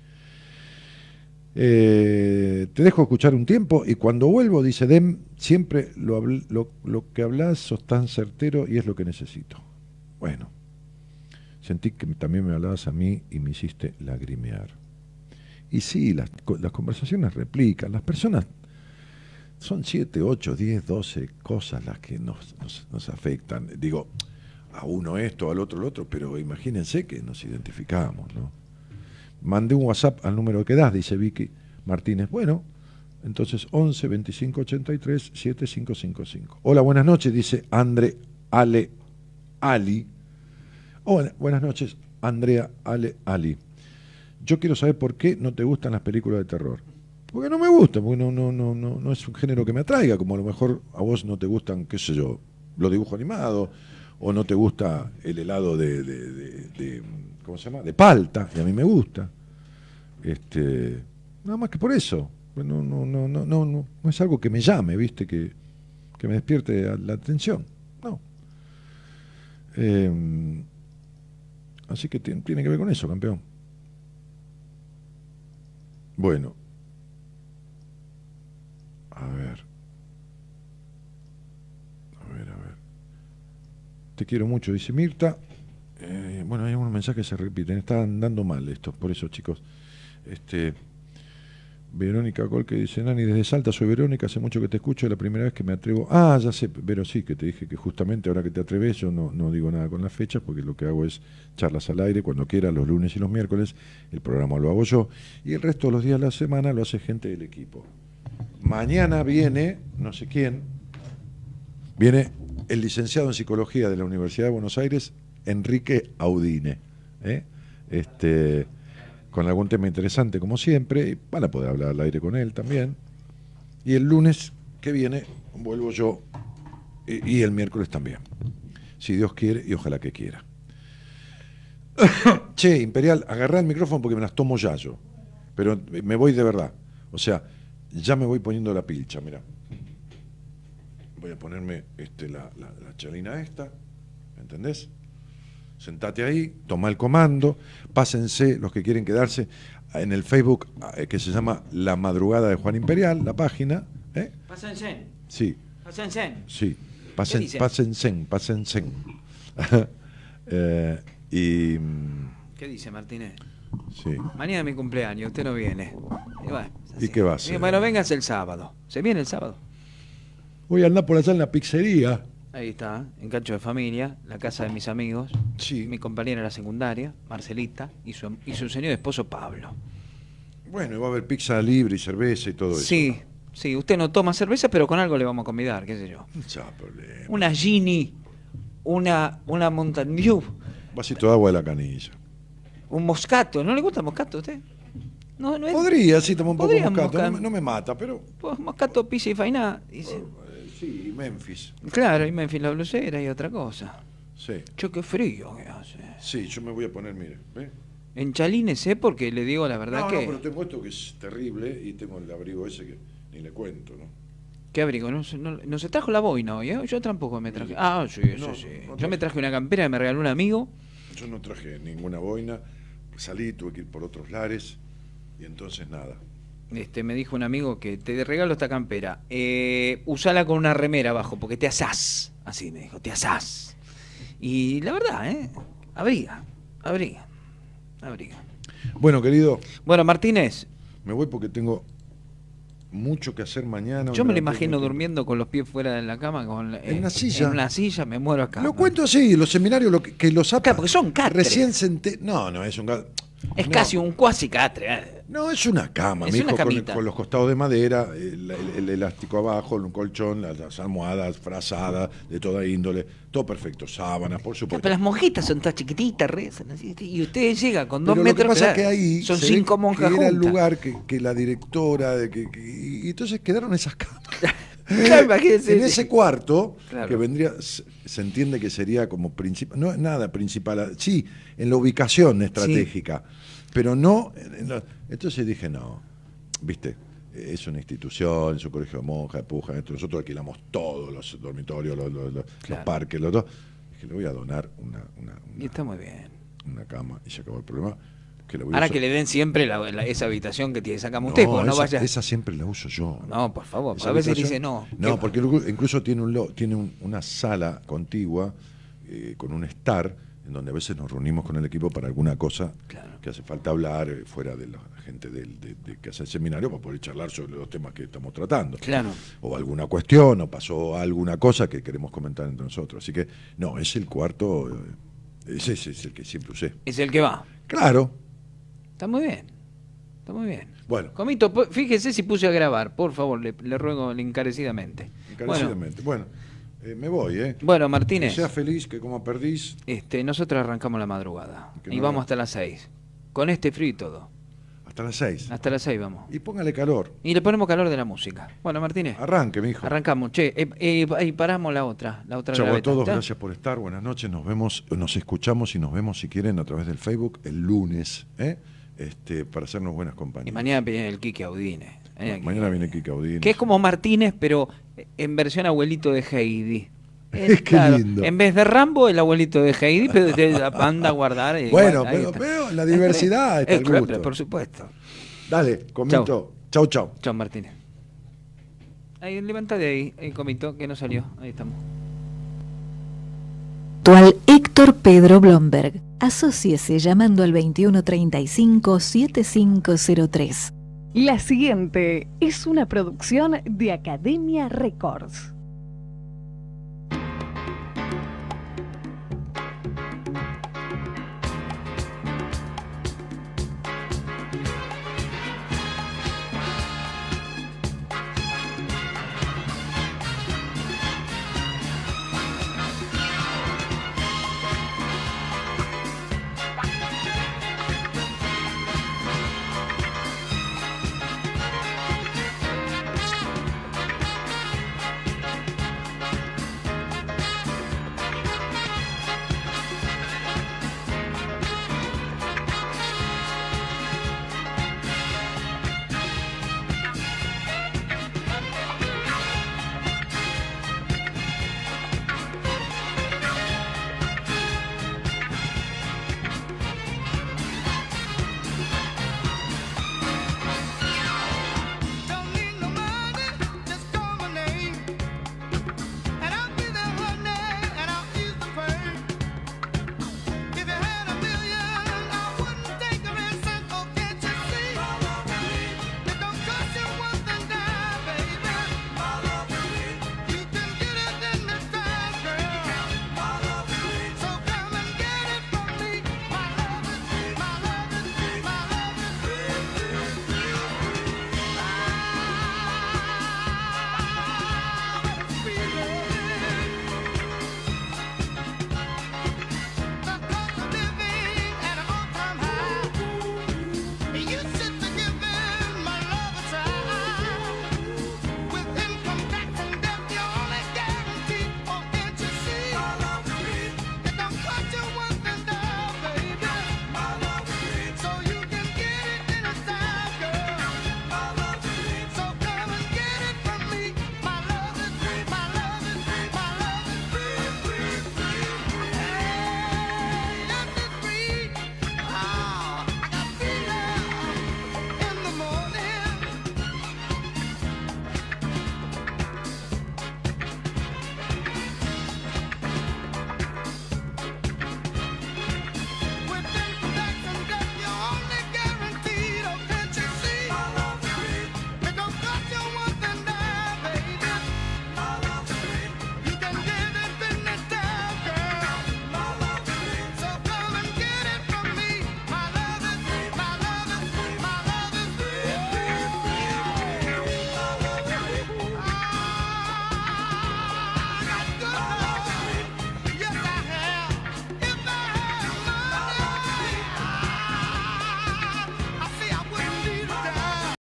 Te dejo escuchar un tiempo y cuando vuelvo, dice Dem, siempre lo que hablas sos tan certero y es lo que necesito. Bueno, Sentí que también me hablabas a mí y me hiciste lagrimear. Y sí, las conversaciones replican. Las personas son 7, 8, 10, 12 cosas las que nos afectan. Digo, a uno esto, al otro lo otro, pero imagínense que nos identificamos, ¿no? Mandé un WhatsApp al número que das, dice Vicky Martínez. Bueno, entonces 11 25 83 7555. Hola, buenas noches, dice Andre Ale Ali. Hola, buenas noches, Andrea Ale Ali. Yo quiero saber por qué no te gustan las películas de terror. Porque no me gusta, porque no es un género que me atraiga, como a lo mejor a vos no te gustan, qué sé yo, los dibujos animados, o no te gusta el helado de ¿cómo se llama? De palta, y a mí me gusta. Nada más que por eso. No es algo que me llame, ¿viste? Que me despierte la atención. No. Así que tiene que ver con eso, campeón. Bueno. A ver. Te quiero mucho, dice Mirta. Bueno, hay algunos mensajes que se repiten. Están dando mal estos, por eso, chicos. Verónica Colque dice: Nani, desde Salta, soy Verónica, hace mucho que te escucho, es la primera vez que me atrevo. Ah, ya sé, Vero, sí, que te dije que justamente ahora que te atreves, yo no digo nada con las fechas, porque lo que hago es charlas al aire, cuando quiera, los lunes y los miércoles, el programa lo hago yo, y el resto de los días de la semana lo hace gente del equipo. Mañana viene, no sé quién, viene el licenciado en Psicología de la Universidad de Buenos Aires, Enrique Audine, con algún tema interesante como siempre, y van a poder hablar al aire con él también. Y el lunes que viene vuelvo yo, y el miércoles también, si Dios quiere y ojalá que quiera. Che, Imperial, agarrá el micrófono porque me las tomo ya yo, pero me voy de verdad, o sea, ya me voy poniendo la pilcha, mira. Voy a ponerme la chalina esta, ¿entendés? Sentate ahí, toma el comando, pásense los que quieren quedarse en el Facebook que se llama La Madrugada de Juan Imperial, la página. Pásense. Sí. Pásense. Sí. Pásense. ¿Qué dice Martínez? Sí. Mañana es mi cumpleaños, usted no viene. Y, bueno, ¿Y qué va a hacer? Bueno, véngase el sábado. ¿Se viene el sábado? Voy a andar por allá en la pizzería. Ahí está, en Cacho de Familia, la casa de mis amigos, sí. Mi compañera de la secundaria, Marcelita, y su señor esposo Pablo. Bueno, y va a haber pizza libre y cerveza y todo eso. Sí, sí, usted no toma cerveza, pero con algo le vamos a convidar, qué sé yo. No problema. Una Gini, una Mountain Dew. Vasito de agua de la canilla. Un Moscato, ¿no le gusta el Moscato a usted? No es... Podría, sí, tomar un poco de Moscato, Moscato. no me mata, pero... Pues Moscato, pizza y fainá, dice... Sí, Memphis. Claro, y Memphis la blusera y otra cosa. Sí. Che, qué frío que hace. Sí, yo me voy a poner, mire. ¿Ve? Enchalínese porque le digo la verdad que... No, pero tengo esto que es terrible y tengo el abrigo ese que ni le cuento, ¿no? ¿Qué abrigo? No se trajo la boina hoy, ¿eh? Yo tampoco me traje... Ah, sí, sí, sí. Yo me traje una campera que me regaló un amigo. Yo no traje ninguna boina. Salí, tuve que ir por otros lares y entonces nada. Me dijo un amigo que te regalo esta campera, usala con una remera abajo porque te asás, así me dijo, te asás. Y la verdad, abriga. Bueno, querido. Bueno, Martínez. Me voy porque tengo mucho que hacer mañana. Yo me lo imagino durmiendo con los pies fuera de la cama, en una silla. En una silla, me muero acá. Lo cuento así, los seminarios, que los claro, porque son catres. Recién senté. No, es un es casi un cuasi catre. No, es una cama, es una con los costados de madera, el elástico abajo, un colchón, las almohadas frazadas de toda índole, todo perfecto, sábanas, por supuesto. Pero las monjitas son todas chiquititas, rezan así, y usted llega con 2 metros. Lo que pasa es que ahí son 5 monjas que juntas. Era el lugar que la directora, y entonces quedaron esas camas. Claro, en ese cuarto, claro. Que vendría, se entiende que sería como principal, no es nada principal, sí, en la ubicación estratégica, sí. Pero no, entonces dije, no, viste, es una institución, es un colegio de monjas, de pujas, nosotros alquilamos todos los dormitorios, los parques, los dos, dije, le voy a donar una y está muy bien. Una cama, y se acabó el problema. Ahora que le den siempre esa habitación que tiene esa cama usted, pues no vaya. Esa siempre la uso yo. No, por favor, a veces dice no. No, porque incluso tiene una sala contigua con un estar en donde a veces nos reunimos con el equipo para alguna cosa Claro. que hace falta hablar fuera de la gente de que hace el seminario para poder charlar sobre los temas que estamos tratando. Claro. O alguna cuestión, o pasó alguna cosa que queremos comentar entre nosotros. Así que, no, es el cuarto, ese es el que siempre usé. Es el que va. Claro. Está muy bien. Está muy bien. Bueno. Comito, fíjese si puse a grabar, por favor, le ruego encarecidamente. Encarecidamente. Bueno, me voy, ¿eh? Bueno, Martínez. Que sea feliz, que como perdís. Nosotros arrancamos la madrugada. Que Y no vamos haga- hasta las 6. Con este frío y todo. Hasta las 6. Hasta las 6 vamos. Y póngale calor. Y le ponemos calor de la música. Bueno, Martínez. Arranque, mijo. Arrancamos. Che, y paramos la otra. La otra Chau a graveta. todos, ¿Está? gracias por estar. Buenas noches. Nos vemos, nos escuchamos y nos vemos si quieren a través del Facebook el lunes, para hacernos buenas compañías. Y mañana viene el Quique Audine. Mañana viene Kika Audine. Que es como Martínez, pero en versión abuelito de Heidi. Qué lindo. En vez de Rambo, el abuelito de Heidi, pero te anda a guardar. Bueno, ahí está. pero la diversidad está el claro, gusto. por supuesto. Dale, Comito. Chau, chau. Chau, Martínez. Ahí, levanta de ahí, el Comito, que no salió. Ahí estamos. Actual Héctor Pedro Blomberg. Asóciese llamando al 2135-7503. La siguiente es una producción de Academia Records.